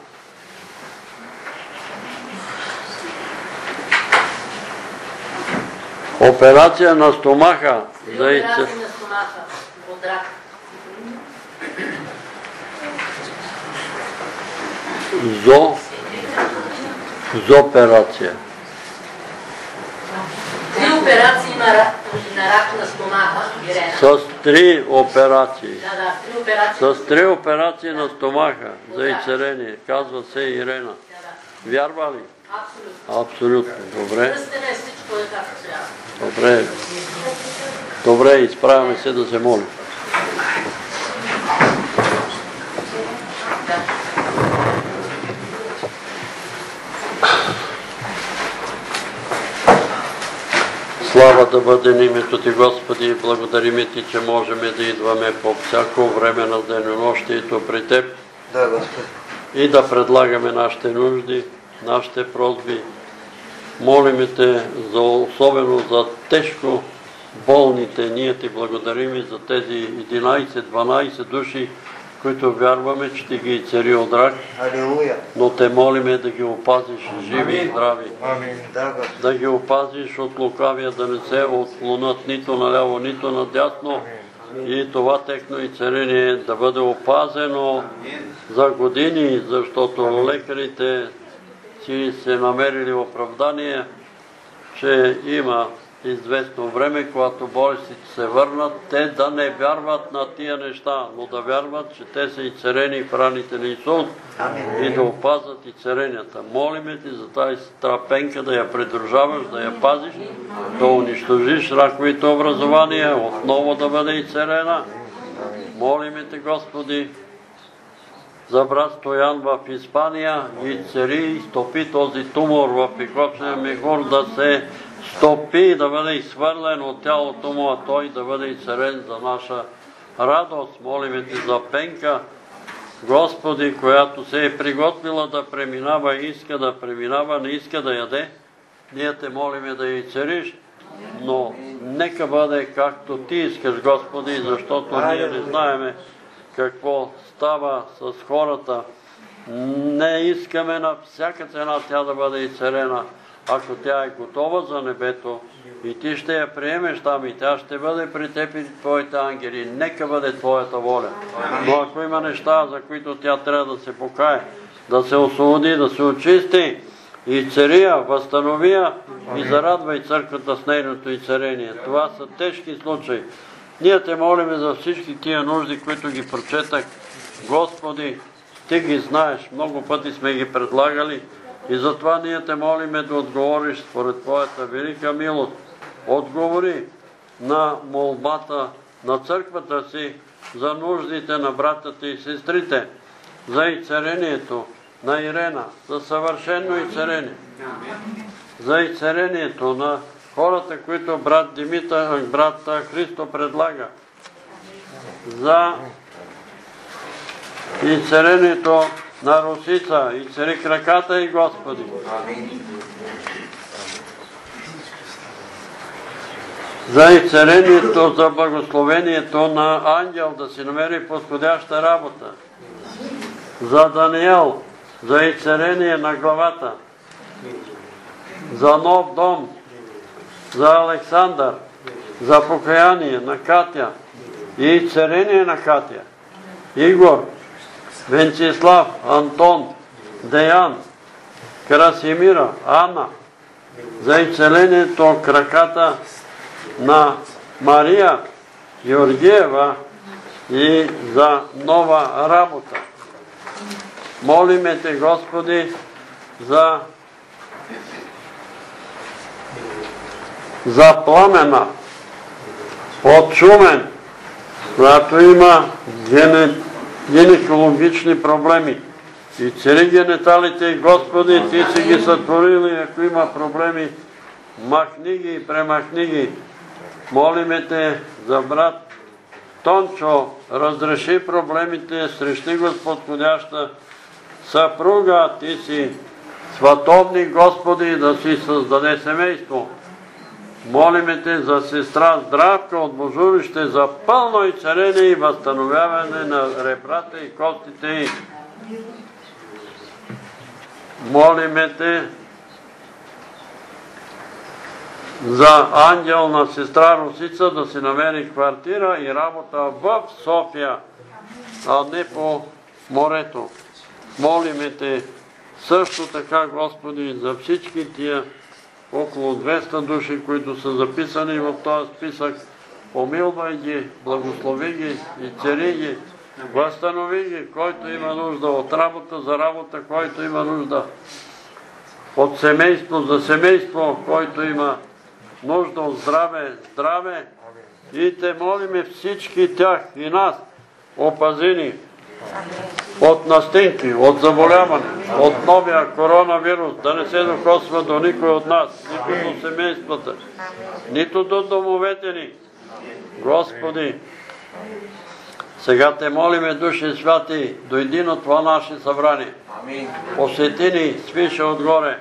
Операция на стомаха. За изце... Операция на стомаха. От рак. Зо... Зоперация. Три операции на рак на, рак на стомаха, Ирена. С три операции. Да, да, три операции. С три операции на стомаха за изцеление. Казва се Ирена. Да, да. Вярва ли? Абсолютно. Абсолютно. Добре. Кръстена е всичко е както трябва. Добре. Добре, изправяме се да се молим. Слава да бъде на името Ти, Господи, благодарим Ти, че можем да идваме по всяко време на денонощието при Теб. Да, Господи. И да предлагаме нашите нужди, нашите просби. Молиме Те за, особено за тежко болните. Ние Ти благодарим и за тези единайсет-дванайсет души, които вярваме, че Ти ги изцели от рак. Алилуя. Но Те молиме да ги опазиш живи и здрави. Да, Господи. Да ги опазиш от лукавия, да не се отклонат нито наляво, нито надясно. И това техно изцеление да бъде опазено за години, защото лекарите си се намерили оправдание, че има известно време, когато болестите се върнат, те да не вярват на тия неща, но да вярват, че те са изцелени в раните на Исус и да опазват изцеленията. Молиме Ти за тази страпенка да я придружаваш, да я пазиш, да унищожиш раковите образования, отново да бъде изцелена. Молиме Те, Господи, за брат Стоян в Испания и цели и стопи този тумор в пикочния мехур да се стопи, да бъде изхвърлен от тялото му, а той да бъде изцелен за наша радост. Молиме Ти за Пенка, Господи, която се е приготвила да преминава, иска да преминава, не иска да яде. Ние Те молиме да я изцелиш, но нека бъде както Ти искаш, Господи, защото ние не знаеме какво става с хората. Не искаме на всяка цена тя да бъде изцелена, ако тя е готова за небето и ти ще я приемеш там и тя ще бъде при теб и твоите ангели. Нека бъде твоята воля. Но ако има неща, за които тя трябва да се покае, да се освободи, да се очисти, и цария, възстанови я и зарадвай църквата с нейното и царение. Това са тежки случаи. Ние те молиме за всички тия нужди, които ги прочетах. Господи, ти ги знаеш, много пъти сме ги предлагали и затова ние те молиме да отговориш според твоята велика милост. Отговори на молбата на църквата си за нуждите на братята и сестрите, за изцелението на Ирена, за съвършено изцеление, за изцелението на хората, които брат Димитър, брат Христо предлага, за изцелението на Русица, изцели краката и Господи. За изцелението, за благословението на ангел да си намери подходяща работа. За Даниел, за изцеление на главата. За нов дом. За Александър, за покаяние на Катя и изцеление на Катя. Игор, Венцислав, Антон, Деян, Красимира, Ана, за изцелението краката на Мария Георгиева и за нова работа. Молиме те, Господи, за за Пламена от Шумен, която има гинекологични проблеми. И цели генеталите, Господи, ти си ги сътворил и ако има проблеми, махни ги и премахни ги. Молиме те за брат Тончо, разреши проблемите, срещи го с подходяща съпруга, ти си сватовник, Господи, да си създаде семейство. Молиме те за сестра Здравка от Божурище, за пълно изцеление и възстановяване на ребрата и костите й. Молиме те за ангел на сестра Русица да си намери квартира и работа в София, а не по морето. Молиме те също така, Господи, за всички тия около двеста души, които са записани в този списък. Помилвай ги, благослови ги и цари ги, възстанови ги, който има нужда от работа за работа, който има нужда от семейство за семейство, който има нужда от здраве, здраве. И те молиме всички тях и нас, опазини от настинки, от заболяване, от новия коронавирус, да не се докосва до никой от нас, нито до семействата, нито до домовете ни. Господи, сега те молиме, души святи, дойди на това наше събрание. Посети ни, свише отгоре.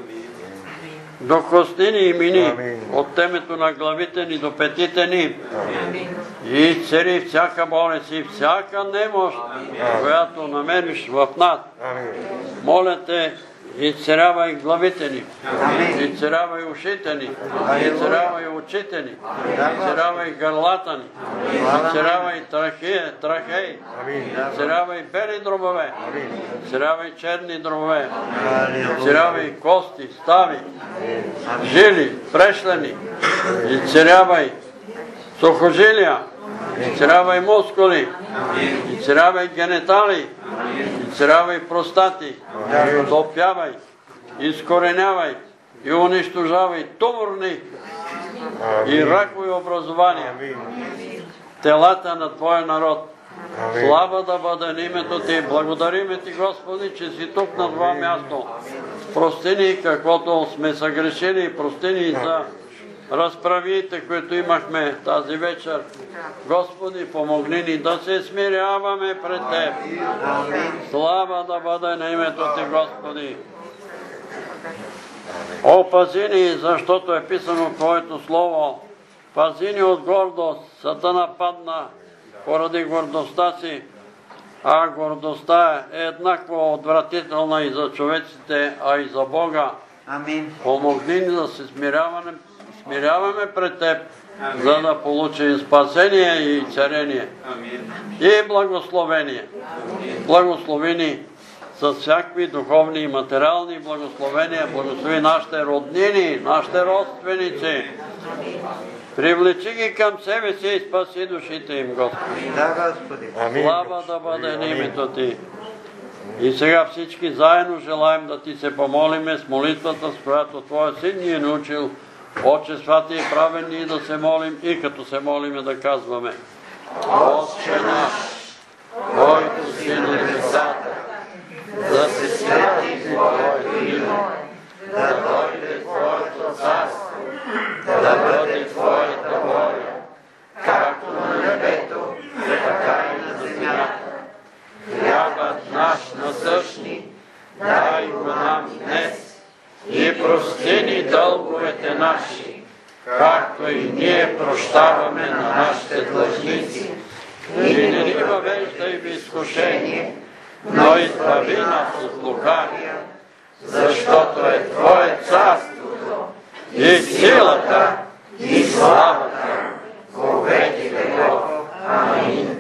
Докосни ни и мини от темето на главите ни до петите ни и изцели всяка болест и всяка немощ, която намериш в нас. Моля те, изцелявай главите ни, изцелявай ушите ни, изцелявай очите ни, изцелявай гърлата ни, изцелявай трахеи, изцелявай бели дробове, изцелявай черни дробове, изцелявай кости, стави, жили, прешлени, изцелявай сухожилия, изцелявай мускули, изцелявай генитали, изцелявай простати, допявай, изкоренявай и унищожавай туморни и ракови образования, телата на Твоя народ. Слава да бъде на името Ти. Благодариме Ти, Господи, че си тук на това място. Прости ни каквото сме съгрешили, прости ни за разправиите, които имахме тази вечер. Господи, помогни ни да се смиряваме пред Теб. Слава да бъде на името Ти, Господи. Опази ни, защото е писано в Твоето Слово. Пази ни от гордост. Сатана падна поради гордостта си, а гордостта е еднакво отвратителна и за човеците, а и за Бога. Амин. Помогни ни да се смиряваме, смиряваме пред Теб, за да получим спасение и царение. И благословение. Благослови ни с всякакви духовни и материални благословения. Благослови нашите роднини, нашите родственици. Привлечи ги към себе си и спаси душите им, Господи. Да, Господи. Слава да бъде на името Ти. И сега всички заедно желаем да Ти се помолиме с молитвата, с която Твоя Син ни е научил. Отче свати и праведни, и да се молим, и като се молиме да казваме: Отче наш, който си на небесата, да се свети Твоето име, да дойде Твоето царство, да бъде Твоята воля, както на небето, така и на земята. Хлябът наш насъщни, дай го нам днес, и прости ни дълговете наши, както и ние прощаваме на нашите длъжници. И не ни въвеждай в изкушение, но избави нас от лукавия, защото е Твое царството, и силата, и славата, во веки веков. Амин.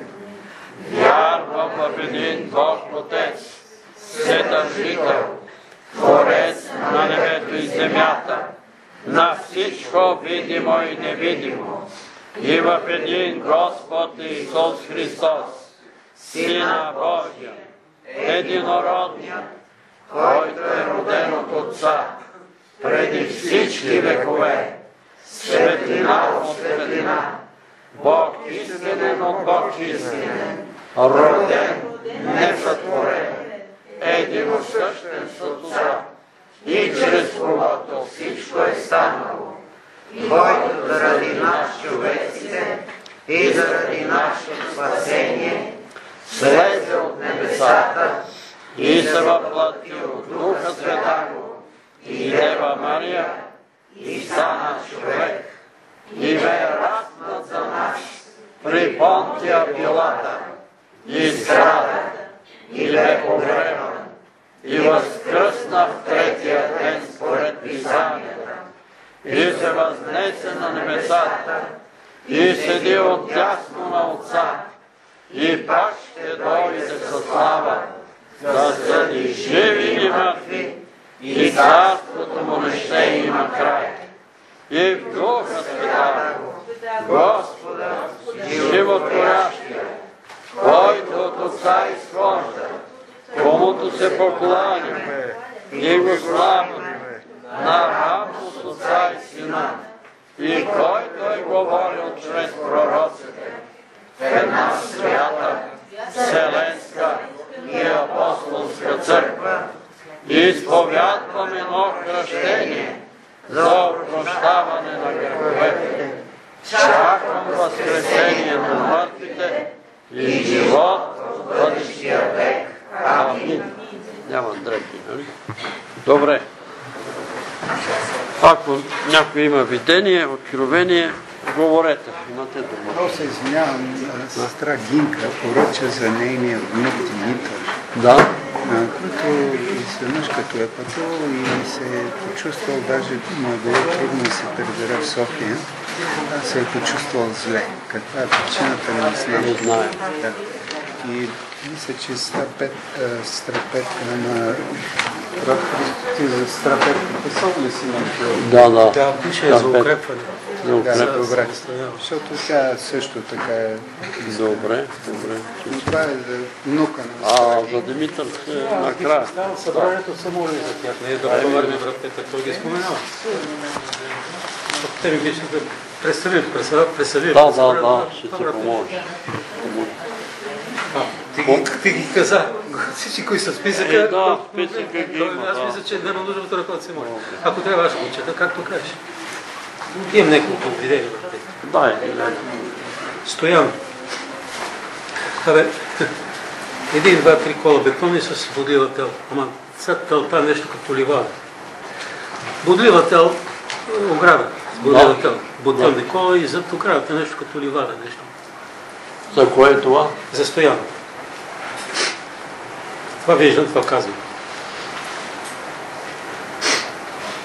Вярвам в един Бог Отец, Вседържител, Творец на небето и земята, на всичко видимо и невидимо, и в един Господ Исус Христос, Сина Божия, единородния, който е роден от Отца, преди всички векове, светлина от светлина, Бог истинен от Бог истинен, роден, несътворен, единосъщен с Отца, и чрез когото всичко е станало, който заради нас човеците и заради нашето спасение слезе от небесата и се въплати от Духа Святаго и Дева Мария и стана човек и бе разнат за нас при Понтия Пилата и страда и бе погребан и възкръсна в третия ден според Писанията и се възнесе на небесата и седи отдясно на Отца и пак ще дойде със слава да съди живи и мъртви и царството му не ще има край. И в Духа Святаго, Господа, животворящия, който от Отца изхожда, комуто се покланяме и го славяме наравно с Отца и Сина, и който е говорил чрез пророците в една свята, вселенска и апостолска църква, и изповядваме едно кръщение за опрощаване на греховете. Чакам възкресение на мъртвите и живот в бъдещия век. Амин. Няма дрепи, нали? Добре. Ако някой има видение, откровение, говорете. Имате дума. Много се извинявам, сестра Гинка поръча за нейния внук Димитър. Да. Който изведнъж като е пътувал и се е почувствал, даже му е било трудно да се прибере в София, се е почувствал зле. Каква е причината, не знам. Не знае. Да. И мисля, че страпетка на Прав Христо, за страпетка писал ли си на това? Да, да. Да, пише за укрепване. За укрепване. Да, добре. Защото тя също така е... Добре, добре. Но това е за внука на А за Димитър накрая. Да, събранието се моли за тях. Не е да говорим брат Петър, той ги споменава. Те ми беше да преселим, преселим. Да, да, да, ще ти помогаш. Ти ги каза, всички, които са в списъка, Е, да, списъка ги има, аз да. мисля, че няма нужда от ръката се моли. Ако трябва, аз го чета, както кажеш. Имам няколко видео. Дай, Стоян. Абе, един, два, три кола бетони с бодливател. Ама сега тълта нещо като ливада. Бодливател, ограда с бодливател. Бутилни кола и зад оградата нещо като ливада. Нещо. За кое е това? За Стоян. Това виждам, това казвам.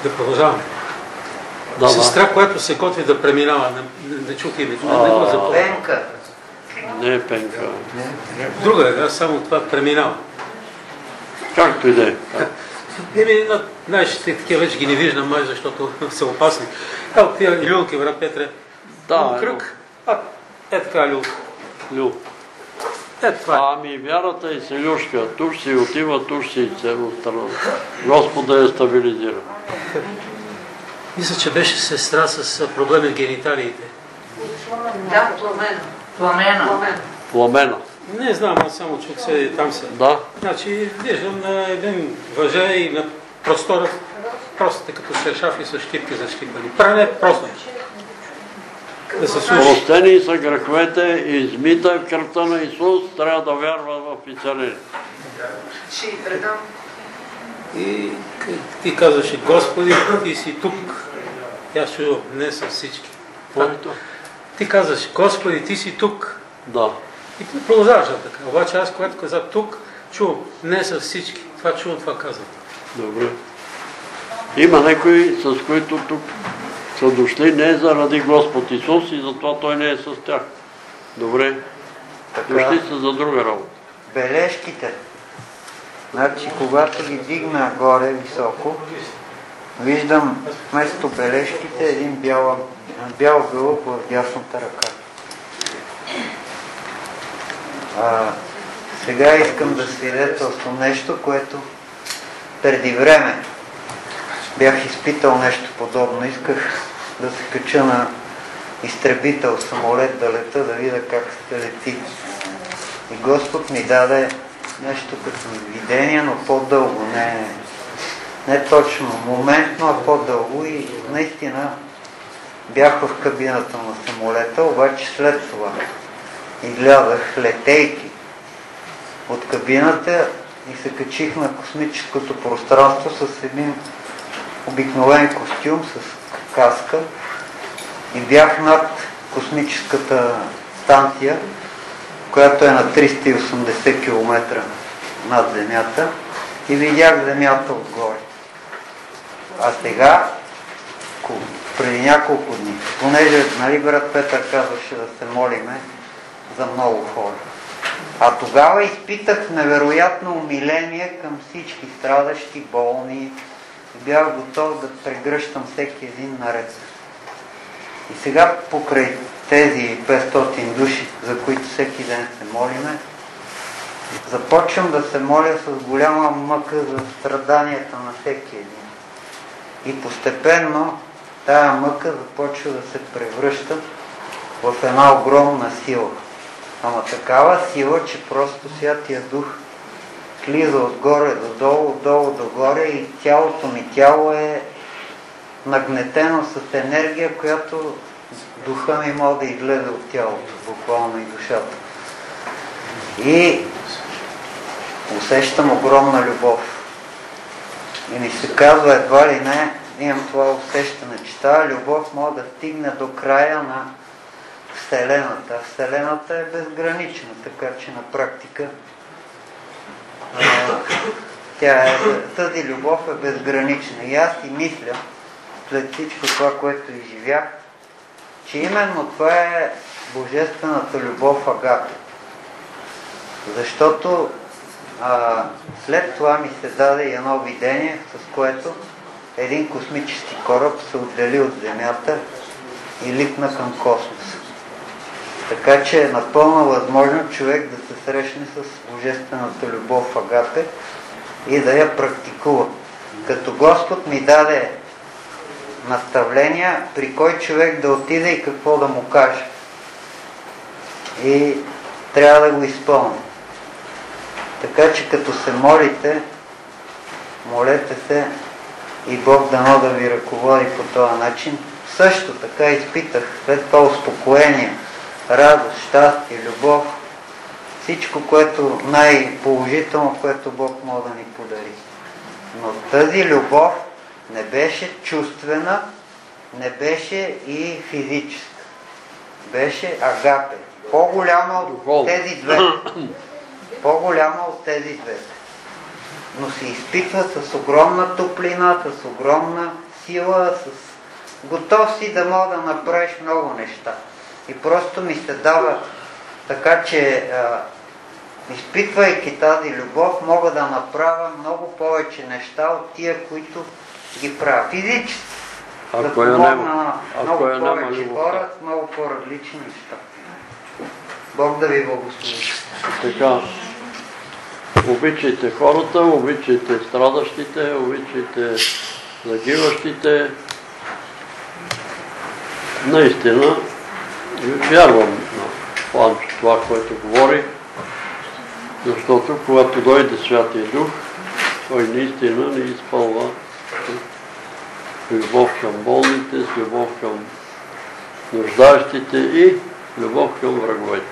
Да продължаваме. Да, Сестра, която се готви да преминава, не, не чух името, не го запомня. Пенка. Не е Пенка. Друга е, аз само това преминава. Както и да е. Еми, знаеш, такива вече ги не виждам, май, защото са опасни. Ето тия люлки, брат Петре. Да, кръг. А, е така люлка. Люл. Е това. Ами вярата е селюшка. Тук си отива, тук си цело страна. Господ да я стабилизира. Мисля, че беше сестра с проблеми в гениталиите. Да, пламена. Пламена. Пламена. Не знам, аз само чух се и там се. Да. Значи, виждам на един въже и на простора, просто като шершафи с щипки за щипани. Пране просто. Да се слуши. Простени са греховете, измита в кръвта на Исус, трябва да вярва в изцеление. Ще й предам. И ти казваше, Господи, ти си тук. Аз чувам, не са всички. Ти казваш, Господи, ти си тук. Да. И ти продължаваш така. Обаче аз, когато казах тук, чувам, не са всички. Това чувам, това казвам. Добре. Има някои, с които тук са дошли не заради Господ Исус и затова Той не е с тях. Добре. Така. Дошли са за друга работа. Бележките. Значи, когато ги дигна горе високо, виждам вместо бележките един бял, бял гълъб в дясната ръка. А, сега искам да свидетелствам нещо, което преди време бях изпитал нещо подобно. Исках да се кача на изтребител самолет, да лета, да видя как се лети. И Господ ми даде нещо като видение, но по-дълго, не, не точно моментно, а по-дълго и наистина бях в кабината на самолета, обаче след това излязах летейки от кабината и се качих на космическото пространство с един обикновен костюм с каска и бях над космическата станция, която е на триста и осемдесет километра над Земята и видях Земята отгоре. А сега, преди няколко дни, понеже, нали, брат Петър казваше да се молиме за много хора. А тогава изпитах невероятно умиление към всички страдащи, болни и бях готов да прегръщам всеки един наред. И сега покрай тези петстотин души, за които всеки ден се молиме, започвам да се моля с голяма мъка за страданията на всеки един. И постепенно тая мъка започва да се превръща в една огромна сила. Ама такава сила, че просто Святия Дух слиза отгоре до долу, отдолу догоре и цялото ми тяло е нагнетено с енергия, която духа ми може да излезе от тялото, буквално и душата. И усещам огромна любов. И ми се казва едва ли не, имам това усещане, че тази любов може да стигне до края на Вселената. Вселената е безгранична, така че на практика тя е, тази любов е безгранична. И аз си мисля, след всичко това, което изживях, че именно това е божествената любов Агапе. Защото а, след това ми се даде едно видение, с което един космически кораб се отдели от Земята и литна към космоса. Така че е напълно възможно човек да се срещне с божествената любов Агапе и да я практикува. Като Господ ми даде наставления, при кой човек да отиде и какво да му каже. И трябва да го изпълня. Така че като се молите, молете се и Бог дано да ви ръководи по този начин. Също така изпитах след това успокоение, радост, щастие, любов, всичко, което най-положително, което Бог може да ни подари. Но тази любов не беше чувствена, не беше и физическа. Беше Агапе. По-голяма от тези две. По-голяма от тези две. Но се изпитва с огромна топлина, с огромна сила, с... готов си да мога да направиш много неща. И просто ми се дава така, че а, изпитвайки тази любов, мога да направя много повече неща от тия, които ги правя физически. Да помогна на много повече хора с много по-различни неща. Бог да ви благослови. Така, обичайте хората, обичайте страдащите, обичайте загиващите. Наистина, вярвам на Панчо това, което говори, защото когато дойде Святия Дух, той наистина ни изпълва любов към болните, с любов към нуждаещите и любов към враговете.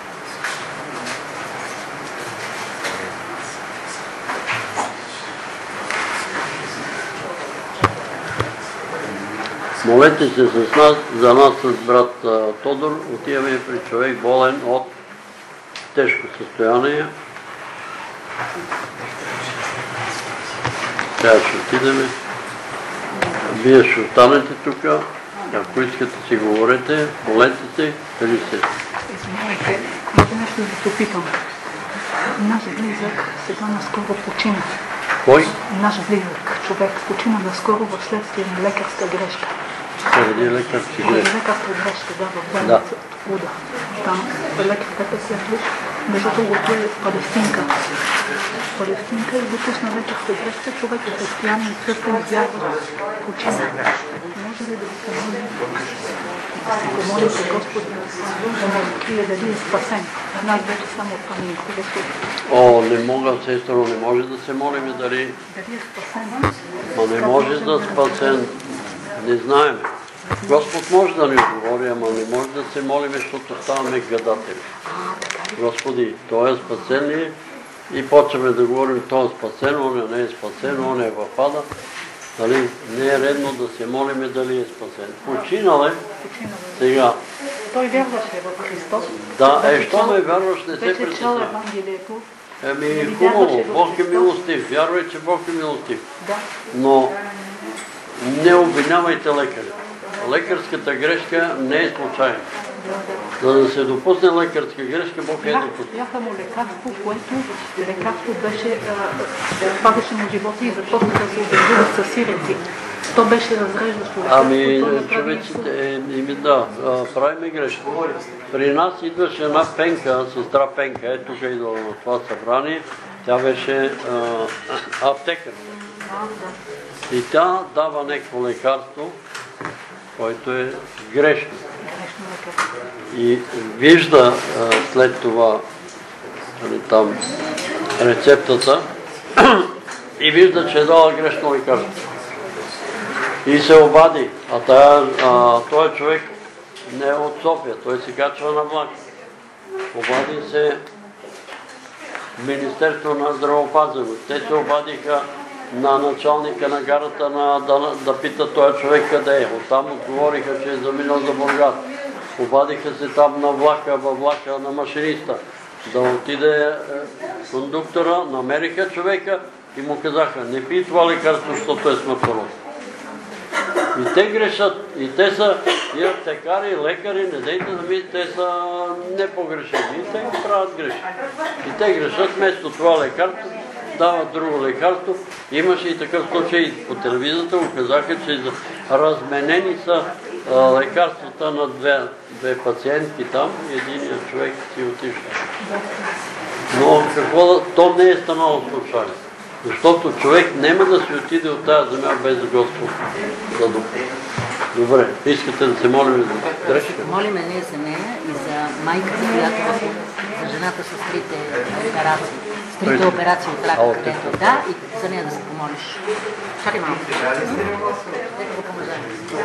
Молете се с нас, за нас с брат Тодор. Отиваме при човек болен от тежко състояние. Сега ще отидеме. Вие ще останете тук. Ако искате си говорите, молете се, кажи се. Извинявайте, може нещо да те опитам. Наш близък сега наскоро почина. Кой? Наш близък човек почина наскоро в следствие на лекарска грешка. Заради лекарски грешка. Лекарска грешка, да, в болница от Уда. Там лекарката се виж, между другото е палестинка. Палестинка и допусна лекарска грешка, човек е християн и църква вярва, почина. Може ли да ви помолим? Да се помолите Господ да му открие дали е спасен. Нас вече само това ми интересува. О, не мога, сестро, не може да се молим дали... Дали е спасен? Ма не може да спасен. Не знаем. Господ може да ни отговори, ама не може да се молим, защото ставаме гадатели. Господи, той е спасен ли? И почваме да говорим, той е спасен, он не е спасен, он е в ада. Нали? Не е редно да се молиме дали е спасен. Починал е сега. Той вярваше в Христос. Да, е, що не вярваш, не се притеснява. Вече чел притеснява. Евангелието. Еми, хубаво, Бог е милостив. Вярвай, че Бог е милостив. Да. Но не обвинявайте лекаря. Лекарската грешка не е случайна. За да се допусне лекарска грешка, Бог е допусне. Бяха му лекарство, което лекарство беше, падаше му живота и започна да се обезжува със сирети. То беше разреждащо лекарство. Ами, човечите, еми да, правиме грешка. При нас идваше една Пенка, сестра Пенка, е тук идва на това събрание. Тя беше аптекар. И тя дава някакво лекарство, което е грешно. И вижда а, след това там рецептата и вижда, че е дала грешно лекарство. И се обади. А, тая, а този човек не е от София, той се качва на влак. Обади се Министерство на здравеопазването. Те се обадиха на началника на гарата на, да, да пита този човек къде е. Оттам отговориха, че е заминал за Бургас. Обадиха се там на влака, във влака на машиниста. Да отиде е, кондуктора, намериха човека и му казаха, не пий това лекарство, защото е смъртоносно. И те грешат, и те са и аптекари, лекари, не дейте да ми, те са непогрешени. И те ги правят грешки. И те грешат, вместо това лекарство, дават друго лекарство. Имаше и такъв случай по телевизията, го казаха, че разменени са а, лекарствата на две, две пациентки там и единият човек си отишъл. Но какво, то не е станало случайно. Защото човек няма да си отиде от тази земя без Господ да допусне. Добре, искате да се молим за грешка? Молиме ние за нея и за майката, която за жената с трите операции. С трите операции от рака, където да, и за нея да се помолиш. Чакай малко. Нека го помогнем.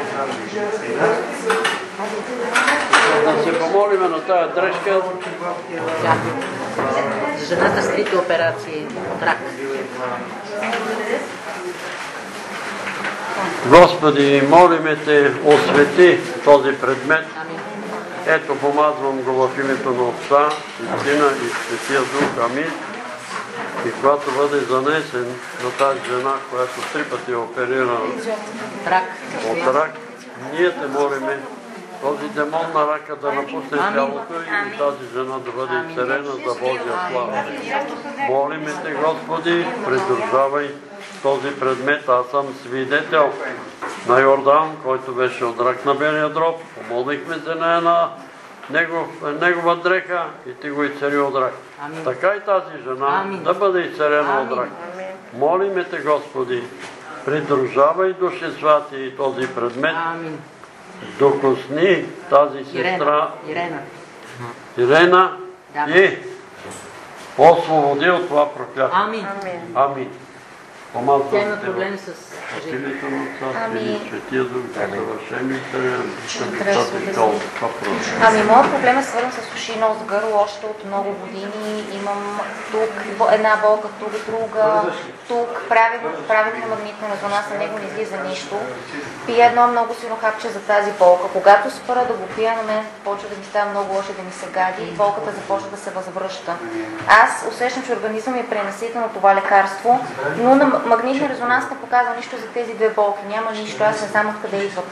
Да се помолиме на тази дрежка. Да. За жената с трите операции от рак. Господи, молиме Те, освети този предмет. Ето, помазвам го в името на Отца, и Сина и Светия Дух. Амин. И когато бъде занесен на тази жена, която три пъти е оперирана от рак, ние те молиме този демон на рака да напусне тялото и тази жена да бъде изцелена за Божия слава. Молиме те, Господи, придружавай този предмет. Аз съм свидетел на Йордан, който беше от рак на белия дроб. Помолихме се на една негов, негова дреха и ти го изцели от рак. Така и тази жена да бъде изцелена от рак. Молиме те, Господи, придружавай Души Святи и този предмет. Докосни тази сестра Ирена, Ирена и освободи от това проклятие. Амин. Амин. Тя има проблем с Името на Отца и Светия Дух, да завършим и царя. Ами, моят проблем е свързан с уши, нос, гърло още от много години. Имам тук една болка, тук друга, тук правим магнитна резонанс, на него не излиза нищо. Пия едно много силно хапче за тази болка. Когато спра да го пия, на мен почва да ми става много лошо, да ми се гади и болката започва да се възвръща. Аз усещам, че организъм е пренаситен от това лекарство, но на магнитна резонанс не показва нищо за тези две болки. Няма нищо, аз не знам откъде идват.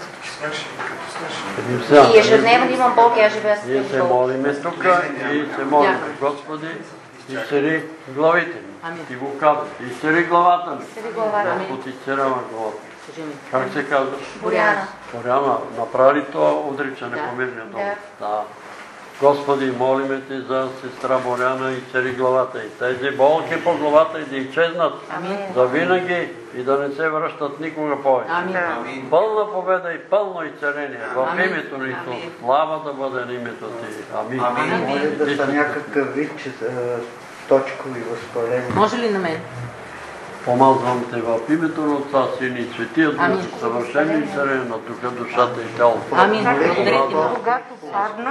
И ежедневно имам болки, аз живея с тези болки. Ние се молиме тук и се молиме, Господи, изцели главите ми. Ти го казваш. Изцели главата ми. Господ изцелява главата. Как се казваш? Боряна. Боряна, направи то отричане по мирния дом. Да. Господи, молиме Ти за сестра Боряна и цели главата и тези болки по главата и да изчезнат за винаги и да не се връщат никога повече. Пълна победа и пълно изцеление в името на Исус. Слава да бъде на името Ти. Амин. Може да са някакъв вид точкови възпаления. Може ли на мен? Помазвам Те в името на Отца, Син и Светия Дух, съвършено изцеление на духа, душата и тялото. Амин. Когато падна,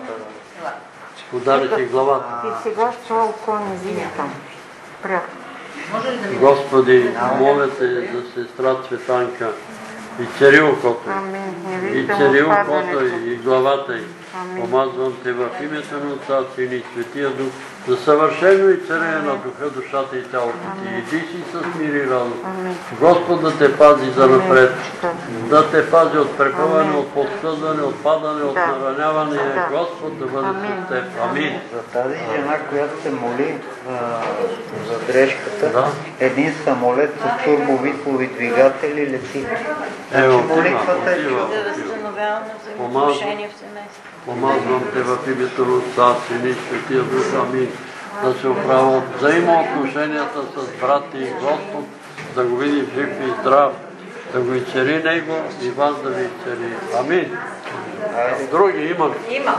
удари Ти главата. и сега с това око не виждам. Прях. Господи, моля Те за сестра Цветанка и цели окото, и цели окото и главата й. Помазвам Те в името на Отца, Син и Светия Дух, за съвършено изцеление на духа, душата и тялото Ти. Иди си с мир и радост. Господ да Те пази за напред, да Те пази от препъване, от подсъдване, от падане, от нараняване. Господ да бъде с Теб. Амин. За тази жена, която се моли а, за дрежката, да. Един самолет с турбовитлови двигатели лети. Е, отива, молитвата е отива, чудо. отива. Да възстановяваме взаимоотношения в семейството. Помазвам Те в името на Отца, Син и Светия Дух. Амин. Да се оправят взаимоотношенията с брат и Господ, да го види жив и здрав, да го изцели Него и вас да ви изцели. Амин. Други има ли? Има.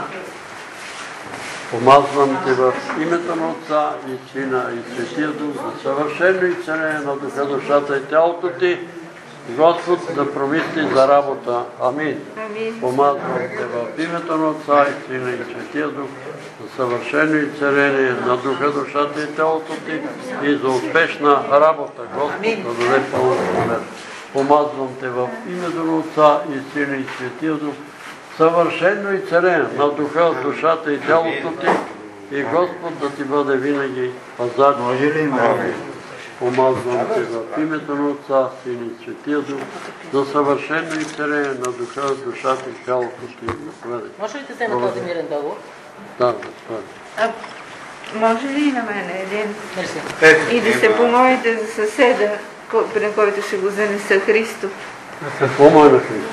Помазвам Те в името на Отца и Сина и Светия Дух за съвършено изцеление на духа, душата и тялото Ти. Господ да промисли за работа. Амин. Помазвам Те в името на Отца и Сина и Светия Дух за съвършено изцеление на духа, душата и тялото Ти и за успешна работа. Господ да даде пълна победа. Помазвам Те в името на Отца и Сина и Светия Дух съвършено изцеление на духа, душата и тялото Ти и Господ да Ти бъде винаги пазар. Може ли ме? Помазвам Те в името на Отца, Син и Светия Дух, за съвършено изцеление на духа, душата и тялото Ти. Може ли да взема този мирен договор? Да, да. Може ли и на мен един? И да се помолите за съседа, при който ще го занеса Христо. Какво му е на Христо?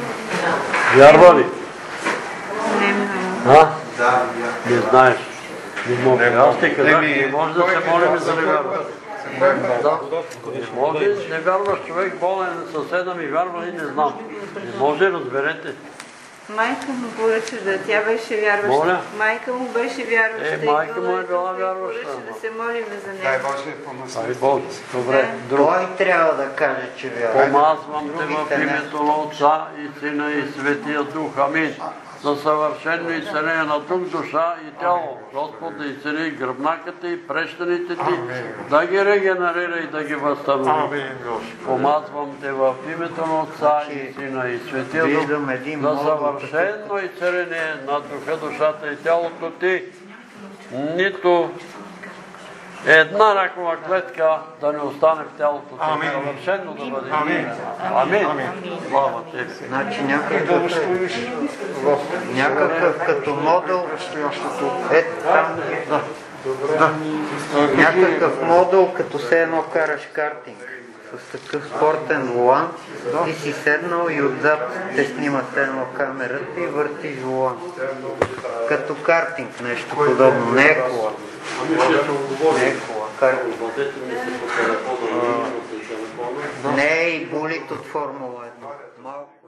Вярва ли? Не много. А? Не знаеш. Не може. Аз ти казах, не може да се молим за невярва. Да. Не може, не вярваш човек, болен съседа ми вярва и не знам. Не може, разберете. Майка му поръча да, тя беше вярваща. Моля? Майка му беше вярваща. Е, майка му е била вярваща. Поръча да се молим за него. Дай Боже, помъсни. Дай Боже. Добре. Той трябва да каже, че вярва. Помазвам Те в името на Отца и Сина и Светия Дух. Амин. За съвършено изцеление на дух, душа и тяло. Господ да изцели гръбнаката и прещаните Ти, да ги регенерира и да ги възстанови. Помазвам Те в името на Отца и Сина и Светия Дух за съвършено изцеление на духа, душата и тялото Ти. Нито една ракова клетка да не остане в тялото, съвършено да бъде. Амин. Амин. Слава Тебе. Значи някакъв, някакъв като модул, е там, да. Да. Някакъв модул, като се едно караш картинг, с такъв спортен волан, ти си седнал и отзад те снима с едно камерата и въртиш волан. Като картинг, нещо подобно, не е кола. Не е кола, картинг. Не е и болит от Формула едно. Малко